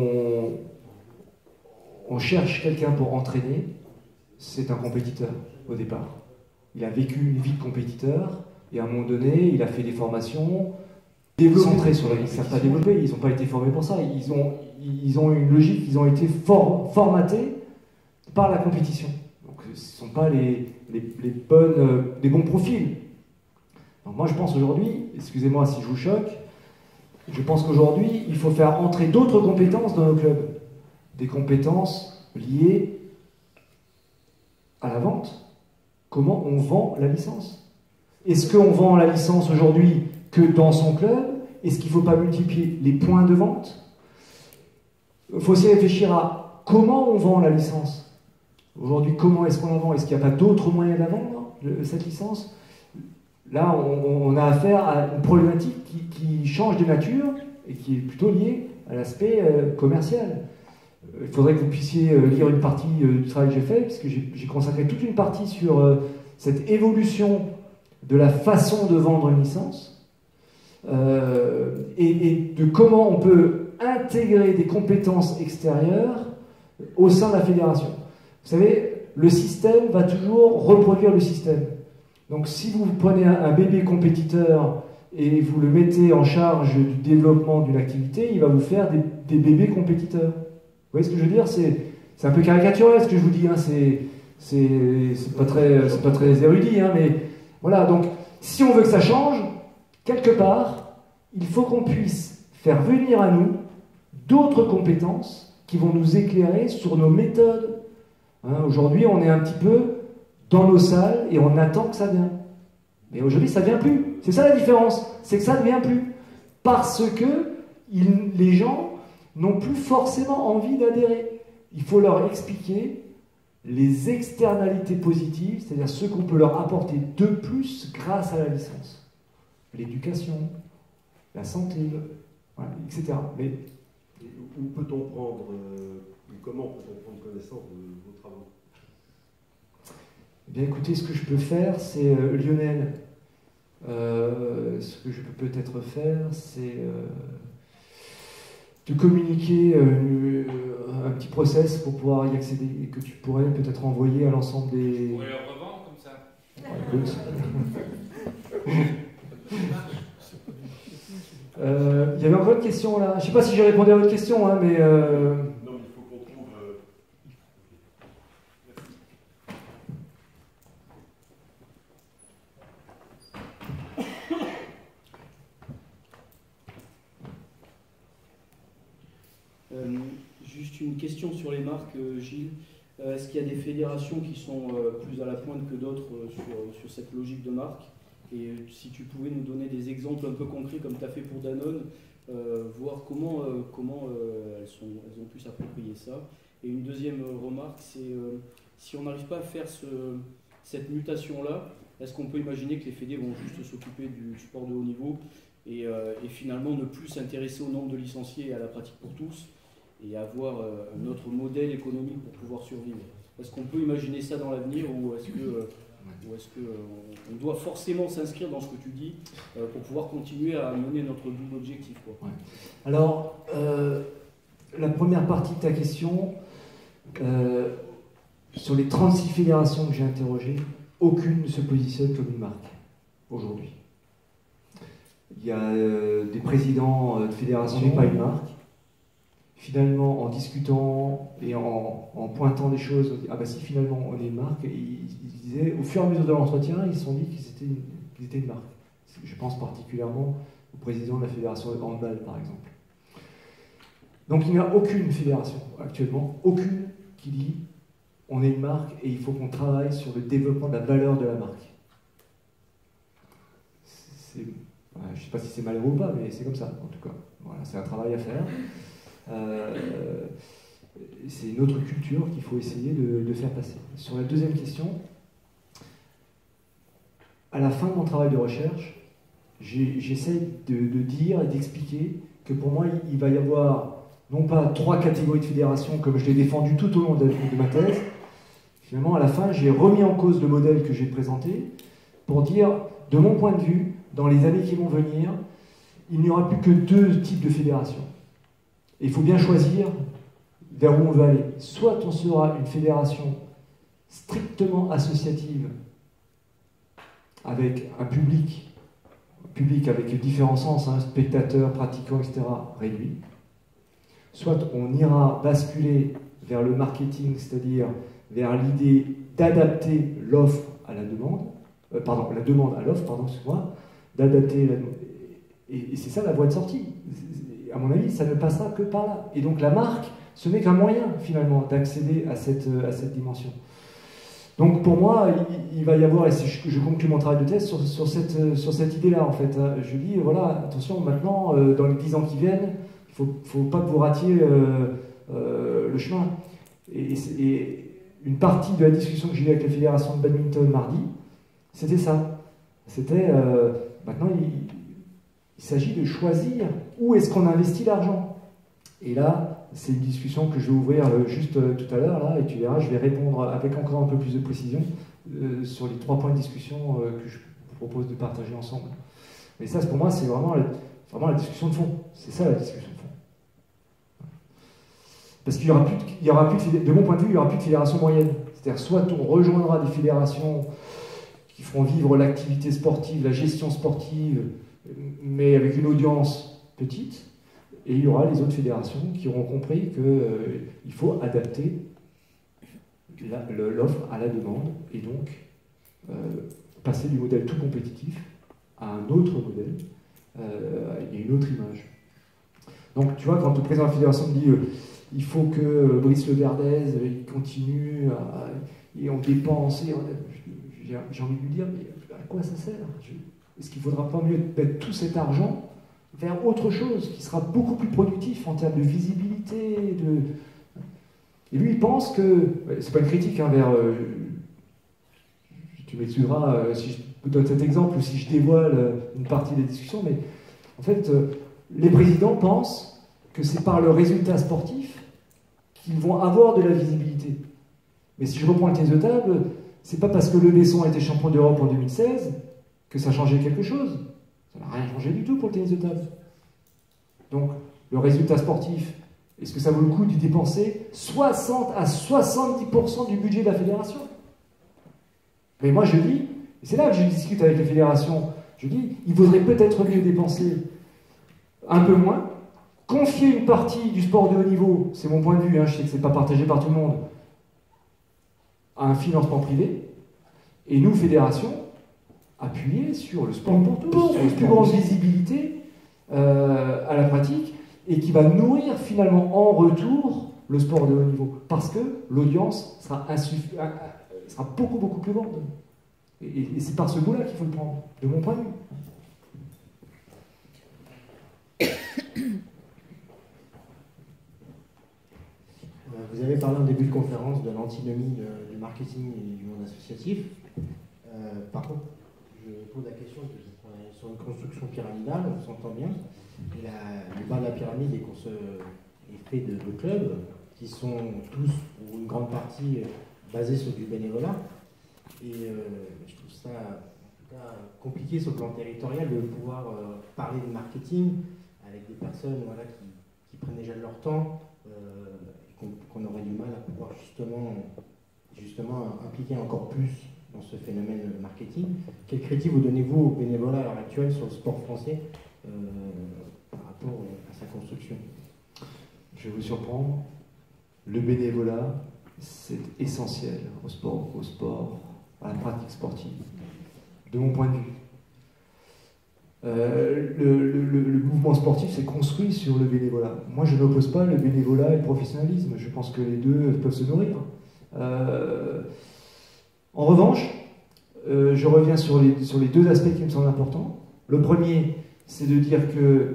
on cherche quelqu'un pour entraîner? C'est un compétiteur au départ. Il a vécu une vie de compétiteur et à un moment donné, il a fait des formations centrées sur la vie. Ils ne savent pas développer, ils n'ont pas été formés pour ça. Ils ont une logique, ils ont été formatés par la compétition. Donc ce ne sont pas les bons profils. Donc moi je pense aujourd'hui, excusez-moi si je vous choque, je pense qu'aujourd'hui il faut faire entrer d'autres compétences dans nos clubs. Des compétences liées à la vente. Comment on vend la licence? Est-ce qu'on vend la licence aujourd'hui que dans son club? Est-ce qu'il ne faut pas multiplier les points de vente? Il faut aussi réfléchir à comment on vend la licence. Aujourd'hui, comment est-ce qu'on la vend? Est-ce qu'il n'y a pas d'autres moyens de la vendre, cette licence? Là, on a affaire à une problématique qui change de nature et qui est plutôt liée à l'aspect commercial. Il faudrait que vous puissiez lire une partie du travail que j'ai fait, puisque j'ai consacré toute une partie sur cette évolution de la façon de vendre une licence et de comment on peut intégrer des compétences extérieures au sein de la fédération. Vous savez, le système va toujours reproduire le système. Donc si vous prenez un bébé compétiteur et vous le mettez en charge du développement d'une activité, il va vous faire des bébés compétiteurs. Vous voyez ce que je veux dire? C'est un peu caricatural ce que je vous dis, hein. C'est pas très érudit, hein, mais voilà. Donc, si on veut que ça change, quelque part, il faut qu'on puisse faire venir à nous d'autres compétences qui vont nous éclairer sur nos méthodes. Hein, aujourd'hui, on est un petit peu dans nos salles et on attend que ça vienne. Mais aujourd'hui, ça ne vient plus. C'est ça la différence, c'est que ça ne vient plus. Parce que les gens n'ont plus forcément envie d'adhérer. Il faut leur expliquer les externalités positives, c'est-à-dire ce qu'on peut leur apporter de plus grâce à la licence. L'éducation, la santé, voilà, etc. Mais Où peut-on prendre, ou comment peut-on prendre connaissance de vos travaux? Eh bien, écoutez, ce que je peux faire, c'est Lionel. Ce que je peux peut-être faire, c'est de communiquer un petit process pour pouvoir y accéder et que tu pourrais peut-être envoyer à l'ensemble des. Vous pourrez le revendre comme ça. Il y avait encore une question là. Je ne sais pas si j'ai répondu à votre question, hein, mais. Non, il faut qu'on trouve. Juste une question sur les marques, Gilles. Est-ce qu'il y a des fédérations qui sont plus à la pointe que d'autres sur cette logique de marque? Et si tu pouvais nous donner des exemples un peu concrets comme tu as fait pour Danone, voir comment elles ont pu s'approprier ça. Et une deuxième remarque, c'est si on n'arrive pas à faire cette mutation-là, est-ce qu'on peut imaginer que les fédés vont juste s'occuper du sport de haut niveau et finalement ne plus s'intéresser au nombre de licenciés et à la pratique pour tous et avoir un autre modèle économique pour pouvoir survivre? Est-ce qu'on peut imaginer ça dans l'avenir ou est-ce qu'on doit forcément s'inscrire dans ce que tu dis pour pouvoir continuer à mener notre double objectif, quoi? Ouais. Alors, la première partie de ta question, sur les 36 fédérations que j'ai interrogées, aucune ne se positionne comme une marque aujourd'hui. Il y a des présidents de fédérations qui n'est pas une marque. Finalement, en discutant et en pointant des choses, on dit, ah bah si, finalement, on est une marque. Et ils disaient, au fur et à mesure de l'entretien, ils se sont dit qu'ils étaient une marque. Je pense particulièrement au président de la fédération de handball, par exemple. Donc il n'y a aucune fédération actuellement, aucune qui dit, on est une marque et il faut qu'on travaille sur le développement de la valeur de la marque. Je ne sais pas si c'est malheureux ou pas, mais c'est comme ça, en tout cas. Voilà, c'est un travail à faire. C'est une autre culture qu'il faut essayer de faire passer. Sur la deuxième question, à la fin de mon travail de recherche, j'essaie de dire et d'expliquer que pour moi, il va y avoir non pas 3 catégories de fédérations comme je l'ai défendu tout au long de ma thèse. Finalement, à la fin, j'ai remis en cause le modèle que j'ai présenté pour dire, de mon point de vue, dans les années qui vont venir, il n'y aura plus que 2 types de fédérations. Et il faut bien choisir vers où on veut aller. Soit on sera une fédération strictement associative, avec un public avec différents sens, hein, spectateurs, pratiquants, etc., réduit. Soit on ira basculer vers le marketing, c'est-à-dire vers l'idée d'adapter l'offre à la demande, la demande à l'offre, excuse-moi, d'adapter la demande. Et c'est ça la voie de sortie. À mon avis, ça ne passera que par là. Et donc la marque, ce n'est qu'un moyen, finalement, d'accéder à cette dimension. Donc pour moi, il va y avoir, et je conclue mon travail de thèse sur cette idée-là, en fait. Je dis, voilà, attention, maintenant, dans les 10 ans qui viennent, il ne faut pas que vous ratiez le chemin. Et une partie de la discussion que j'ai eue avec la fédération de badminton mardi, c'était ça. C'était, maintenant, il s'agit de choisir où est-ce qu'on investit l'argent. Et là, c'est une discussion que je vais ouvrir juste tout à l'heure, là, et tu verras, je vais répondre avec encore un peu plus de précision sur les 3 points de discussion que je vous propose de partager ensemble. Mais ça, pour moi, c'est vraiment la discussion de fond. C'est ça la discussion de fond. Parce qu'il y aura plus de mon point de vue, il n'y aura plus de fédération moyenne. C'est-à-dire, soit on rejoindra des fédérations qui feront vivre l'activité sportive, la gestion sportive, mais avec une audience petite, et il y aura les autres fédérations qui auront compris qu'il faut adapter l'offre à la demande, et donc passer du modèle tout compétitif à un autre modèle, et une autre image. Donc tu vois, quand le président de la fédération me dit il faut que Brice Le Verdez continue, et on dépense, j'ai envie de lui dire, mais à quoi ça sert? Est-ce qu'il ne faudra pas mieux mettre tout cet argent vers autre chose qui sera beaucoup plus productif en termes de visibilité, Et lui, il pense que... C'est pas une critique vers... tu m'excuseras si je donne cet exemple ou si je dévoile une partie des discussions, mais en fait, les présidents pensent que c'est par le résultat sportif qu'ils vont avoir de la visibilité. Mais si je reprends le tennis de table, c'est pas parce que le Besson a été champion d'Europe en 2016 que ça a changé quelque chose. Ça n'a rien changé du tout pour le tennis de table. Donc, le résultat sportif, est-ce que ça vaut le coup d'y dépenser 60 à 70% du budget de la fédération? Mais moi je dis, et c'est là que je discute avec les fédérations, je dis, il vaudrait peut-être mieux dépenser un peu moins, confier une partie du sport de haut niveau, c'est mon point de vue, hein, je sais que c'est pas partagé par tout le monde, à un financement privé, et nous, fédération, appuyer sur le sport pour tous, sur une plus grande visibilité à la pratique, et qui va nourrir finalement en retour le sport de haut niveau, parce que l'audience sera beaucoup beaucoup plus grande. Et c'est par ce bout-là qu'il faut le prendre, de mon point de vue. Vous avez parlé en début de conférence de l'antinomie du marketing et du monde associatif. Par contre, je pose la question sur une construction pyramidale, on s'entend bien. Et le bas de la pyramide est fait de clubs qui sont tous, ou une grande partie, basés sur du bénévolat. Et je trouve ça en tout cas compliqué sur le plan territorial de pouvoir parler de marketing avec des personnes voilà, qui prennent déjà de leur temps, qu'on aurait du mal à pouvoir justement impliquer encore plus dans ce phénomène marketing. Quelle critique vous donnez-vous au bénévolat à l'heure actuelle sur le sport français par rapport à sa construction? Je vais vous surprendre. Le bénévolat, c'est essentiel au sport, à la pratique sportive, de mon point de vue. Le mouvement sportif s'est construit sur le bénévolat. Moi, je n'oppose pas le bénévolat et le professionnalisme. Je pense que les deux peuvent se nourrir. En revanche, je reviens sur les deux aspects qui me semblent importants. Le premier, c'est de dire que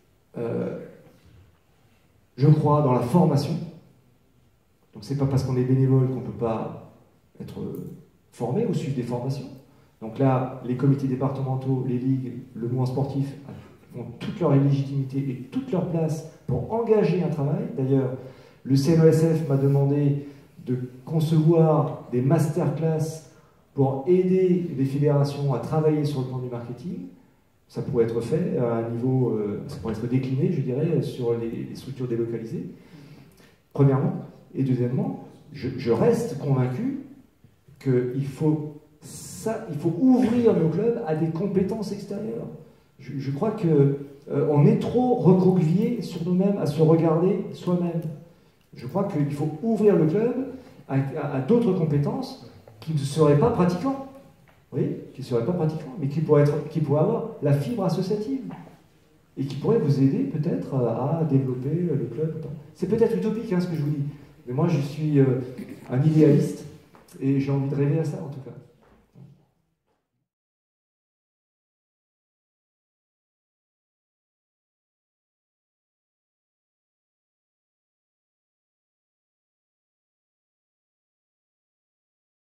je crois dans la formation. Donc, c'est pas parce qu'on est bénévole qu'on ne peut pas être formé ou suivre des formations. Donc là, les comités départementaux, les ligues, le mouvement sportif ont toute leur légitimité et toute leur place pour engager un travail. D'ailleurs, le CNOSF m'a demandé de concevoir des masterclass pour aider les fédérations à travailler sur le plan du marketing. Ça pourrait être fait à un niveau, ça pourrait être décliné, je dirais, sur les structures délocalisées, premièrement. Et deuxièmement, je reste convaincu qu'il faut ouvrir nos clubs à des compétences extérieures. Je crois qu'on est trop recroquevillé sur nous-mêmes, à se regarder soi-même. Je crois qu'il faut ouvrir le club à d'autres compétences qui ne seraient pas pratiquants. Oui, qui ne seraient pas pratiquants, mais qui pourraient avoir la fibre associative et qui pourraient vous aider peut-être à développer le club. C'est peut-être utopique ce que je vous dis, mais moi je suis un idéaliste et j'ai envie de rêver à ça en tout cas.